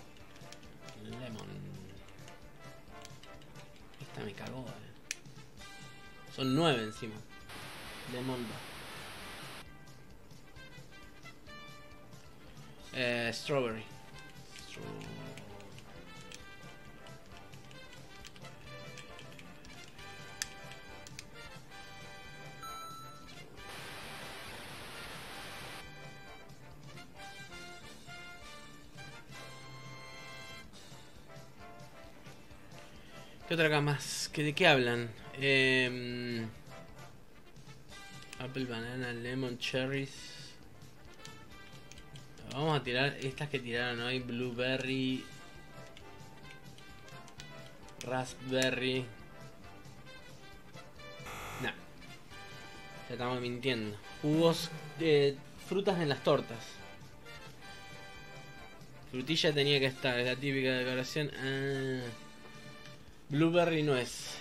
Esta me cagó, Son 9 encima. Lemon va. Strawberry. ¿Qué otra acá más? ¿De qué hablan? Apple, banana, lemon, cherries. Vamos a tirar estas que tiraron hoy. Blueberry, raspberry. No, ya estamos mintiendo. Jugos de frutas en las tortas. Frutilla tenía que estar, es la típica decoración. Blueberry no es.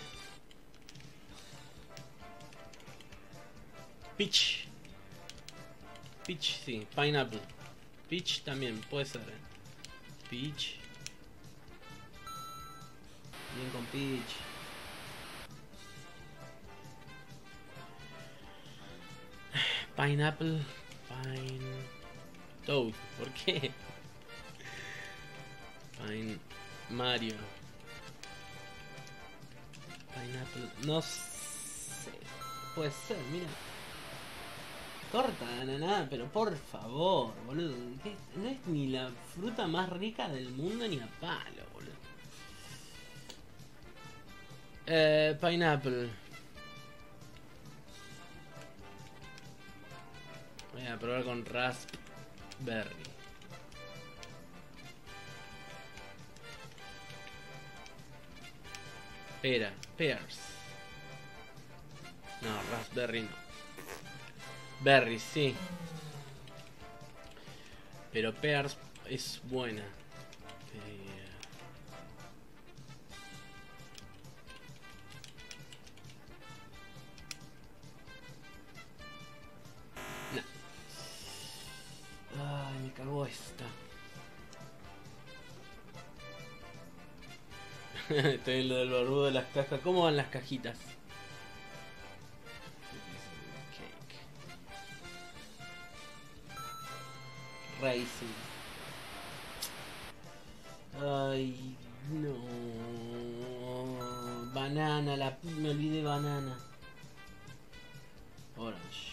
Peach. Peach, sí. Pineapple. Peach también, puede ser. Peach. Bien con peach. Pineapple. Toad. ¿Por qué? Mario. Pineapple. No sé. Puede ser, mira. Torta de ananá, pero por favor, boludo. No es ni la fruta más rica del mundo ni a palo, boludo. Pineapple. Voy a probar con raspberry. Pears. No, raspberry no. Berry, sí. Pero pears es buena. No. Ay, me cagó esta. Estoy en lo del barbudo de las cajas. ¿Cómo van las cajitas? Racing. Ay, Banana, me olvidé banana. Orange.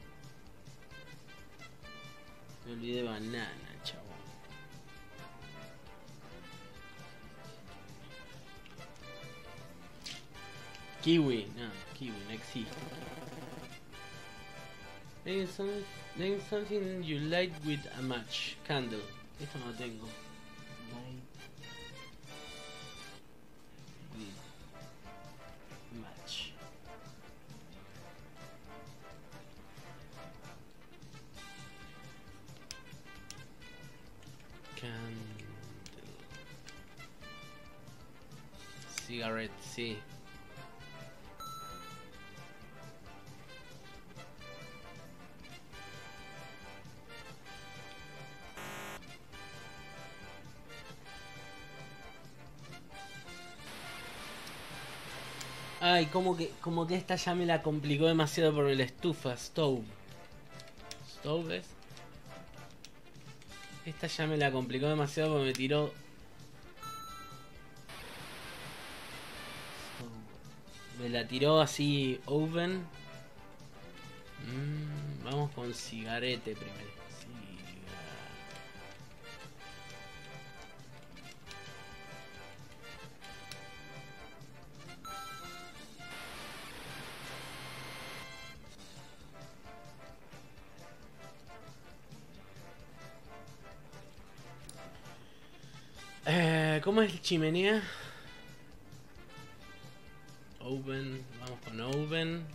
Me olvidé banana, chabón. Kiwi, no, kiwi no existe. Name something you light with a match. Candle. Esto no lo tengo. Light with match. Candle. Cigarette, sí. Ay, como que esta ya me la complicó demasiado por el estufa, stove. Stove es. Esta ya me la complicó demasiado porque me tiró. Me la tiró así oven. Vamos con cigarete primero. ¿Cómo es chimenea? Oven, vamos con oven.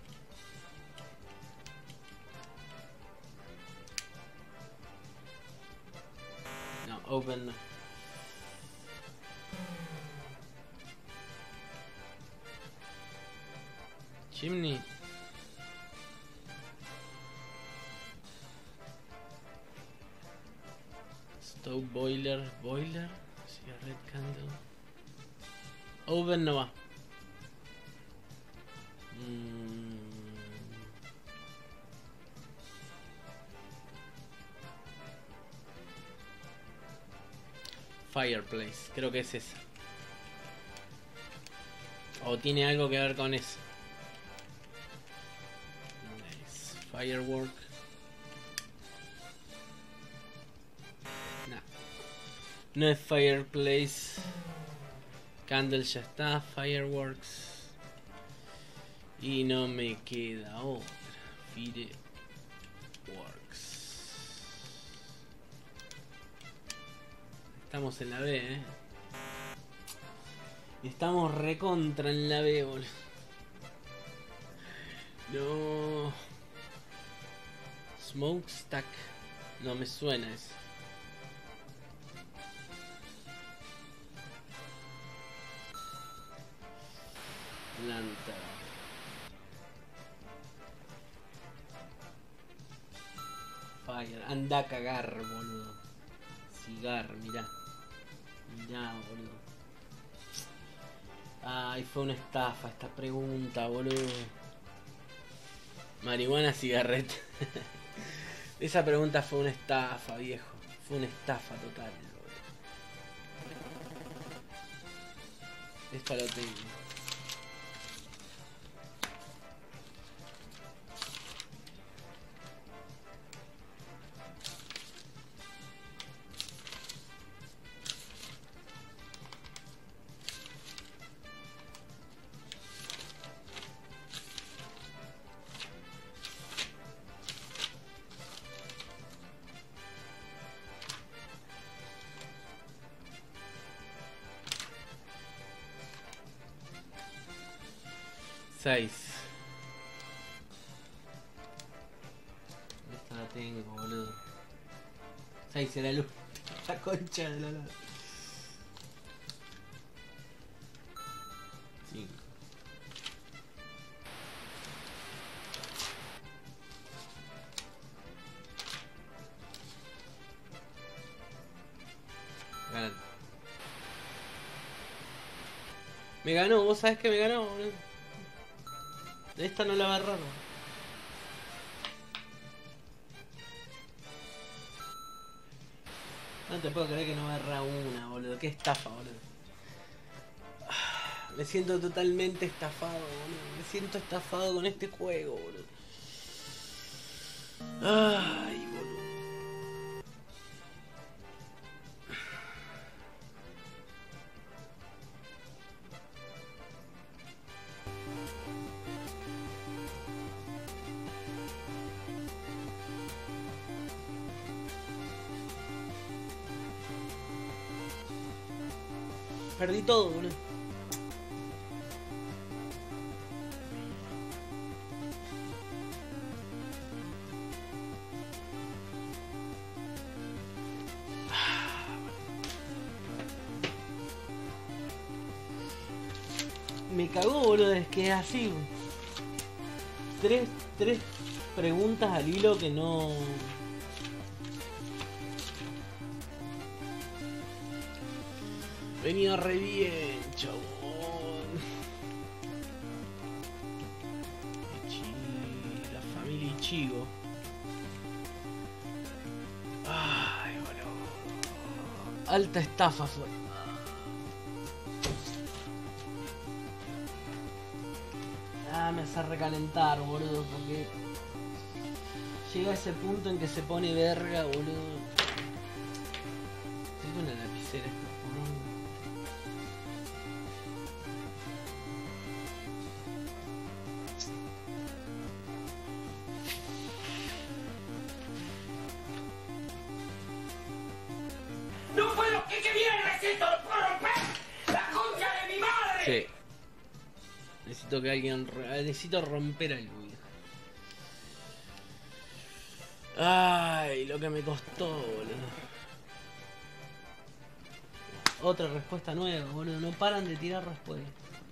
No, oven no. Chimney. Stove, boiler. Cigarette, candle. Oven no va. Fireplace, creo que es esa. O tiene algo que ver con eso. Nice. Firework. No es fireplace. Candle ya está. Fireworks. Y no me queda otra. Fireworks. Estamos en la B, Estamos recontra en la B, boludo. No. Smokestack. No me suena eso. Planta. Fire. Anda a cagar, boludo. Cigar, mirá. Mirá, boludo. Ay, fue una estafa esta pregunta, boludo. Marihuana, cigarreta. Esa pregunta fue una estafa, viejo. Fue una estafa total, boludo. Esta lo tengo. Esta la tengo, boludo. 6 era luz. La concha de la luz. 5. Ganan. Me ganó, vos sabés que me ganó, boludo. Esta no la va a agarrar. No te puedo creer que no agarra una, boludo. Qué estafa, boludo. Me siento totalmente estafado, boludo. Me siento estafado con este juego, boludo. Ay, boludo. Perdí todo, boludo. Me cagó, boludo, es que es así. Tres preguntas al hilo que no... Venía re bien, chabón. La familia Ichigo. Ay, boludo. Alta estafa fue. Me hace recalentar, boludo, porque llega ese punto en que se pone verga, boludo. Tengo una lapicera esta, ¡No puedo! ¿Qué viene? ¡Necesito romper la concha de mi madre! Sí. Necesito que alguien... Necesito romper algo, viejo. Ay, lo que me costó, boludo. Otra respuesta nueva, boludo. No paran de tirar respuestas.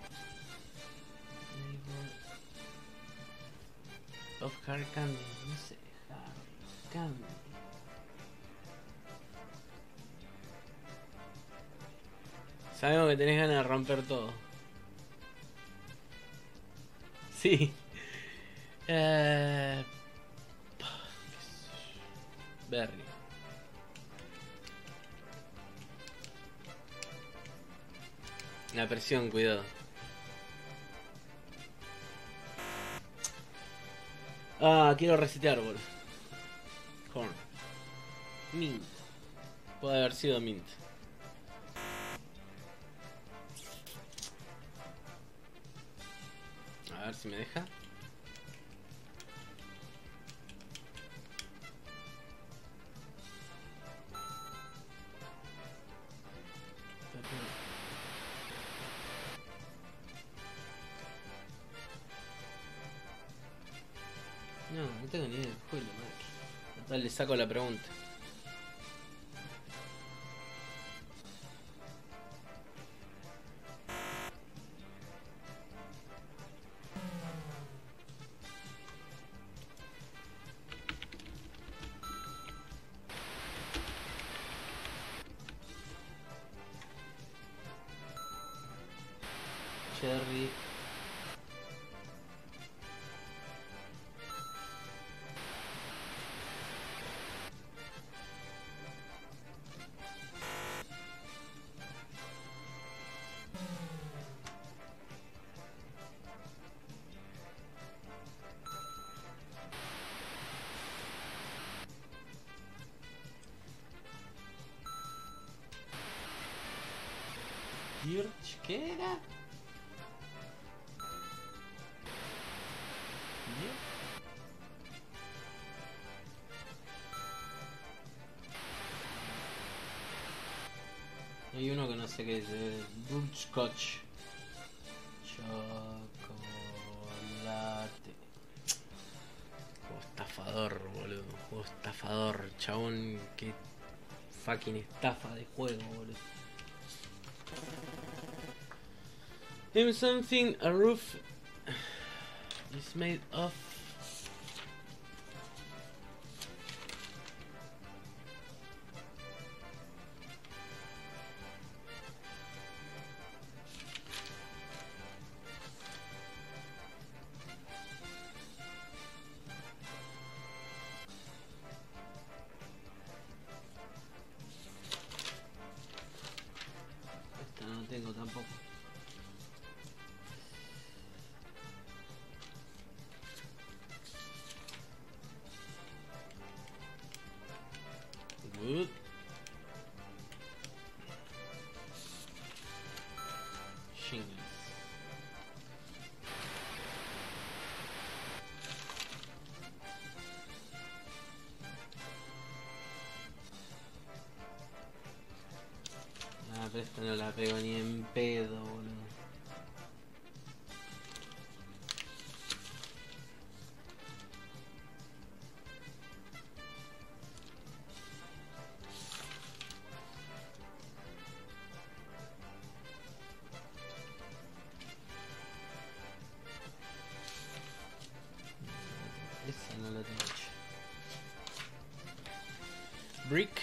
Of Hard Candy. No sé. Hard Candy. Sabemos que tenés ganas de romper todo. Sí. Berry. La presión, cuidado. Quiero resetear, boludo. Horn. Mint. Puede haber sido Mint. A ver si me deja. No tengo ni idea del juego, man. Total, le saco la pregunta. Cherry. Birch, ¿qué era? Hay uno que no sé qué es, Butchcotch. Chocolate. Juego estafador, boludo. Juego estafador, chabón. Que fucking estafa de juego, boludo. Name something a roof is made of. Esta no tengo tampoco. pero esta no la pego ni en pedo, boludo. Esa no la tengo hecha. Brick.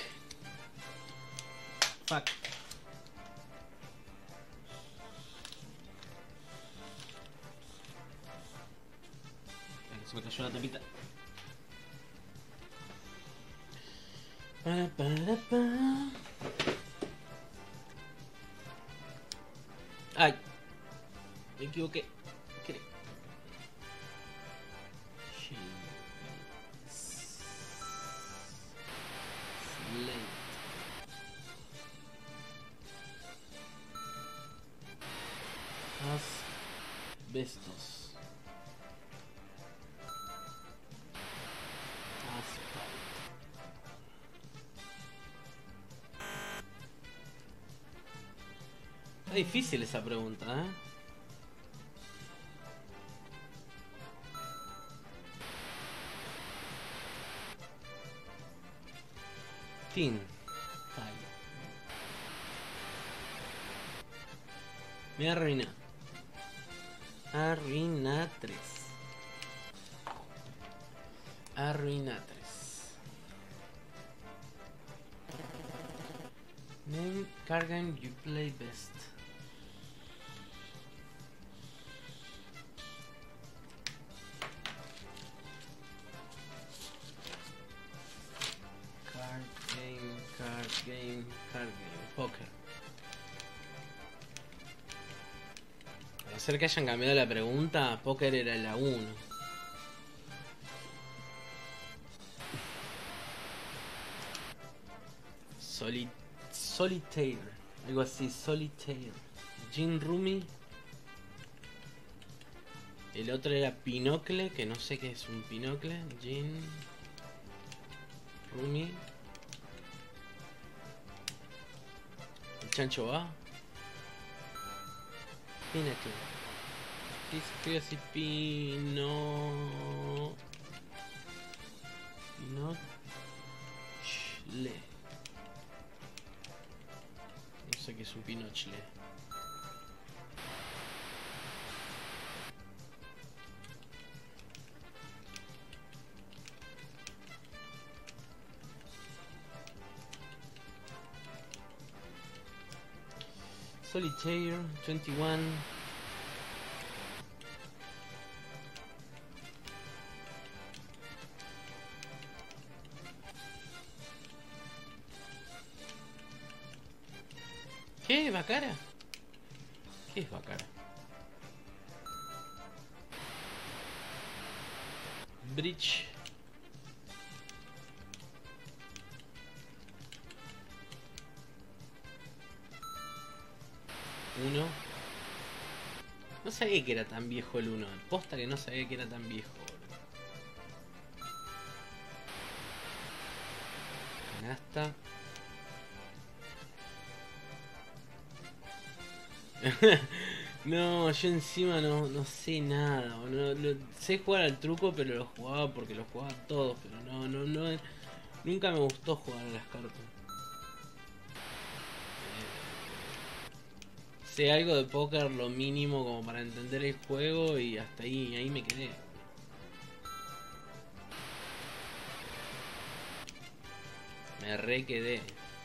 Fuck. Se me cayó la tapita. Ay, me equivoqué. ¿Qué? Asbestos. Está difícil esa pregunta, ¿eh? Tin. Me arruina. Arruinatres. Arruinatres. Name card game you play best. Card game, póker. A no ser que hayan cambiado la pregunta, póker era la 1. Solitaire, algo así, Solitaire. Gin Rummy. El otro era Pinocle, que no sé qué es un Pinocle. Gin Rummy. El chancho va. Pinocle. ¿Qué escribe así? Pinochle. No sé qué es un Pinochle. Solitaire 21. ¿Qué? ¿Bacara? ¿Qué es Bacara? Bridge. Uno. No sabía que era tan viejo el 1. Posta que no sabía que era tan viejo, boludo. Canasta. No, yo encima no sé nada. Sé jugar al truco, pero lo jugaba porque lo jugaba todos. Pero no. Nunca me gustó jugar a las cartas. Sé algo de póker, lo mínimo como para entender el juego y hasta ahí me quedé. Me re quedé.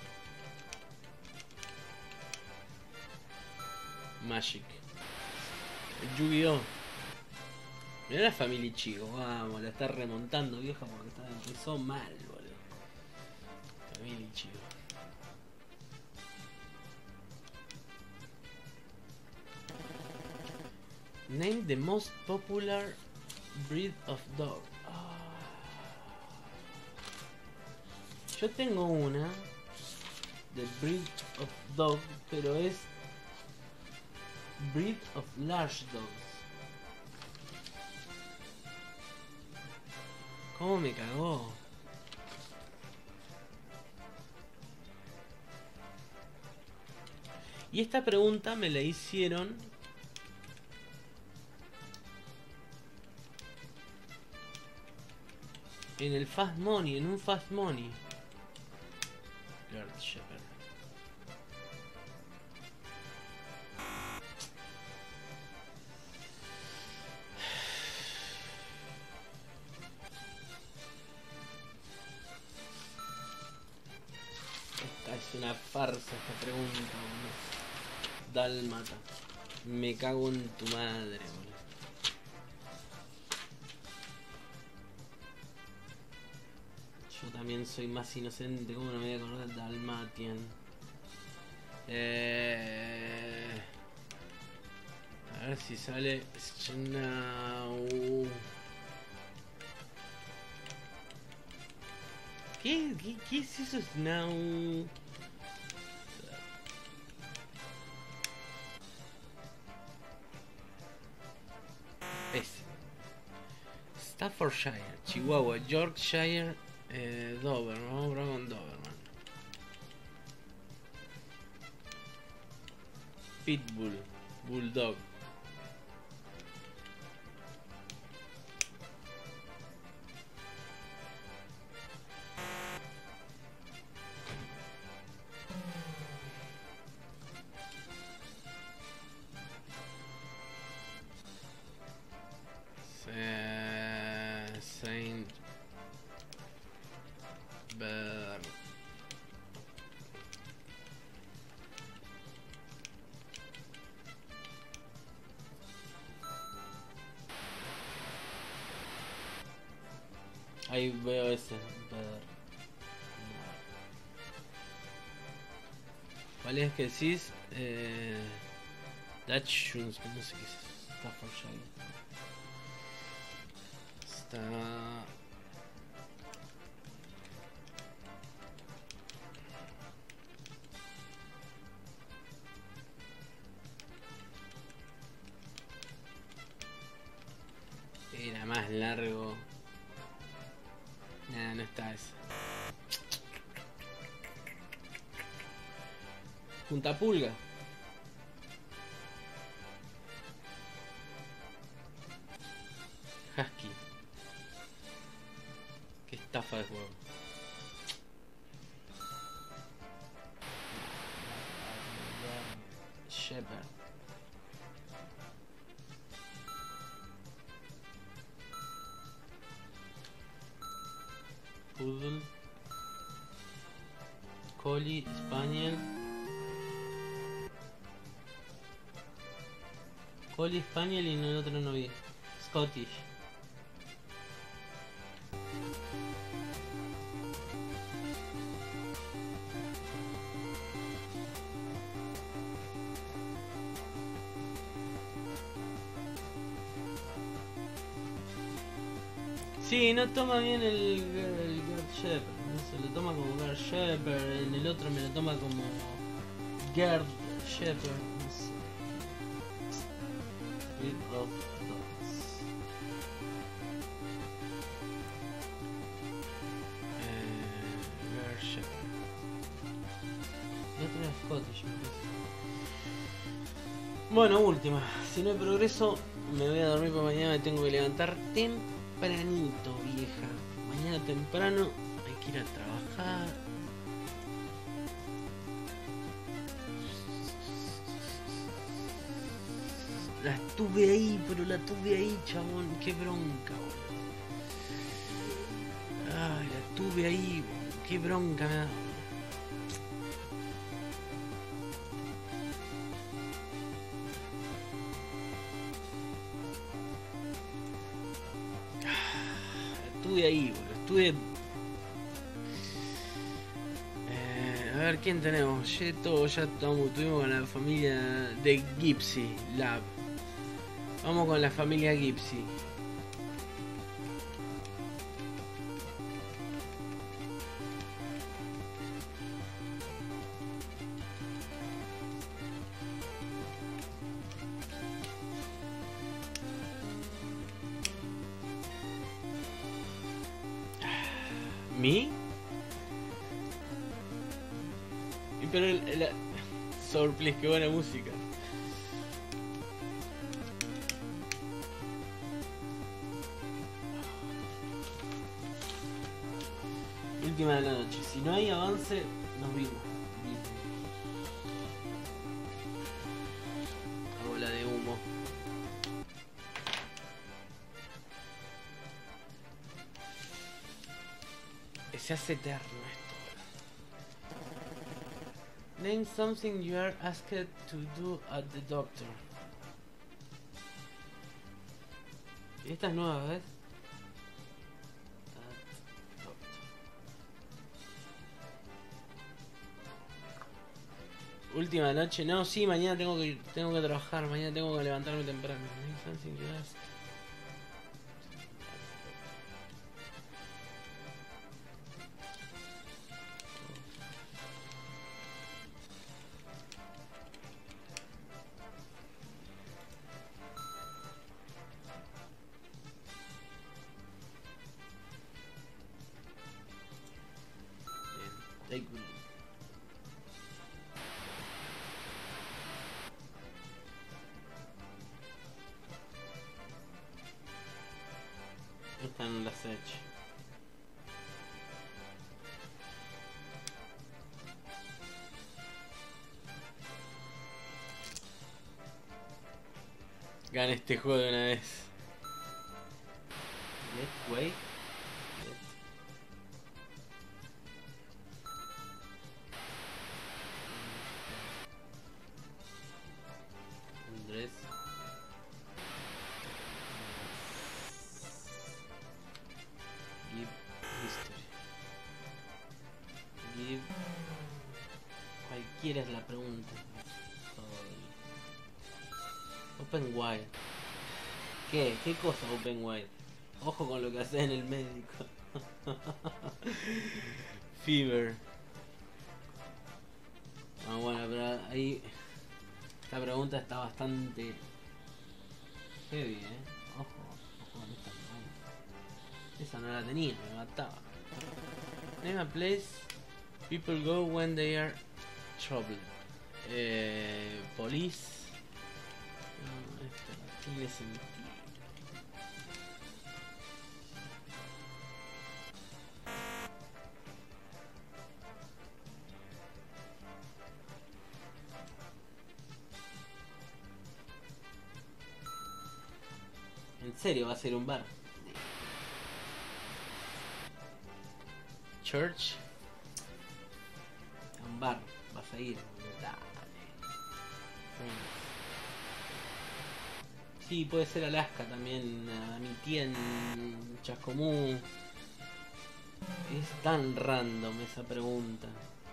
Magic. Yu-Gi-Oh! Mirá la familia Chico, vamos, la está remontando vieja porque empezó mal, boludo. Familia Chico. Name the most popular breed of dog. Yo tengo una de breed of dog, pero es breed of large dogs. ¿Cómo me cagó? Y esta pregunta me la hicieron en el Fast Money, en un Fast Money. Lord Shepard. Esta es una farsa esta pregunta, boludo. Dálmata. Me cago en tu madre, boludo. Yo también soy más inocente, ¿cómo no me voy a acordar de Dalmatian? A ver si sale Snow. ¿Qué es eso, Snow? Ese. Staffordshire, Chihuahua, Yorkshire, Dover. Vamos a probar con Doberman. Pitbull, Bulldog. Saint Bernard. Ahí veo ese. ¿Cuál es que decís? Dutch Jones, no sé qué es eso. Staffordshire. Está... Era más largo. Nah, no está eso. Punta Pulga. Husky. Qué estafa de juego. Shepard. Poodle. Collie, Spaniel. Collie, Spaniel y en el otro no vi. Scottish. Sí, no toma bien el Gerd Shepherd, no se lo toma como Gerd Shepherd, en el otro me lo toma como Gerd Shepherd, no sé. Speed of Dogs. Gerd Shepherd. El otro era Scottish, me parece. Bueno, última. Si no hay progreso, me voy a dormir por mañana, me tengo que levantar tempranito, vieja. Mañana temprano hay que ir a trabajar. La tuve ahí, pero la tuve ahí, chabón. Qué bronca, boludo. Ay, la tuve ahí, boludo. Qué bronca me da. Estuve ahí, boludo. Estuve... a ver, ¿quién tenemos? Ya estuvimos con la familia de Gypsy Lab. Vamos con la familia Gypsy. ¿Mi? Pero Sour Please, qué buena música. Última de la noche. Si no hay avance, nos vimos. Bola de humo. Se hace eterno esto. Name something you are asked to do at the doctor. Esta es nueva, ¿ves? At doctor. Última noche. No, sí, mañana tengo que trabajar. Mañana tengo que levantarme temprano. Name something you asked. Esta no las he hecho. Gana este juego de una vez. Let's wait. Andrés. Give history. Give. Cualquiera es la pregunta. Open wide. ¿Qué? ¿Qué cosa open wide? Ojo con lo que haces en el médico. Fever. Ah, bueno, pero ahí. Esta pregunta está bastante heavy, Ojo con esta pregunta. Esa no la tenía, me mataba. Name a place people go when they are troubled. Police. No, esto no tiene sentido. En serio, va a ser un bar. Church. A un bar. Vas a ir. Dale. Sí, puede ser Alaska también. A mi tía en Chascomú. Es tan random esa pregunta.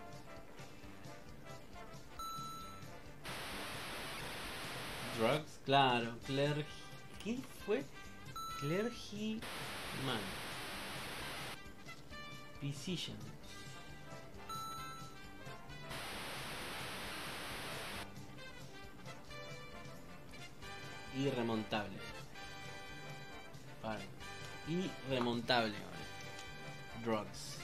Drugs, claro. Clergy. ¿Qué fue? Clergyman. Physician. Irremontable. Vale. Irremontable. Vale. Drugs.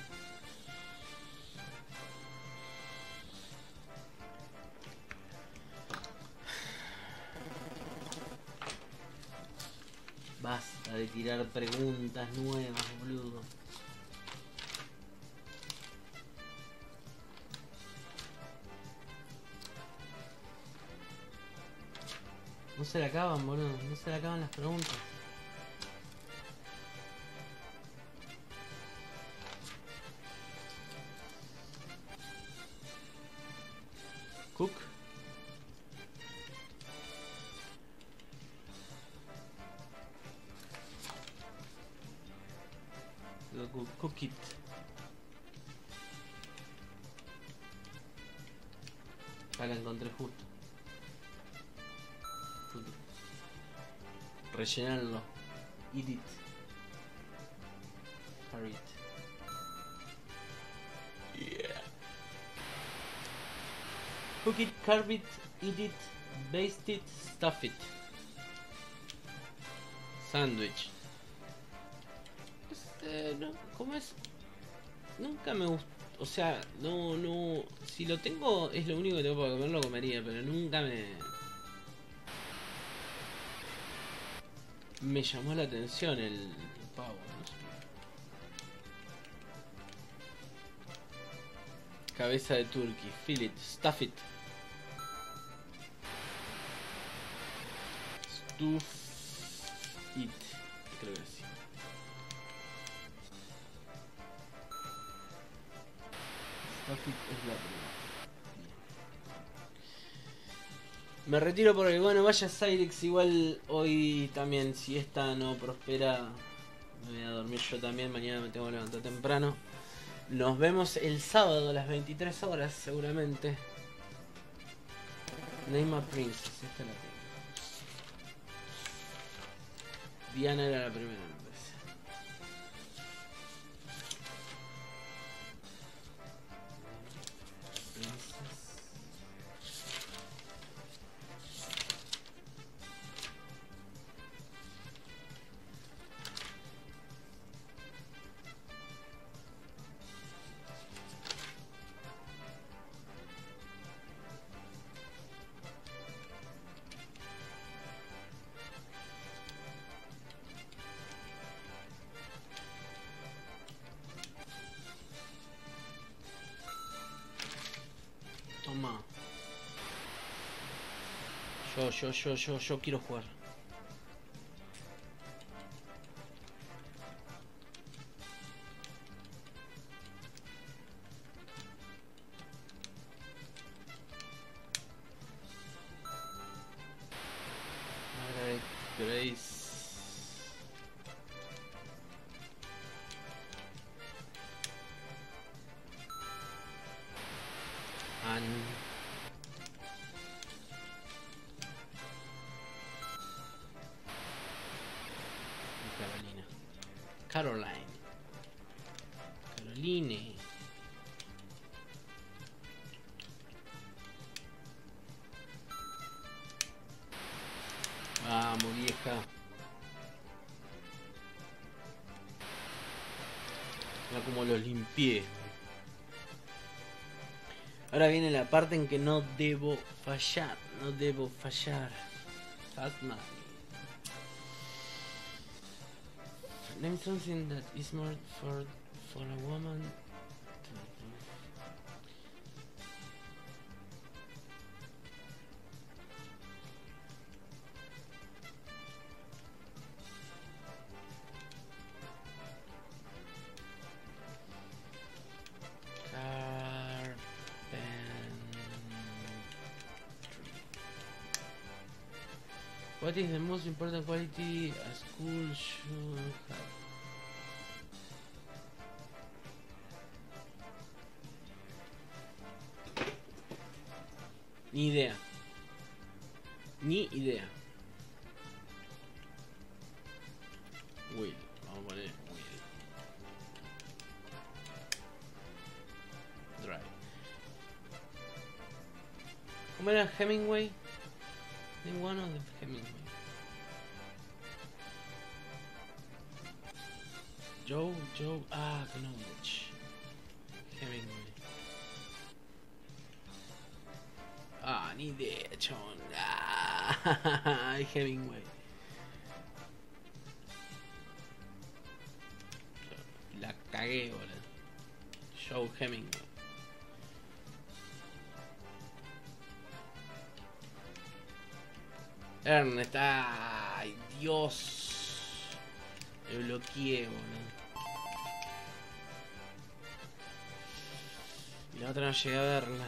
Basta de tirar preguntas nuevas, boludo. No se le acaban, boludo. No se le acaban las preguntas. Cook. Cook it. Ya la encontré justo. Rellenarlo. Eat it. Carry it. Yeah. Cook it, carve it, eat it, baste it, stuff it. Sandwich. No, ¿cómo es? Nunca me gustó. O sea, no. Si lo tengo, es lo único que tengo para comer, lo comería, pero nunca me llamó la atención el pavo, no sé. Cabeza de turkey, fill it, stuff it. Stuff it, creo que sí. Stuff it es la primera. Me retiro porque, bueno, vaya Cyrex, igual hoy también, si esta no prospera, me voy a dormir yo también, mañana me tengo que levantar temprano. Nos vemos el sábado a las 23 horas, seguramente. Name a Princess, esta la tengo. Diana era la primera, me parece. Princess. Toma. Yo quiero jugar. Margaret Grace. Anne. Carolina. Caroline. Caroline. Vamos, vieja. Mira cómo los limpié. Ahora viene la parte en que no debo fallar. No debo fallar. Fast money. Name something that is more for a woman. What is the most important quality a school should have? Ni idea. Ni idea. Will. Vamos a poner Will. Drive. ¿Cómo era Hemingway? Name one of the Hemingway. Joe, Knowledge. Hemingway. Ni idea, chon. Hemingway. La cagué, boludo. Joe Hemingway. Ernest, ay, Dios. Me bloqueé, boludo. Y la otra no llegué a verla.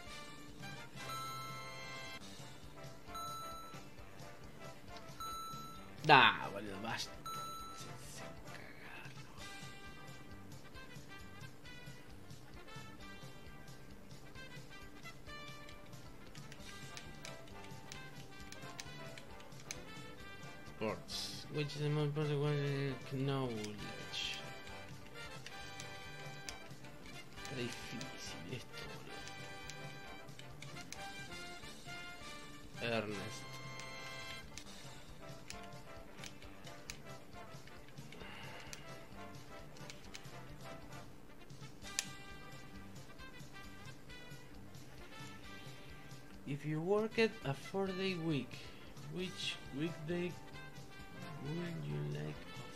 Da, boludo, basta. Se cagaron. Sports. Which is the most important one? Knowledge. Está difícil esto, boludo. Ernest. If you worked a 4-day week, which weekday would you like off?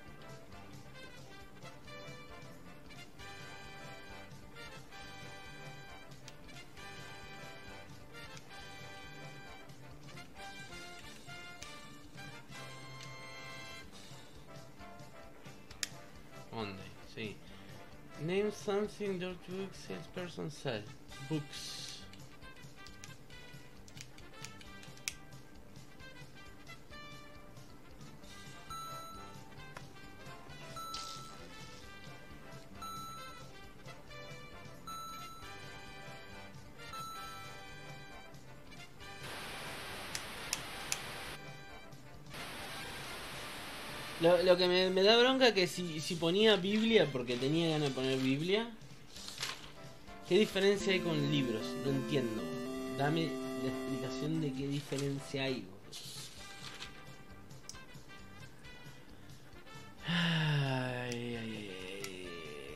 Monday, sí. Name something your book salesperson said. Books. Lo que me da bronca que si ponía Biblia, porque tenía ganas de poner Biblia, ¿qué diferencia hay con libros? No entiendo. Dame la explicación de qué diferencia hay. Ay, ay, ay,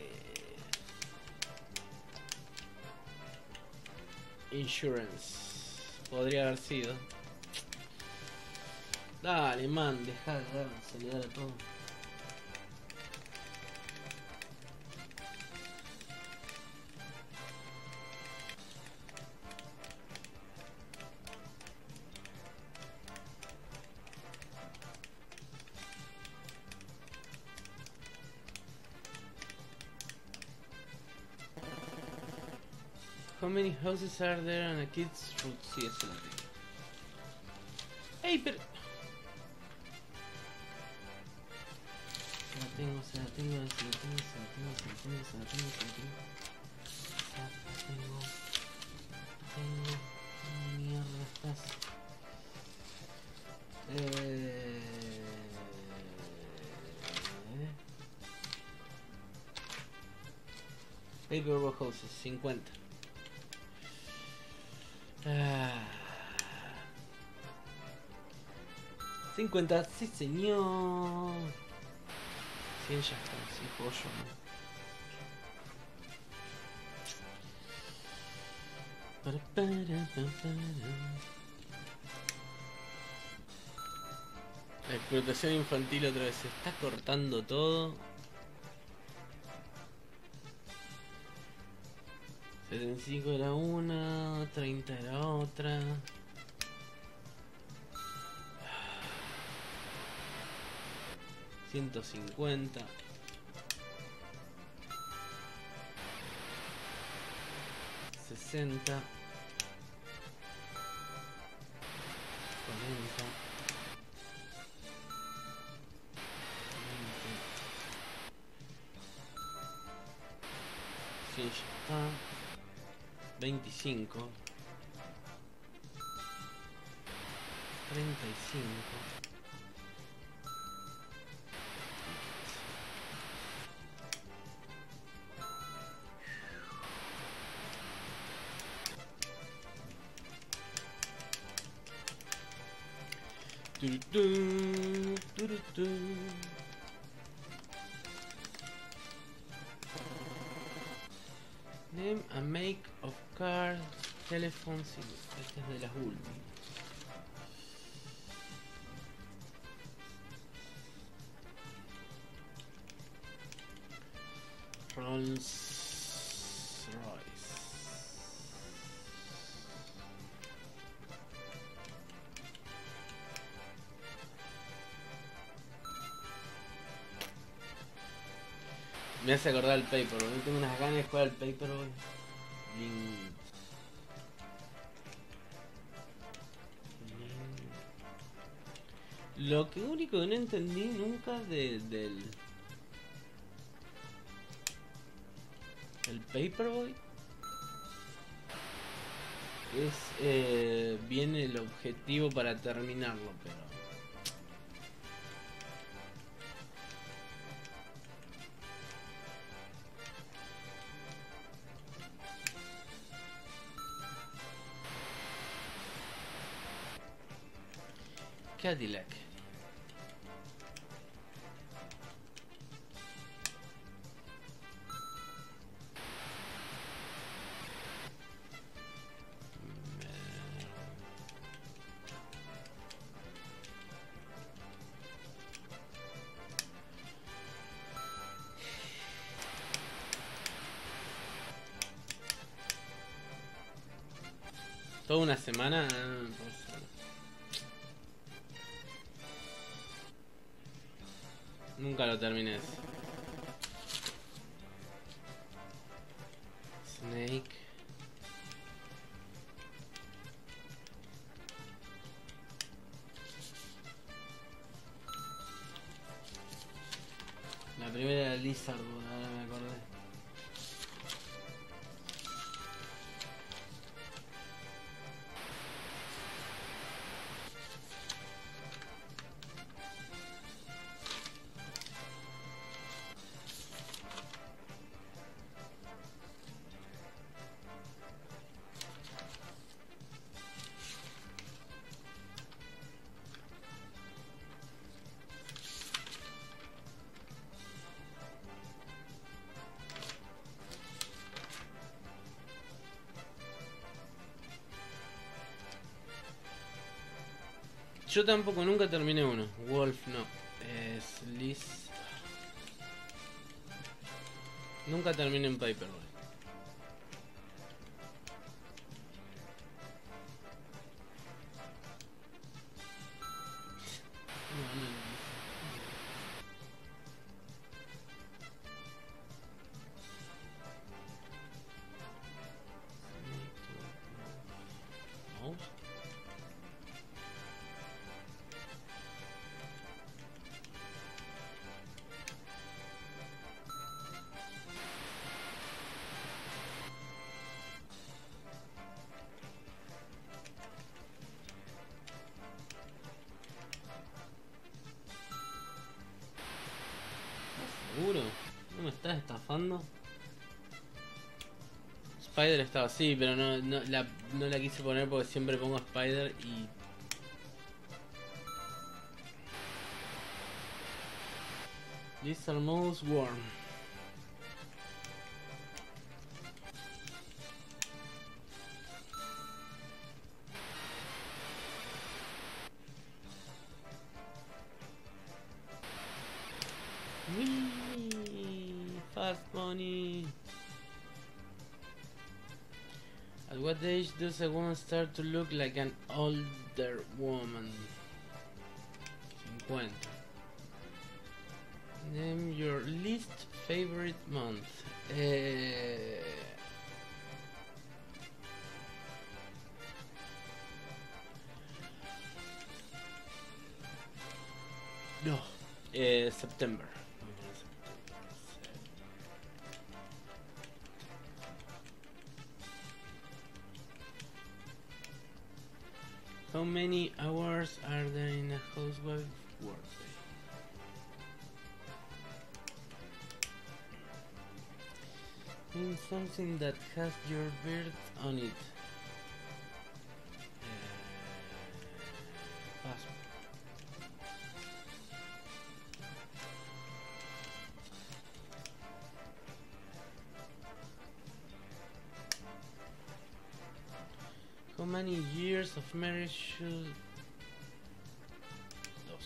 ay. Insurance. Podría haber sido. Dale, man, deja de dar saludar a todo. How many houses are there on a kid's route? Sí, eso lo tengo. Ey, pero... Se la tengo. Mierda, estás. Paperwork Houses, 50. 50, sí señor. 100 ya está, sí, pollo, La explotación infantil otra vez, se está cortando todo. 75 era una, 30 era otra. $150. 60. 40. 20. Sí, ya está. 25. 35. Name a make of car, telephone, sí, esta es de las últimas. Rolls Royce. Me hace acordar el Paperboy. Tengo unas ganas de jugar al Paperboy. Lo que único que no entendí nunca del Paperboy es viene el objetivo para terminarlo, pero Cadillac. Toda una semana. Por semana. Nunca lo terminé. Snake. La primera era Lizard, ahora me acordé. Yo tampoco, nunca terminé uno. Wolf, no. Es Liz. Nunca terminé en Paperboy. ¿Seguro? ¿No me estás estafando? Spider estaba así, pero no la quise poner porque siempre pongo Spider y... Lizard Mouse Worm. Fast money. At what age does a woman start to look like an older woman? 50. Name your least favorite month. No. September. How many hours are there in a housewife workday? Name something that has your birth on it. Paso. How many years of marriage should... Dos.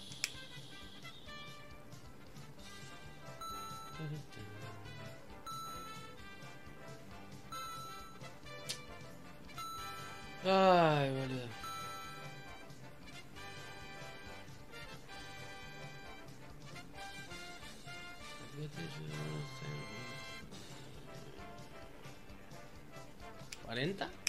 Ay, boludo. ¿40?